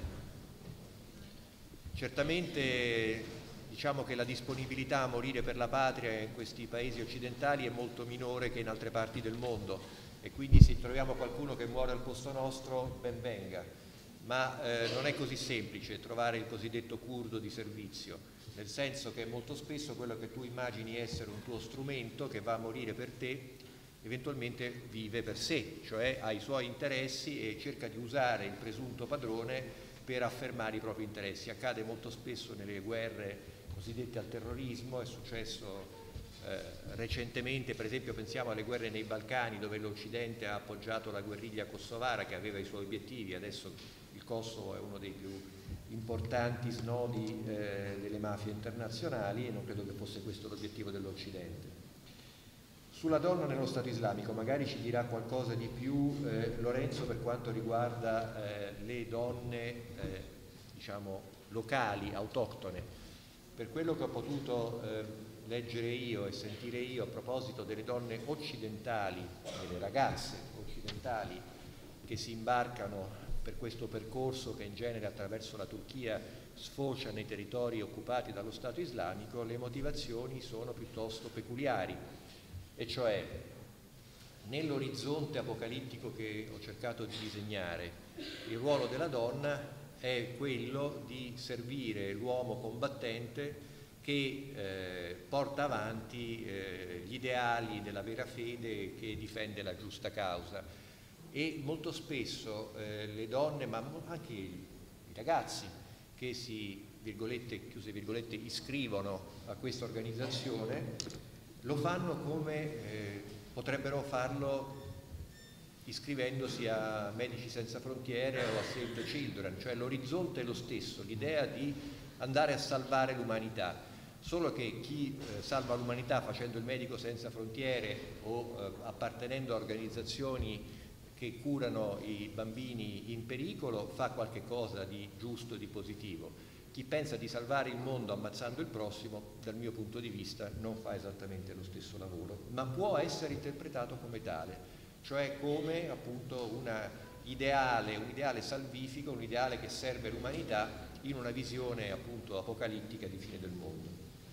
S7: Certamente diciamo che la disponibilità a morire per la patria in questi paesi occidentali è molto minore che in altre parti del mondo e quindi se troviamo qualcuno che muore al posto nostro, ben venga. Ma eh, non è così semplice trovare il cosiddetto curdo di servizio, nel senso che molto spesso quello che tu immagini essere un tuo strumento che va a morire per te, eventualmente vive per sé, cioè ha i suoi interessi e cerca di usare il presunto padrone per affermare i propri interessi. Accade molto spesso nelle guerre cosiddette al terrorismo, è successo eh, recentemente, per esempio pensiamo alle guerre nei Balcani dove l'Occidente ha appoggiato la guerriglia kosovara che aveva i suoi obiettivi, adesso il Kosovo è uno dei più importanti snodi eh, delle mafie internazionali e non credo che fosse questo l'obiettivo dell'Occidente. Sulla donna nello Stato islamico magari ci dirà qualcosa di più eh, Lorenzo per quanto riguarda eh, le donne eh, diciamo locali, autoctone. Per quello che ho potuto eh, leggere io e sentire io a proposito delle donne occidentali, delle ragazze occidentali che si imbarcano per questo percorso che in genere attraverso la Turchia sfocia nei territori occupati dallo Stato islamico, le motivazioni sono piuttosto peculiari, e cioè nell'orizzonte apocalittico che ho cercato di disegnare, il ruolo della donna è quello di servire l'uomo combattente che eh, porta avanti eh, gli ideali della vera fede, che difende la giusta causa. E molto spesso eh, le donne, ma anche i ragazzi che si, virgolette, chiuse virgolette, iscrivono a questa organizzazione, lo fanno come eh, potrebbero farlo iscrivendosi a Medici Senza Frontiere o a Save the Children, cioè l'orizzonte è lo stesso, l'idea di andare a salvare l'umanità, solo che chi eh, salva l'umanità facendo il medico senza frontiere o eh, appartenendo a organizzazioni che curano i bambini in pericolo fa qualche cosa di giusto e di positivo. Chi pensa di salvare il mondo ammazzando il prossimo, dal mio punto di vista, non fa esattamente lo stesso lavoro, ma può essere interpretato come tale, cioè come appunto una ideale, un ideale salvifico, un ideale che serve l'umanità in una visione appunto apocalittica di fine del mondo.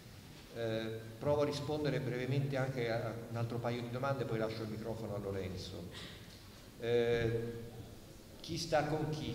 S7: Eh, provo a rispondere brevemente anche a un altro paio di domande, poi lascio il microfono a Lorenzo. Eh, chi sta con chi?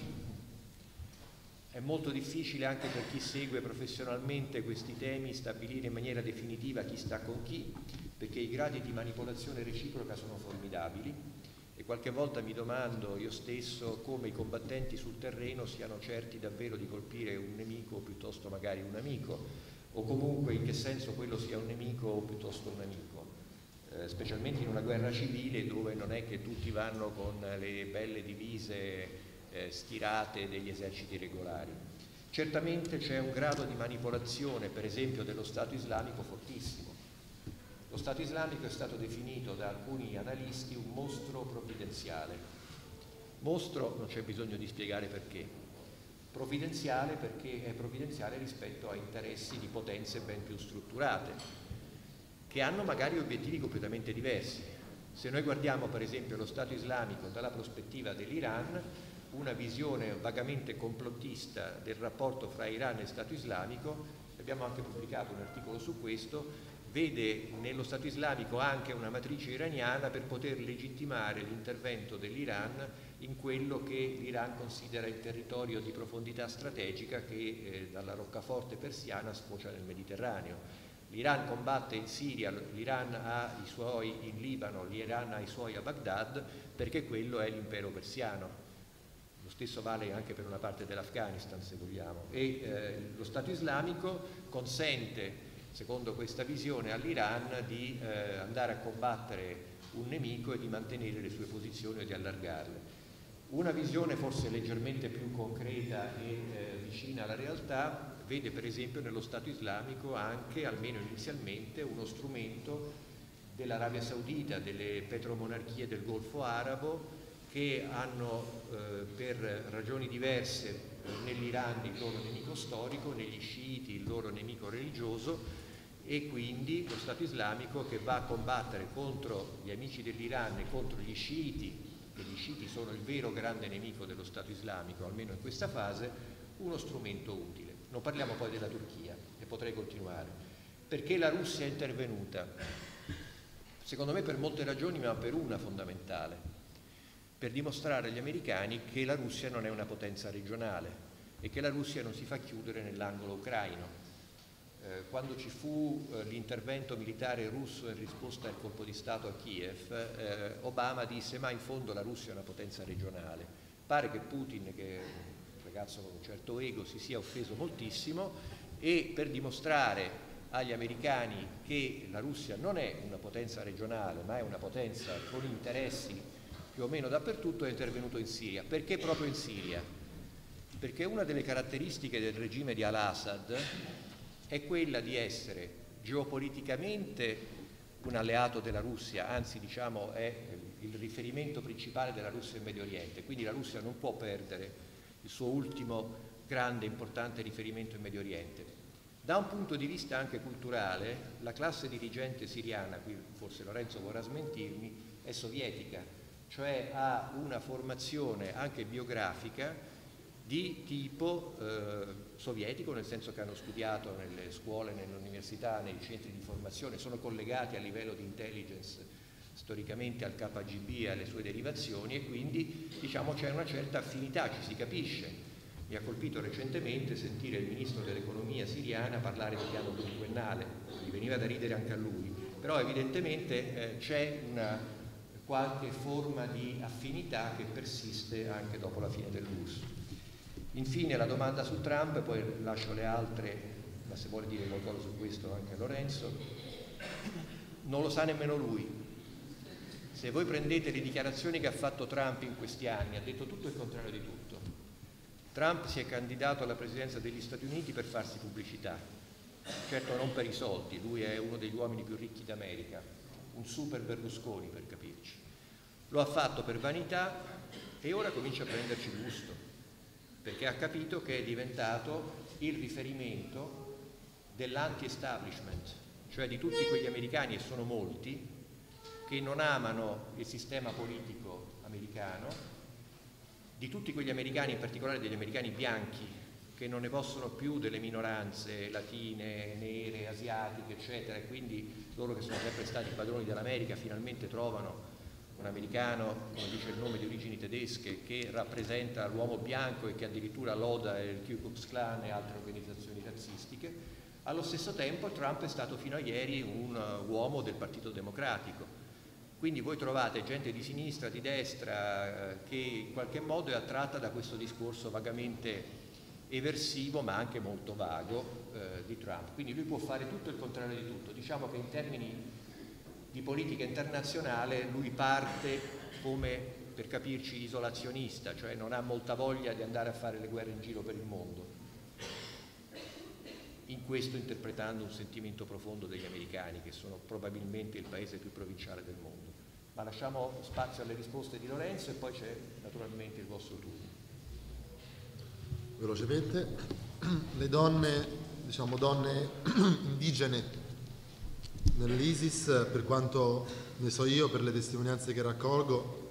S7: È molto difficile anche per chi segue professionalmente questi temi stabilire in maniera definitiva chi sta con chi, perché i gradi di manipolazione reciproca sono formidabili e qualche volta mi domando io stesso come i combattenti sul terreno siano certi davvero di colpire un nemico o piuttosto magari un amico, o comunque in che senso quello sia un nemico o piuttosto un amico, eh, specialmente in una guerra civile dove non è che tutti vanno con le belle divise Eh, stirate degli eserciti regolari. Certamente c'è un grado di manipolazione, per esempio, dello Stato islamico fortissimo. Lo Stato islamico è stato definito da alcuni analisti un mostro provvidenziale. Mostro non c'è bisogno di spiegare perché. Provvidenziale perché è provvidenziale rispetto a interessi di potenze ben più strutturate, che hanno magari obiettivi completamente diversi. Se noi guardiamo per esempio lo Stato islamico dalla prospettiva dell'Iran, una visione vagamente complottista del rapporto fra Iran e Stato islamico, abbiamo anche pubblicato un articolo su questo, vede nello Stato islamico anche una matrice iraniana per poter legittimare l'intervento dell'Iran in quello che l'Iran considera il territorio di profondità strategica che eh, dalla roccaforte persiana sfocia nel Mediterraneo. L'Iran combatte in Siria, l'Iran ha i suoi in Libano, l'Iran ha i suoi a Baghdad, perché quello è l'impero persiano. Lo stesso vale anche per una parte dell'Afghanistan, se vogliamo. E eh, lo Stato islamico consente, secondo questa visione, all'Iran di eh, andare a combattere un nemico e di mantenere le sue posizioni e di allargarle. Una visione forse leggermente più concreta e eh, vicina alla realtà vede per esempio nello Stato islamico anche, almeno inizialmente, uno strumento dell'Arabia Saudita, delle petromonarchie del Golfo Arabo, che hanno eh, per ragioni diverse eh, nell'Iran il loro nemico storico, negli sciiti il loro nemico religioso, e quindi lo Stato islamico che va a combattere contro gli amici dell'Iran e contro gli sciiti, e gli sciiti sono il vero grande nemico dello Stato islamico, almeno in questa fase, uno strumento utile. Non parliamo poi della Turchia, e potrei continuare. Perché la Russia è intervenuta? Secondo me per molte ragioni, ma per una fondamentale: per dimostrare agli americani che la Russia non è una potenza regionale e che la Russia non si fa chiudere nell'angolo ucraino. Eh, quando ci fu eh, l'intervento militare russo in risposta al colpo di Stato a Kiev, eh, Obama disse: ma in fondo la Russia è una potenza regionale. Pare che Putin, che è un ragazzo con un certo ego, si sia offeso moltissimo, e per dimostrare agli americani che la Russia non è una potenza regionale ma è una potenza con interessi più o meno dappertutto, è intervenuto in Siria. Perché proprio in Siria? Perché una delle caratteristiche del regime di al-Assad è quella di essere geopoliticamente un alleato della Russia, anzi diciamo è il riferimento principale della Russia in Medio Oriente, quindi la Russia non può perdere il suo ultimo grande importante riferimento in Medio Oriente. Da un punto di vista anche culturale, la classe dirigente siriana, qui forse Lorenzo vorrà smentirmi, è sovietica, cioè ha una formazione anche biografica di tipo eh, sovietico, nel senso che hanno studiato nelle scuole, nelle università, nei centri di formazione, sono collegati a livello di intelligence storicamente al K G B e alle sue derivazioni, e quindi diciamo c'è una certa affinità, ci si capisce. Mi ha colpito recentemente sentire il ministro dell'economia siriana parlare di piano quinquennale, gli veniva da ridere anche a lui, però evidentemente eh, c'è una qualche forma di affinità che persiste anche dopo la fine dell'U R S S. Infine la domanda su Trump, poi lascio le altre, ma se vuole dire qualcosa su questo anche Lorenzo. Non lo sa nemmeno lui. Se voi prendete le dichiarazioni che ha fatto Trump in questi anni, ha detto tutto il contrario di tutto. Trump si è candidato alla presidenza degli Stati Uniti per farsi pubblicità, certo non per i soldi, lui è uno degli uomini più ricchi d'America, un super Berlusconi per capirci. Lo ha fatto per vanità e ora comincia a prenderci gusto, perché ha capito che è diventato il riferimento dell'anti-establishment, cioè di tutti quegli americani, e sono molti, che non amano il sistema politico americano, di tutti quegli americani, in particolare degli americani bianchi, che non ne possono più delle minoranze latine, nere, asiatiche, eccetera, e quindi loro che sono sempre stati padroni dell'America finalmente trovano un americano, come dice il nome, di origini tedesche, che rappresenta l'uomo bianco e che addirittura loda il Ku Klux Klan e altre organizzazioni razzistiche. Allo stesso tempo Trump è stato fino a ieri un uomo del Partito Democratico. Quindi voi trovate gente di sinistra, di destra, eh, che in qualche modo è attratta da questo discorso vagamente eversivo, ma anche molto vago, eh, di Trump. Quindi lui può fare tutto il contrario di tutto. Diciamo che in termini di politica internazionale lui parte come, per capirci, isolazionista, cioè non ha molta voglia di andare a fare le guerre in giro per il mondo, in questo interpretando un sentimento profondo degli americani, che sono probabilmente il paese più provinciale del mondo. Ma lasciamo spazio alle risposte di Lorenzo e poi c'è naturalmente il vostro turno.
S3: Velocemente, le donne, diciamo donne indigene nell'ISIS, per quanto ne so io, per le testimonianze che raccolgo,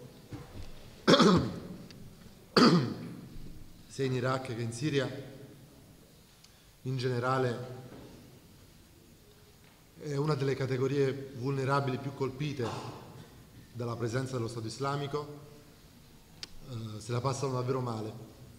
S3: sia in Iraq che in Siria, in generale è una delle categorie vulnerabili più colpite dalla presenza dello Stato islamico, eh, se la passano davvero male.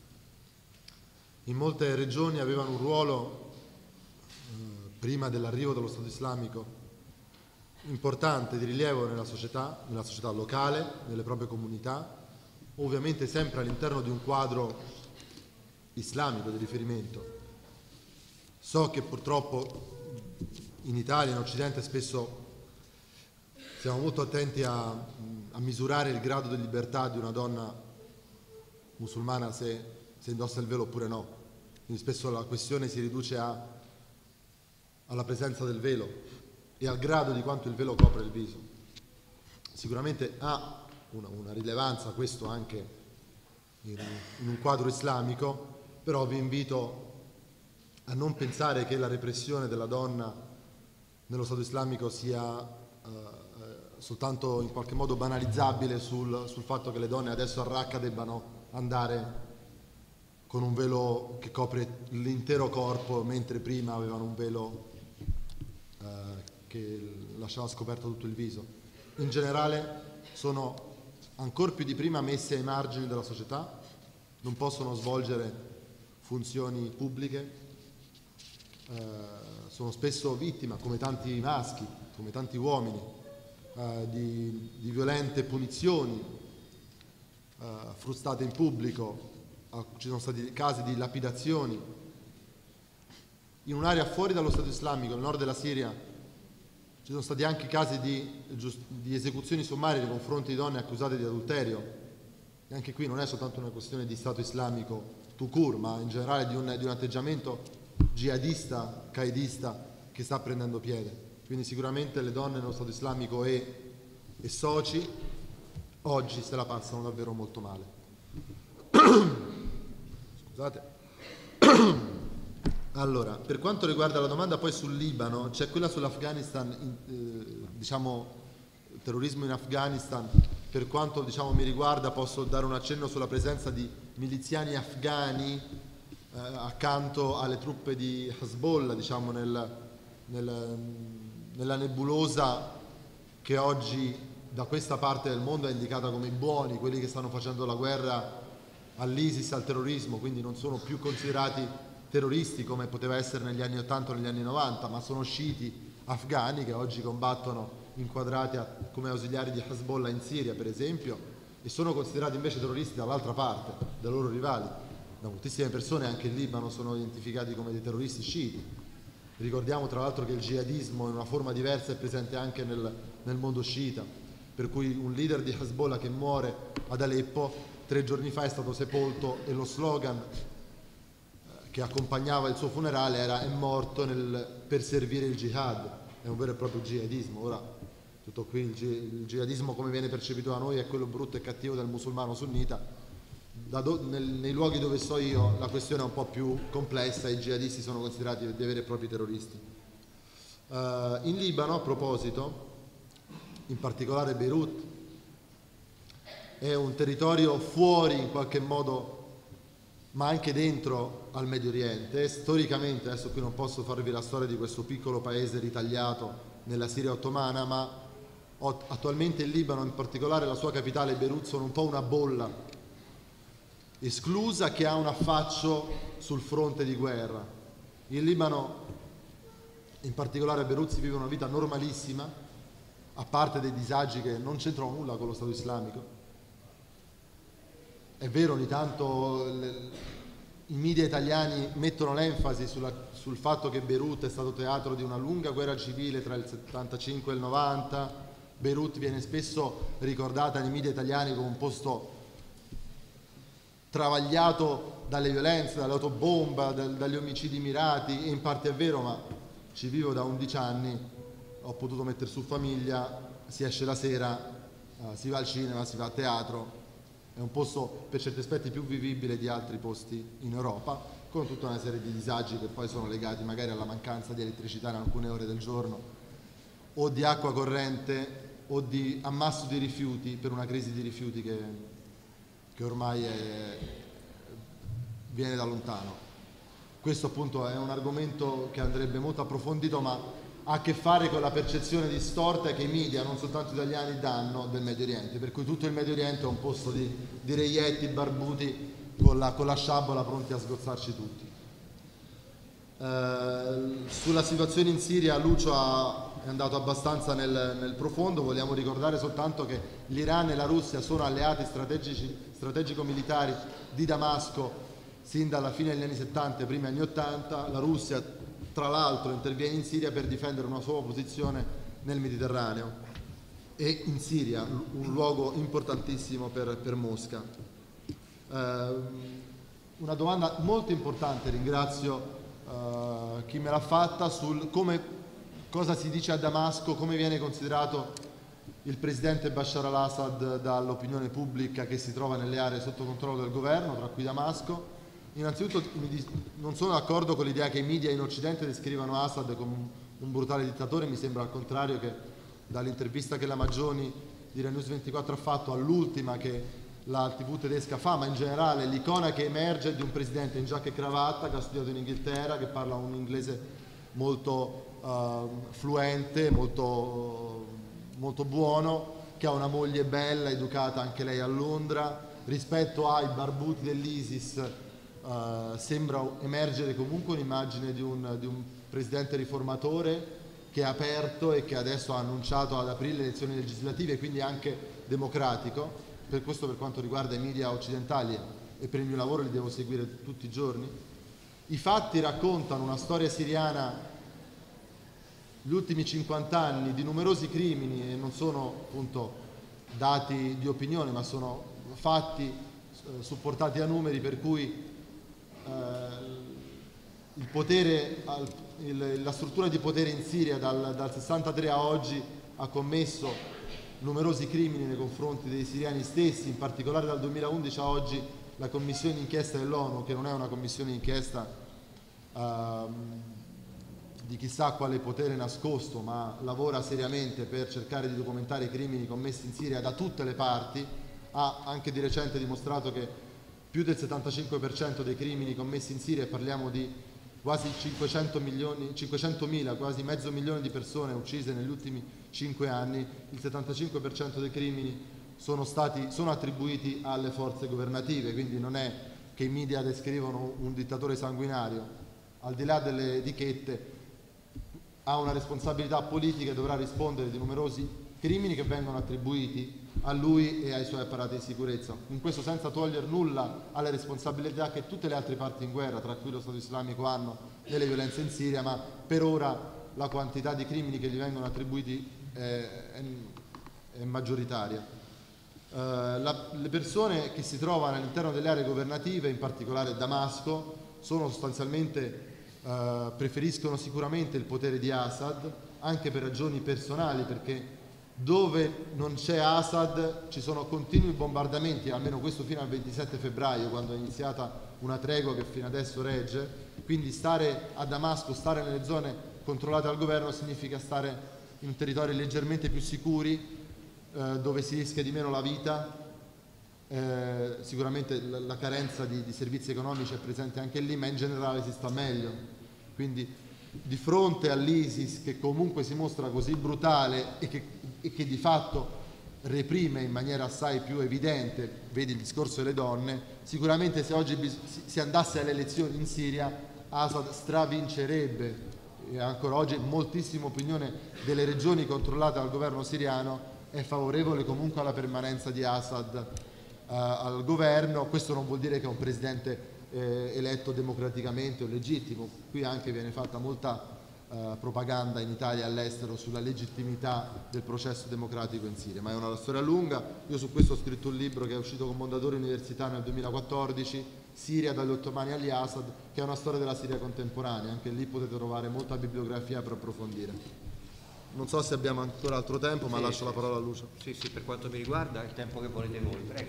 S3: In molte regioni avevano un ruolo, eh, prima dell'arrivo dello Stato islamico, importante, di rilievo nella società, nella società locale, nelle proprie comunità, ovviamente sempre all'interno di un quadro islamico di riferimento. So che purtroppo in Italia, in Occidente, spesso siamo molto attenti a, a misurare il grado di libertà di una donna musulmana se, se indossa il velo oppure no. Quindi spesso la questione si riduce a, alla presenza del velo e al grado di quanto il velo copre il viso. Sicuramente ha una, una rilevanza questo anche in, in un quadro islamico, però vi invito a non pensare che la repressione della donna nello Stato islamico sia eh, soltanto in qualche modo banalizzabile sul, sul fatto che le donne adesso a Raqqa debbano andare con un velo che copre l'intero corpo, mentre prima avevano un velo eh, che lasciava scoperto tutto il viso. In generale sono ancora più di prima messi ai margini della società, non possono svolgere funzioni pubbliche, eh, sono spesso vittima, come tanti maschi, come tanti uomini, eh, di, di violente punizioni, eh, frustate in pubblico, eh, ci sono stati casi di lapidazioni. In un'area fuori dallo Stato islamico, nel nord della Siria, ci sono stati anche casi di, di esecuzioni sommarie nei confronti di donne accusate di adulterio. E anche qui non è soltanto una questione di Stato islamico tout court, ma in generale di un, di un atteggiamento jihadista, qaedista che sta prendendo piede. Quindi sicuramente le donne nello Stato islamico e, e soci oggi se la passano davvero molto male. Scusate. Allora, per quanto riguarda la domanda poi sul Libano, c'è quella sull'Afghanistan, eh, diciamo terrorismo in Afghanistan. Per quanto diciamo mi riguarda, posso dare un accenno sulla presenza di miliziani afghani eh, accanto alle truppe di Hezbollah, diciamo nel, nel, nella nebulosa che oggi da questa parte del mondo è indicata come i buoni, quelli che stanno facendo la guerra all'ISIS, al terrorismo, quindi non sono più considerati terroristi come poteva essere negli anni ottanta o negli anni novanta, ma sono sciiti afghani che oggi combattono inquadrati a, come ausiliari di Hezbollah in Siria, per esempio, e sono considerati invece terroristi dall'altra parte, dai loro rivali. Da moltissime persone anche in Libano sono identificati come dei terroristi sciiti. Ricordiamo tra l'altro che il jihadismo in una forma diversa è presente anche nel, nel mondo sciita, per cui un leader di Hezbollah che muore ad Aleppo tre giorni fa è stato sepolto e lo slogan che accompagnava il suo funerale era "è morto nel, per servire il jihad". È un vero e proprio jihadismo. Ora, tutto qui, il, il jihadismo come viene percepito da noi è quello brutto e cattivo del musulmano sunnita. Da do, nel, nei luoghi dove sto io la questione è un po' più complessa, i jihadisti sono considerati dei veri e propri terroristi. Uh, in Libano, a proposito, in particolare Beirut, è un territorio fuori in qualche modo, ma anche dentro al Medio Oriente. Storicamente, adesso qui non posso farvi la storia di questo piccolo paese ritagliato nella Siria ottomana, ma attualmente il Libano, in particolare la sua capitale Beirut, sono un po' una bolla esclusa che ha un affaccio sul fronte di guerra. In Libano, in particolare a Beirut, si vive una vita normalissima, a parte dei disagi che non c'entrano nulla con lo Stato islamico. È vero, ogni tanto le, i media italiani mettono l'enfasi sulla, sul fatto che Beirut è stato teatro di una lunga guerra civile tra il settantacinque e il novanta. Beirut viene spesso ricordata nei media italiani come un posto travagliato dalle violenze, dall'autobomba, dal, dagli omicidi mirati, e in parte è vero, ma ci vivo da undici anni, ho potuto mettere su famiglia, si esce la sera, uh, si va al cinema, si va a teatro. È un posto per certi aspetti più vivibile di altri posti in Europa, con tutta una serie di disagi che poi sono legati magari alla mancanza di elettricità in alcune ore del giorno, o di acqua corrente, o di ammasso di rifiuti, per una crisi di rifiuti che, che ormai è, viene da lontano. Questo appunto è un argomento che andrebbe molto approfondito, ma ha a che fare con la percezione distorta che i media, non soltanto italiani, danno del Medio Oriente, per cui tutto il Medio Oriente è un posto di, di reietti barbuti con la, con la sciabola pronti a sgozzarci tutti. Eh, sulla situazione in Siria Lucio ha, è andato abbastanza nel, nel profondo. Vogliamo ricordare soltanto che l'Iran e la Russia sono alleati strategici, strategico-militari di Damasco sin dalla fine degli anni settanta e primi anni ottanta. La Russia, tra l'altro, interviene in Siria per difendere una sua posizione nel Mediterraneo e in Siria, un luogo importantissimo per, per Mosca. Eh, una domanda molto importante, ringrazio eh, chi me l'ha fatta, sul come, cosa si dice a Damasco, come viene considerato il presidente Bashar al-Assad dall'opinione pubblica che si trova nelle aree sotto controllo del governo, tra cui Damasco. Innanzitutto non sono d'accordo con l'idea che i media in Occidente descrivano Assad come un brutale dittatore. Mi sembra al contrario che dall'intervista che la Maggioni di Rai News ventiquattro ha fatto all'ultima che la tivù tedesca fa, ma in generale l'icona che emerge è di un presidente in giacca e cravatta che ha studiato in Inghilterra, che parla un inglese molto uh, fluente, molto, molto buono, che ha una moglie bella, educata anche lei a Londra. Rispetto ai barbuti dell'ISIS Uh, sembra emergere comunque un'immagine di un, di un presidente riformatore che è aperto e che adesso ha annunciato ad aprile le elezioni legislative, quindi anche democratico. Per questo, per quanto riguarda i media occidentali, e per il mio lavoro li devo seguire tutti i giorni, i fatti raccontano una storia siriana, gli ultimi cinquanta anni, di numerosi crimini, e non sono appunto dati di opinione ma sono fatti eh, supportati a numeri, per cui il potere, il, la struttura di potere in Siria dal, dal sessantatré a oggi ha commesso numerosi crimini nei confronti dei siriani stessi. In particolare dal duemilaundici a oggi la commissione d'inchiesta dell'ONU, che non è una commissione d'inchiesta uh, di chissà quale potere nascosto, ma lavora seriamente per cercare di documentare i crimini commessi in Siria da tutte le parti, ha anche di recente dimostrato che più del settantacinque per cento dei crimini commessi in Siria, e parliamo di quasi cinquecento milioni, cinquecentomila, quasi mezzo milione di persone uccise negli ultimi cinque anni, il settantacinque per cento dei crimini sono, stati, sono attribuiti alle forze governative. Quindi non è che i media descrivono un dittatore sanguinario, al di là delle etichette ha una responsabilità politica e dovrà rispondere di numerosi crimini che vengono attribuiti a lui e ai suoi apparati di sicurezza. In questo senza togliere nulla alle responsabilità che tutte le altre parti in guerra, tra cui lo Stato islamico, hanno nelle violenze in Siria, ma per ora la quantità di crimini che gli vengono attribuiti è, è, è maggioritaria. Uh, la, le persone che si trovano all'interno delle aree governative, in particolare Damasco, sono sostanzialmente uh, preferiscono sicuramente il potere di Assad, anche per ragioni personali, perché dove non c'è Assad ci sono continui bombardamenti, almeno questo fino al ventisette febbraio, quando è iniziata una tregua che fino adesso regge. Quindi stare a Damasco, stare nelle zone controllate dal governo, significa stare in territori leggermente più sicuri, eh, dove si rischia di meno la vita. Eh, sicuramente la, la carenza di, di servizi economici è presente anche lì, ma in generale si sta meglio. Quindi di fronte all'ISIS, che comunque si mostra così brutale e che, e che di fatto reprime in maniera assai più evidente, vedi il discorso delle donne, sicuramente se oggi si andasse alle elezioni in Siria Assad stravincerebbe, e ancora oggi moltissima opinione delle regioni controllate dal governo siriano è favorevole comunque alla permanenza di Assad uh, al governo. Questo non vuol dire che è un presidente eh, eletto democraticamente o legittimo. Qui anche viene fatta molta uh, propaganda in Italia e all'estero sulla legittimità del processo democratico in Siria, ma è una storia lunga. Io su questo ho scritto un libro che è uscito con Mondadori Università nel duemilaquattordici, Siria dagli ottomani agli Assad, che è una storia della Siria contemporanea. Anche lì potete trovare molta bibliografia per approfondire. Non so se abbiamo ancora altro tempo, ma sì, lascio la parola a Lucio.
S7: Sì, sì, per quanto mi riguarda il tempo che volete voi, prego.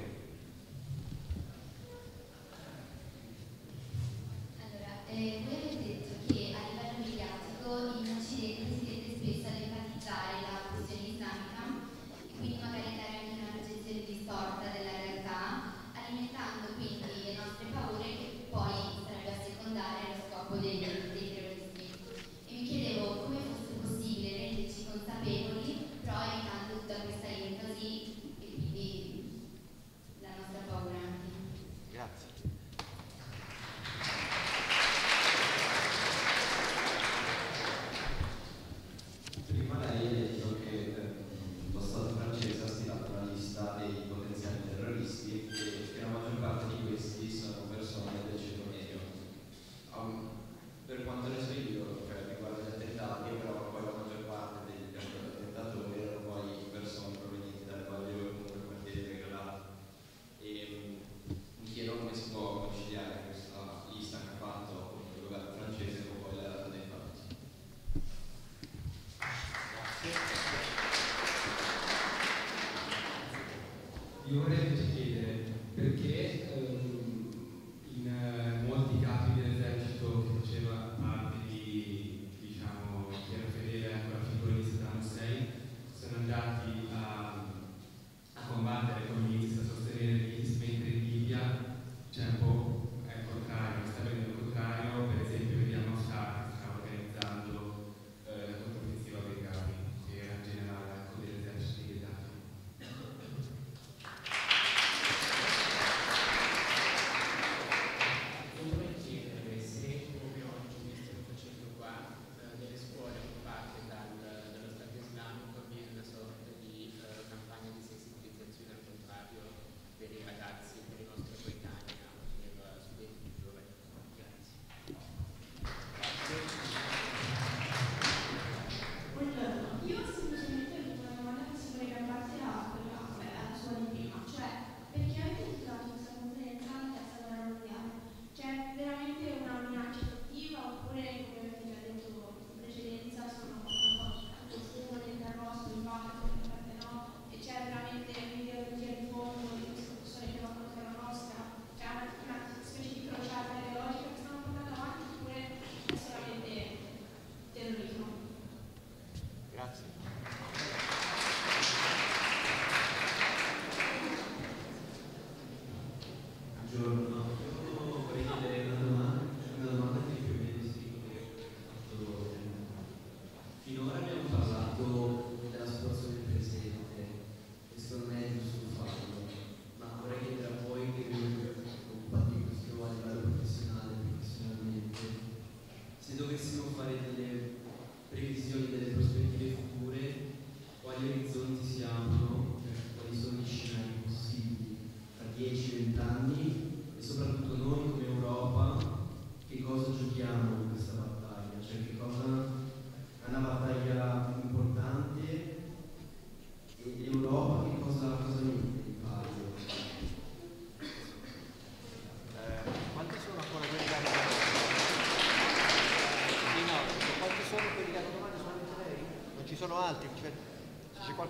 S8: Allora, eh, voi avete detto che a livello mediatico in Occidente si tende spesso ad enfatizzare la questione islamica e quindi magari dare anche una percezione distorta della realtà, alimentando quindi le nostre paure che poi sarebbe a secondare lo scopo dei, dei terroristi. E mi chiedevo come fosse possibile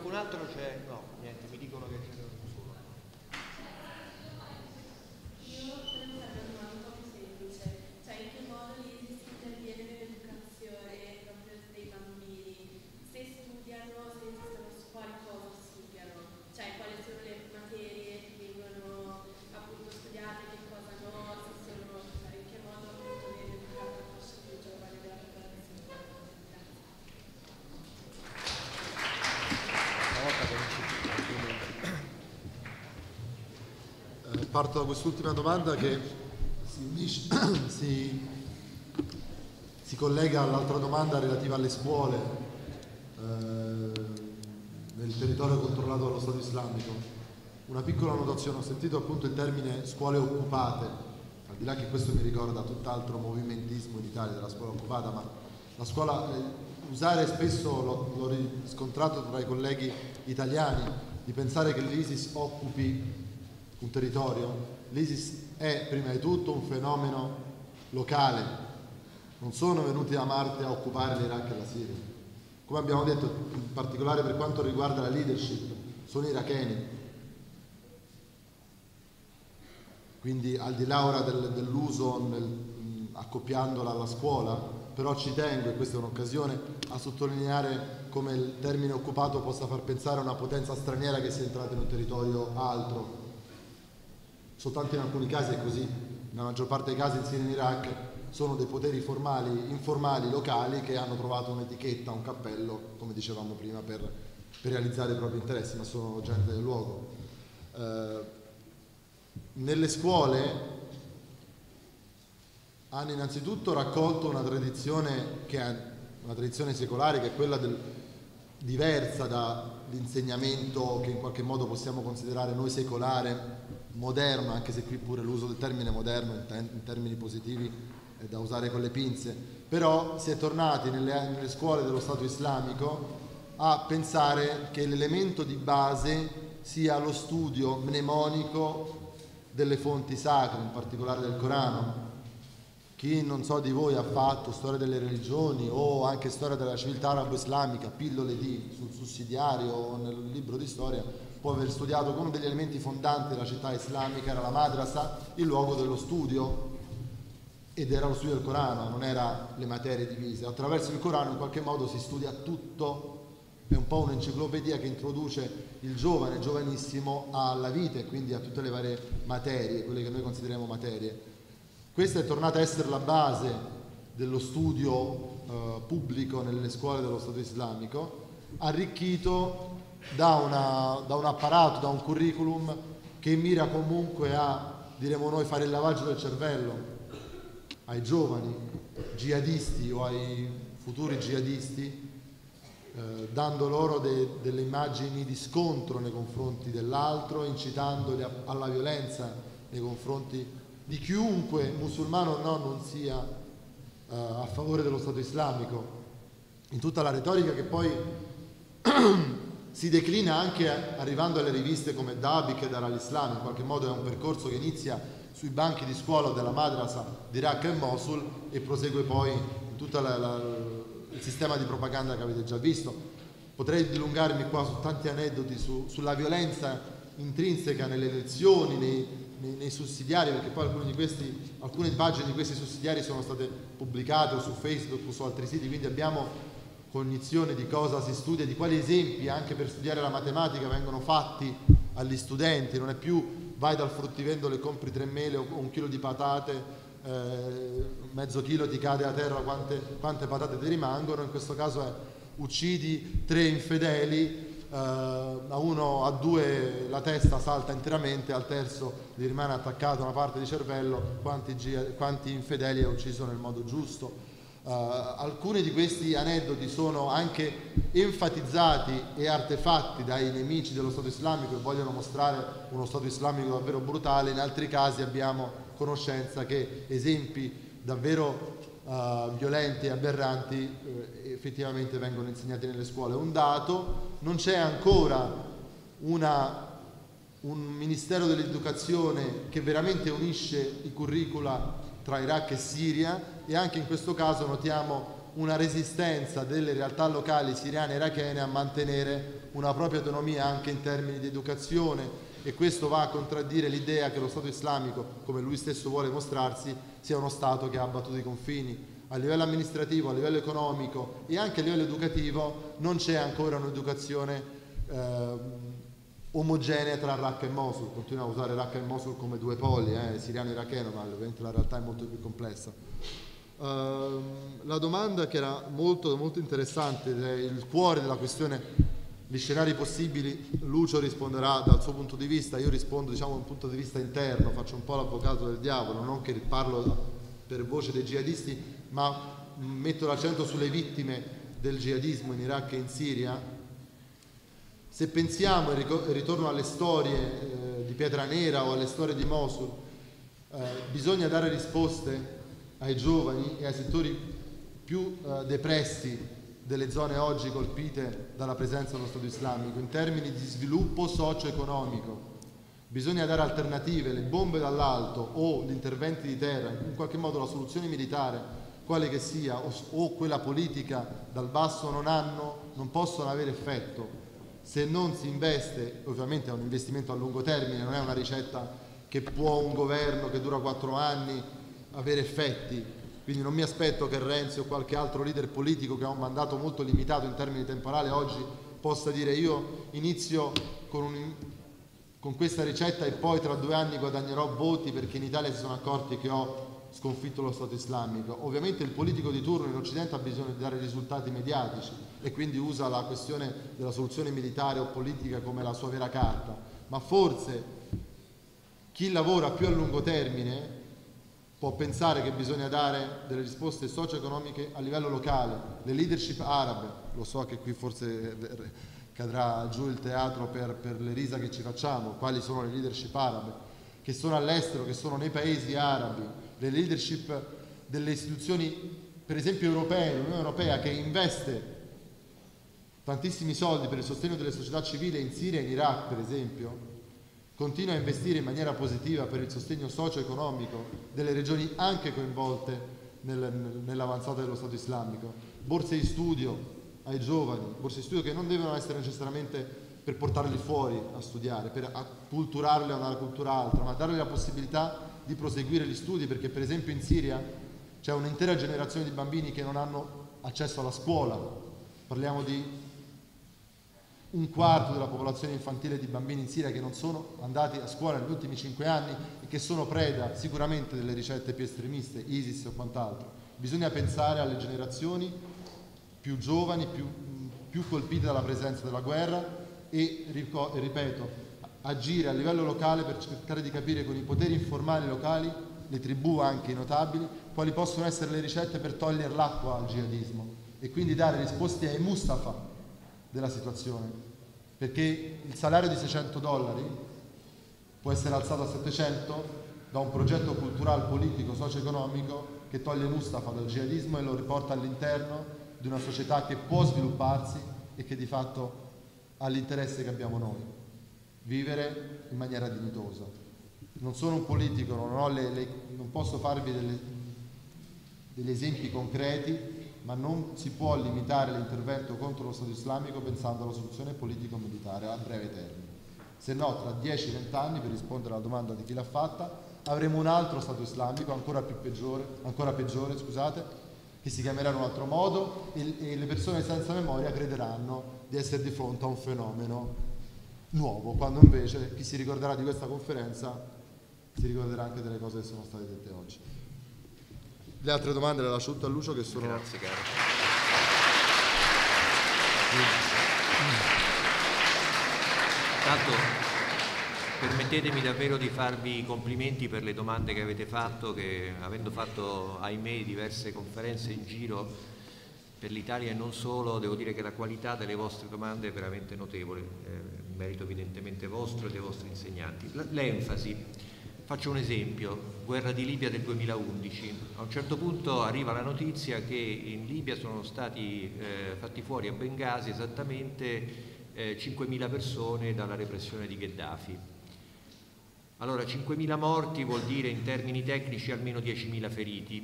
S7: qualcun altro c'è? No, niente, mi dicono che c'è nessuno.
S10: Io volevo fare una domanda un po' più semplice, cioè in che modo l'ISIS interviene nell'educazione proprio dei bambini? Se studiano, se esistono scuole, cosa studiano? Cioè quali sono le materie che vengono appunto studiate, che cosa no, se sono, cioè in che modo appunto viene educata la fascia più giovane della popolazione?
S3: Eh, parto da quest'ultima domanda che si, unisce, si, si collega all'altra domanda relativa alle scuole eh, nel territorio controllato dallo Stato islamico. Una piccola notazione: ho sentito appunto il termine scuole occupate, al di là che questo mi ricorda tutt'altro movimentismo in Italia della scuola occupata, ma la scuola, eh, usare spesso, l'ho, l'ho riscontrato tra i colleghi italiani, di pensare che l'ISIS occupi un territorio. L'ISIS è prima di tutto un fenomeno locale, non sono venuti da Marte a occupare l'Iraq e la Siria. Come abbiamo detto, in particolare per quanto riguarda la leadership, sono iracheni. Quindi al di là ora del, dell'uso nel, mh, accoppiandola alla scuola, però ci tengo, e questa è un'occasione, a sottolineare come il termine occupato possa far pensare a una potenza straniera che sia entrata in un territorio altro. Soltanto in alcuni casi è così, nella maggior parte dei casi in Siria e in Iraq sono dei poteri formali, informali, locali, che hanno trovato un'etichetta, un cappello, come dicevamo prima, per, per realizzare i propri interessi, ma sono gente del luogo. Eh, nelle scuole hanno innanzitutto raccolto una tradizione che è una tradizione secolare, che è quella del, diversa dall'insegnamento che in qualche modo possiamo considerare noi secolare, moderno, anche se qui pure l'uso del termine moderno in, te- in termini positivi è da usare con le pinze. Però si è tornati nelle, nelle scuole dello Stato islamico a pensare che l'elemento di base sia lo studio mnemonico delle fonti sacre, in particolare del Corano. Chi, non so di voi, ha fatto storia delle religioni o anche storia della civiltà arabo-islamica, pillole di, sul sussidiario o nel libro di storia, può aver studiato che uno degli elementi fondanti della città islamica era la madrasa, il luogo dello studio, ed era lo studio del Corano, non era le materie divise. Attraverso il Corano in qualche modo si studia tutto, è un po' un'enciclopedia che introduce il giovane, giovanissimo, alla vita e quindi a tutte le varie materie, quelle che noi consideriamo materie. Questa è tornata a essere la base dello studio eh, pubblico nelle scuole dello Stato islamico, arricchito da, una, da un apparato, da un curriculum che mira comunque a, diremo noi, fare il lavaggio del cervello ai giovani jihadisti o ai futuri jihadisti, eh, dando loro de, delle immagini di scontro nei confronti dell'altro, incitandoli a, alla violenza nei confronti di chiunque, musulmano o no, non sia uh, a favore dello Stato islamico, in tutta la retorica che poi si declina anche arrivando alle riviste come Dabiq e Dar al-Islam. In qualche modo è un percorso che inizia sui banchi di scuola della madrasa di Raqqa e Mosul e prosegue poi in tutto il sistema di propaganda che avete già visto. Potrei dilungarmi qua su tanti aneddoti su, sulla violenza intrinseca nelle lezioni, nei Nei, nei sussidiari, perché poi alcuni di questi, alcune pagine di questi sussidiari sono state pubblicate o su Facebook o su altri siti, quindi abbiamo cognizione di cosa si studia, di quali esempi anche per studiare la matematica vengono fatti agli studenti. Non è più vai dal fruttivendolo e compri tre mele o un chilo di patate, eh, mezzo chilo ti cade a terra, quante, quante patate ti rimangono. In questo caso è uccidi tre infedeli, Uh, a uno, a due la testa salta interamente, al terzo gli rimane attaccata una parte di cervello. Quanti, quanti infedeli ha ucciso nel modo giusto? Uh, alcuni di questi aneddoti sono anche enfatizzati e artefatti dai nemici dello Stato islamico che vogliono mostrare uno Stato islamico davvero brutale. In altri casi abbiamo conoscenza che esempi davvero Uh, violenti e aberranti uh, effettivamente vengono insegnati nelle scuole. Un dato: non c'è ancora una, un Ministero dell'Educazione che veramente unisce i curricula tra Iraq e Siria, e anche in questo caso notiamo una resistenza delle realtà locali siriane e irachene a mantenere una propria autonomia anche in termini di educazione, e questo va a contraddire l'idea che lo Stato islamico, come lui stesso vuole mostrarsi, sia uno Stato che ha abbattuto i confini. A livello amministrativo, a livello economico e anche a livello educativo non c'è ancora un'educazione eh, omogenea tra Raqqa e Mosul. Continua a usare Raqqa e Mosul come due poli, eh, siriano e iracheno, ma ovviamente la realtà è molto più complessa. Uh, la domanda che era molto, molto interessante, il cuore della questione, gli scenari possibili, Lucio risponderà dal suo punto di vista, io rispondo diciamo da un punto di vista interno, faccio un po' l'avvocato del diavolo, non che parlo per voce dei jihadisti, ma metto l'accento sulle vittime del jihadismo in Iraq e in Siria. Se pensiamo, e ritorno alle storie eh, di Pietra Nera o alle storie di Mosul, eh, bisogna dare risposte ai giovani e ai settori più eh, depressi delle zone oggi colpite dalla presenza dello Stato islamico in termini di sviluppo socio-economico. Bisogna dare alternative, le bombe dall'alto o gli interventi di terra, in qualche modo la soluzione militare, quale che sia, o, o quella politica dal basso non hanno, non possono avere effetto se non si investe. Ovviamente è un investimento a lungo termine, non è una ricetta che può un governo che dura quattro anni avere effetti. Quindi non mi aspetto che Renzi o qualche altro leader politico che ha un mandato molto limitato in termini temporali oggi possa dire io inizio con, un, con questa ricetta e poi tra due anni guadagnerò voti perché in Italia si sono accorti che ho sconfitto lo Stato islamico. Ovviamente il politico di turno in Occidente ha bisogno di dare risultati mediatici e quindi usa la questione della soluzione militare o politica come la sua vera carta, ma forse chi lavora più a lungo termine può pensare che bisogna dare delle risposte socio-economiche a livello locale. Le leadership arabe, lo so che qui forse cadrà giù il teatro per, per le risa che ci facciamo, quali sono le leadership arabe, che sono all'estero, che sono nei paesi arabi, le leadership delle istituzioni, per esempio europee, l'Unione Europea che investe tantissimi soldi per il sostegno delle società civili in Siria e in Iraq, per esempio, continua a investire in maniera positiva per il sostegno socio-economico delle regioni anche coinvolte nel, nell'avanzata dello Stato islamico. Borse di studio ai giovani, borse di studio che non devono essere necessariamente per portarli fuori a studiare, per acculturarli a una cultura altra, ma dargli la possibilità di proseguire gli studi, perché per esempio in Siria c'è un'intera generazione di bambini che non hanno accesso alla scuola. Parliamo di un quarto della popolazione infantile di bambini in Siria che non sono andati a scuola negli ultimi cinque anni e che sono preda sicuramente delle ricette più estremiste, ISIS o quant'altro. Bisogna pensare alle generazioni più giovani, più, più colpite dalla presenza della guerra e, ripeto, agire a livello locale per cercare di capire con i poteri informali locali, le tribù anche i notabili, quali possono essere le ricette per togliere l'acqua al jihadismo e quindi dare risposte ai Mustafa della situazione, perché il salario di seicento dollari può essere alzato a settecento da un progetto culturale, politico, socio-economico che toglie Mustafa dal jihadismo e lo riporta all'interno di una società che può svilupparsi e che di fatto ha l'interesse che abbiamo noi, vivere in maniera dignitosa. Non sono un politico, non, ho le, le, non posso farvi delle, degli esempi concreti, ma non si può limitare l'intervento contro lo Stato islamico pensando alla soluzione politico-militare a breve termine. Se no, tra dieci venti anni, per rispondere alla domanda di chi l'ha fatta, avremo un altro Stato islamico ancora più peggiore, ancora peggiore, scusate, che si chiamerà in un altro modo e, e le persone senza memoria crederanno di essere di fronte a un fenomeno nuovo, quando invece chi si ricorderà di questa conferenza si ricorderà anche delle cose che sono state dette oggi. Le altre domande le lascio tutte a Lucio che sono...
S7: Grazie caro. Tanto permettetemi davvero di farvi i complimenti per le domande che avete fatto, che avendo fatto ahimè diverse conferenze in giro per l'Italia e non solo, devo dire che la qualità delle vostre domande è veramente notevole, eh, merito evidentemente vostro e dei vostri insegnanti. L'enfasi. Faccio un esempio, guerra di Libia del duemilaundici, a un certo punto arriva la notizia che in Libia sono stati eh, fatti fuori a Bengasi esattamente eh, cinquemila persone dalla repressione di Gheddafi. Allora cinquemila morti vuol dire in termini tecnici almeno diecimila feriti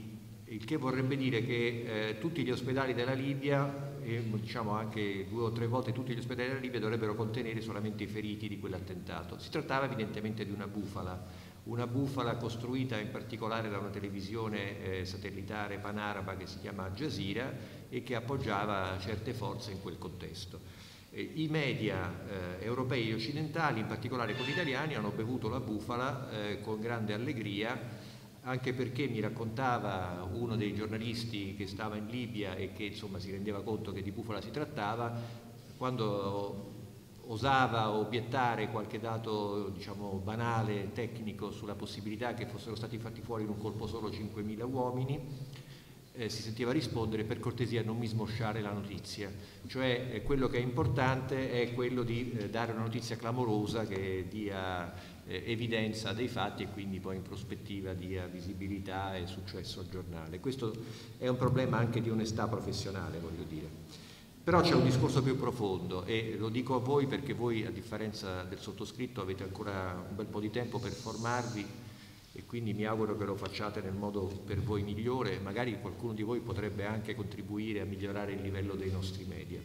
S7: il che vorrebbe dire che eh, tutti gli ospedali della Libia, e diciamo anche due o tre volte tutti gli ospedali della Libia, dovrebbero contenere solamente i feriti di quell'attentato. Si trattava evidentemente di una bufala, una bufala costruita in particolare da una televisione eh, satellitare panaraba che si chiama Al Jazeera e che appoggiava certe forze in quel contesto. Eh, I media eh, europei e occidentali, in particolare quelli italiani, hanno bevuto la bufala eh, con grande allegria, anche perché mi raccontava uno dei giornalisti che stava in Libia e che insomma si rendeva conto che di bufala si trattava, quando osava obiettare qualche dato, diciamo, banale, tecnico, sulla possibilità che fossero stati fatti fuori in un colpo solo cinquemila uomini, eh, si sentiva rispondere: per cortesia non mi smosciare la notizia. Cioè eh, quello che è importante è quello di eh, dare una notizia clamorosa che dia eh, evidenza dei fatti e quindi poi in prospettiva dia visibilità e successo al giornale. Questo è un problema anche di onestà professionale, voglio dire. Però c'è un discorso più profondo e lo dico a voi perché voi, a differenza del sottoscritto, avete ancora un bel po' di tempo per formarvi e quindi mi auguro che lo facciate nel modo per voi migliore. Magari qualcuno di voi potrebbe anche contribuire a migliorare il livello dei nostri media.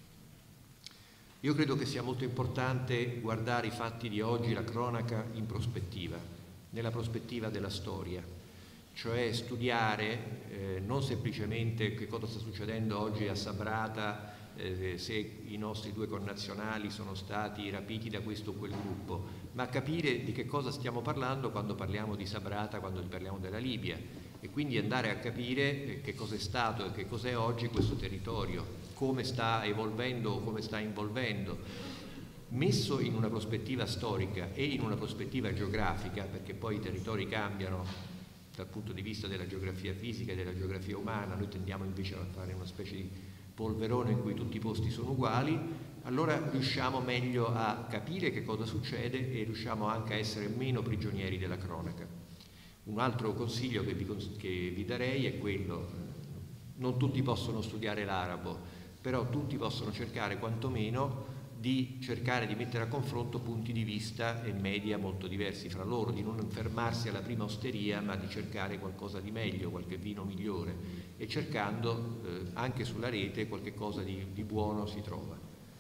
S7: Io credo che sia molto importante guardare i fatti di oggi, la cronaca, in prospettiva, nella prospettiva della storia. Cioè studiare eh, non semplicemente che cosa sta succedendo oggi a Sabrata, eh, se i nostri due connazionali sono stati rapiti da questo o quel gruppo, ma capire di che cosa stiamo parlando quando parliamo di Sabrata, quando parliamo della Libia, e quindi andare a capire eh, che cosa è stato e che cos'è oggi questo territorio, come sta evolvendo o come sta involvendo, messo in una prospettiva storica e in una prospettiva geografica, perché poi i territori cambiano dal punto di vista della geografia fisica e della geografia umana. Noi tendiamo invece a fare una specie di polverone in cui tutti i posti sono uguali, allora riusciamo meglio a capire che cosa succede e riusciamo anche a essere meno prigionieri della cronaca. Un altro consiglio che vi, che vi darei è quello: non tutti possono studiare l'arabo, però tutti possono cercare quantomeno di cercare di mettere a confronto punti di vista e media molto diversi fra loro, di non fermarsi alla prima osteria, ma di cercare qualcosa di meglio, qualche vino migliore, e cercando eh, anche sulla rete qualche cosa di, di buono si trova.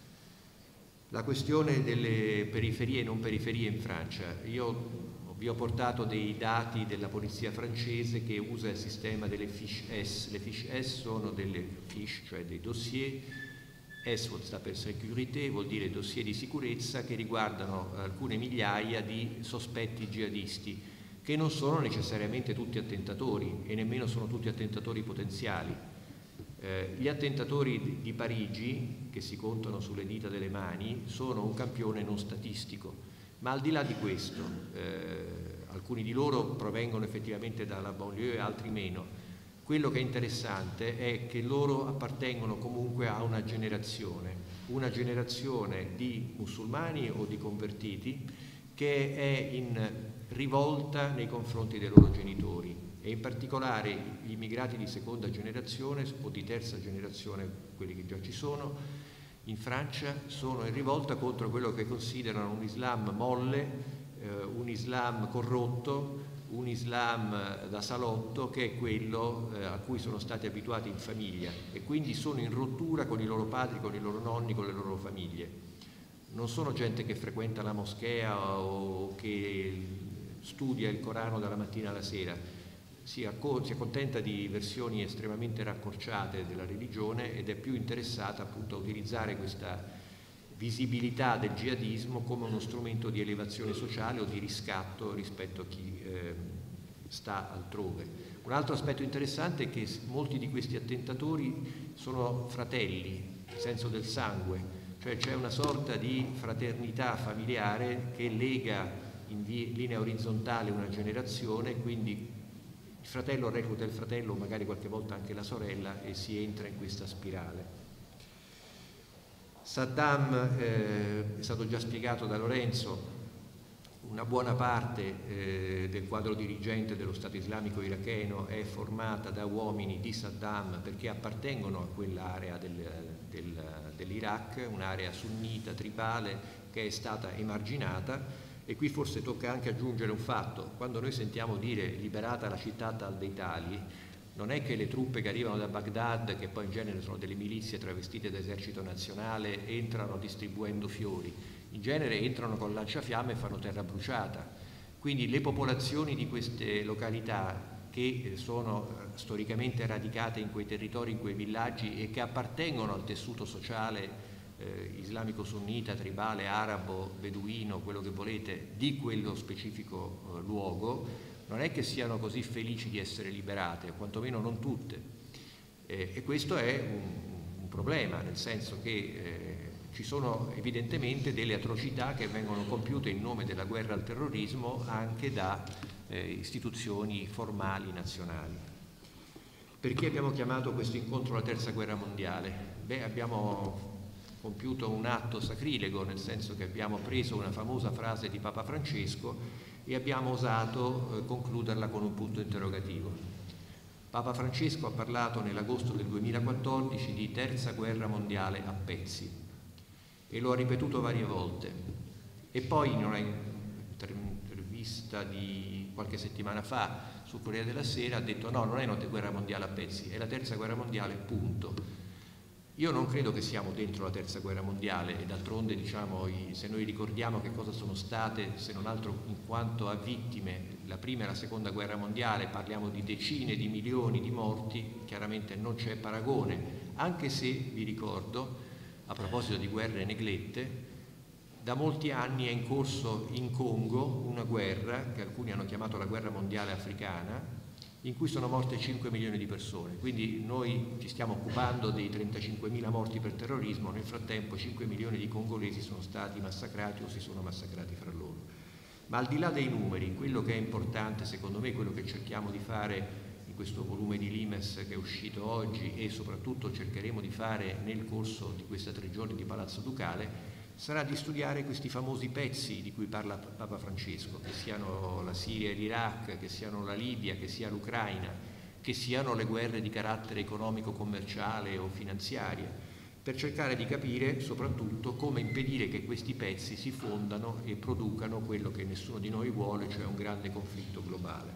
S7: La questione delle periferie e non periferie in Francia. Io vi ho portato dei dati della polizia francese che usa il sistema delle fiche S. Le fiche S sono delle fiche, cioè dei dossier. S sta per sécurité, vuol dire dossier di sicurezza che riguardano alcune migliaia di sospetti jihadisti, che non sono necessariamente tutti attentatori e nemmeno sono tutti attentatori potenziali. Eh, gli attentatori di, di Parigi, che si contano sulle dita delle mani, sono un campione non statistico, ma al di là di questo, eh, alcuni di loro provengono effettivamente dalla banlieue e altri meno. Quello che è interessante è che loro appartengono comunque a una generazione, una generazione di musulmani o di convertiti che è in rivolta nei confronti dei loro genitori, e in particolare gli immigrati di seconda generazione o di terza generazione, quelli che già ci sono, in Francia sono in rivolta contro quello che considerano un Islam molle, eh, un Islam corrotto, un Islam da salotto, che è quello eh, a cui sono stati abituati in famiglia, e quindi sono in rottura con i loro padri, con i loro nonni, con le loro famiglie. Non sono gente che frequenta la moschea o che studia il Corano dalla mattina alla sera, si, si accontenta di versioni estremamente raccorciate della religione ed è più interessata appunto a utilizzare questa visibilità del jihadismo come uno strumento di elevazione sociale o di riscatto rispetto a chi eh, sta altrove. Un altro aspetto interessante è che molti di questi attentatori sono fratelli, nel senso del sangue, cioè c'è una sorta di fraternità familiare che lega in linea orizzontale una generazione, quindi il fratello recluta il fratello, magari qualche volta anche la sorella, e si entra in questa spirale. Saddam, eh, è stato già spiegato da Lorenzo, una buona parte eh, del quadro dirigente dello Stato islamico iracheno è formata da uomini di Saddam perché appartengono a quell'area del, del, dell'Iraq, un'area sunnita, tribale, che è stata emarginata. E qui forse tocca anche aggiungere un fatto: quando noi sentiamo dire liberata la città tal dei tali, Non è che le truppe che arrivano da Baghdad, che poi in genere sono delle milizie travestite da esercito nazionale, entrano distribuendo fiori. In genere entrano con lanciafiamme e fanno terra bruciata. Quindi le popolazioni di queste località, che sono storicamente radicate in quei territori, in quei villaggi e che appartengono al tessuto sociale eh, islamico sunnita, tribale, arabo, beduino, quello che volete, di quello specifico eh, luogo, non è che siano così felici di essere liberate, quantomeno non tutte. Eh, e questo è un, un problema, nel senso che eh, ci sono evidentemente delle atrocità che vengono compiute in nome della guerra al terrorismo anche da Eh, istituzioni formali nazionali. Perché abbiamo chiamato questo incontro la terza guerra mondiale? Beh, abbiamo compiuto un atto sacrilego, nel senso che abbiamo preso una famosa frase di Papa Francesco e abbiamo osato eh, concluderla con un punto interrogativo. Papa Francesco ha parlato nell'agosto del duemilaquattordici di terza guerra mondiale a pezzi e lo ha ripetuto varie volte, e poi in una intervista di qualche settimana fa sul Corriere della Sera ha detto no, non è una guerra mondiale a pezzi, è la terza guerra mondiale, punto. Io non credo che siamo dentro la terza guerra mondiale, e d'altronde diciamo, se noi ricordiamo che cosa sono state, se non altro in quanto a vittime, la prima e la seconda guerra mondiale, parliamo di decine di milioni di morti, chiaramente non c'è paragone, anche se vi ricordo, a proposito di guerre neglette, da molti anni è in corso in Congo una guerra che alcuni hanno chiamato la guerra mondiale africana, in cui sono morte cinque milioni di persone. Quindi noi ci stiamo occupando dei trentacinquemila morti per terrorismo, nel frattempo cinque milioni di congolesi sono stati massacrati o si sono massacrati fra loro. Ma al di là dei numeri, quello che è importante secondo me, quello che cerchiamo di fare in questo volume di Limes che è uscito oggi e soprattutto cercheremo di fare nel corso di questi tre giorni di Palazzo Ducale, sarà di studiare questi famosi pezzi di cui parla Papa Francesco, che siano la Siria e l'Iraq, che siano la Libia, che sia l'Ucraina, che siano le guerre di carattere economico, commerciale o finanziarie, per cercare di capire soprattutto come impedire che questi pezzi si fondano e producano quello che nessuno di noi vuole, cioè un grande conflitto globale.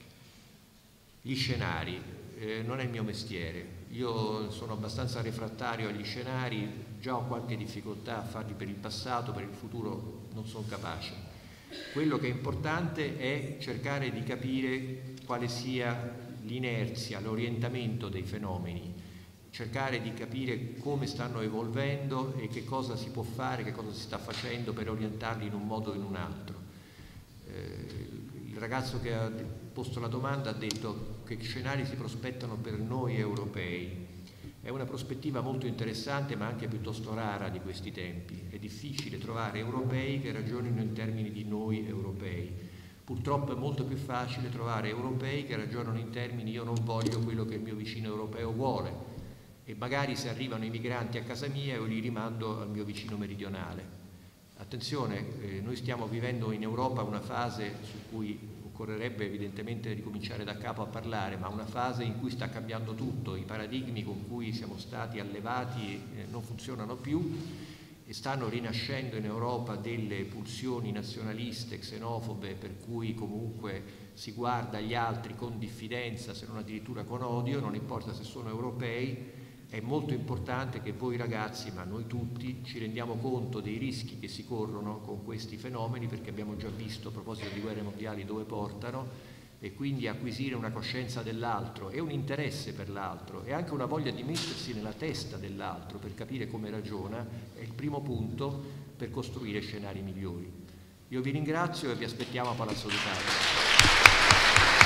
S7: Gli scenari, eh, non è il mio mestiere, io sono abbastanza refrattario agli scenari, già ho qualche difficoltà a farli per il passato, per il futuro non sono capace. Quello che è importante è cercare di capire quale sia l'inerzia, l'orientamento dei fenomeni, cercare di capire come stanno evolvendo e che cosa si può fare, che cosa si sta facendo per orientarli in un modo o in un altro. Eh, il ragazzo che ha posto la domanda ha detto che scenari si prospettano per noi europei. È una prospettiva molto interessante ma anche piuttosto rara di questi tempi. È difficile trovare europei che ragionino in termini di noi europei. Purtroppo è molto più facile trovare europei che ragionano in termini io non voglio quello che il mio vicino europeo vuole, e magari se arrivano i migranti a casa mia io li rimando al mio vicino meridionale. Attenzione, eh, noi stiamo vivendo in Europa una fase su cui occorrerebbe evidentemente ricominciare da capo a parlare, ma una fase in cui sta cambiando tutto, i paradigmi con cui siamo stati allevati eh, non funzionano più e stanno rinascendo in Europa delle pulsioni nazionaliste, xenofobe, per cui comunque si guarda agli altri con diffidenza, se non addirittura con odio, non importa se sono europei. È molto importante che voi ragazzi, ma noi tutti, ci rendiamo conto dei rischi che si corrono con questi fenomeni, perché abbiamo già visto, a proposito di guerre mondiali, dove portano, e quindi acquisire una coscienza dell'altro e un interesse per l'altro e anche una voglia di mettersi nella testa dell'altro per capire come ragiona è il primo punto per costruire scenari migliori. Io vi ringrazio e vi aspettiamo a Palazzo Ducale.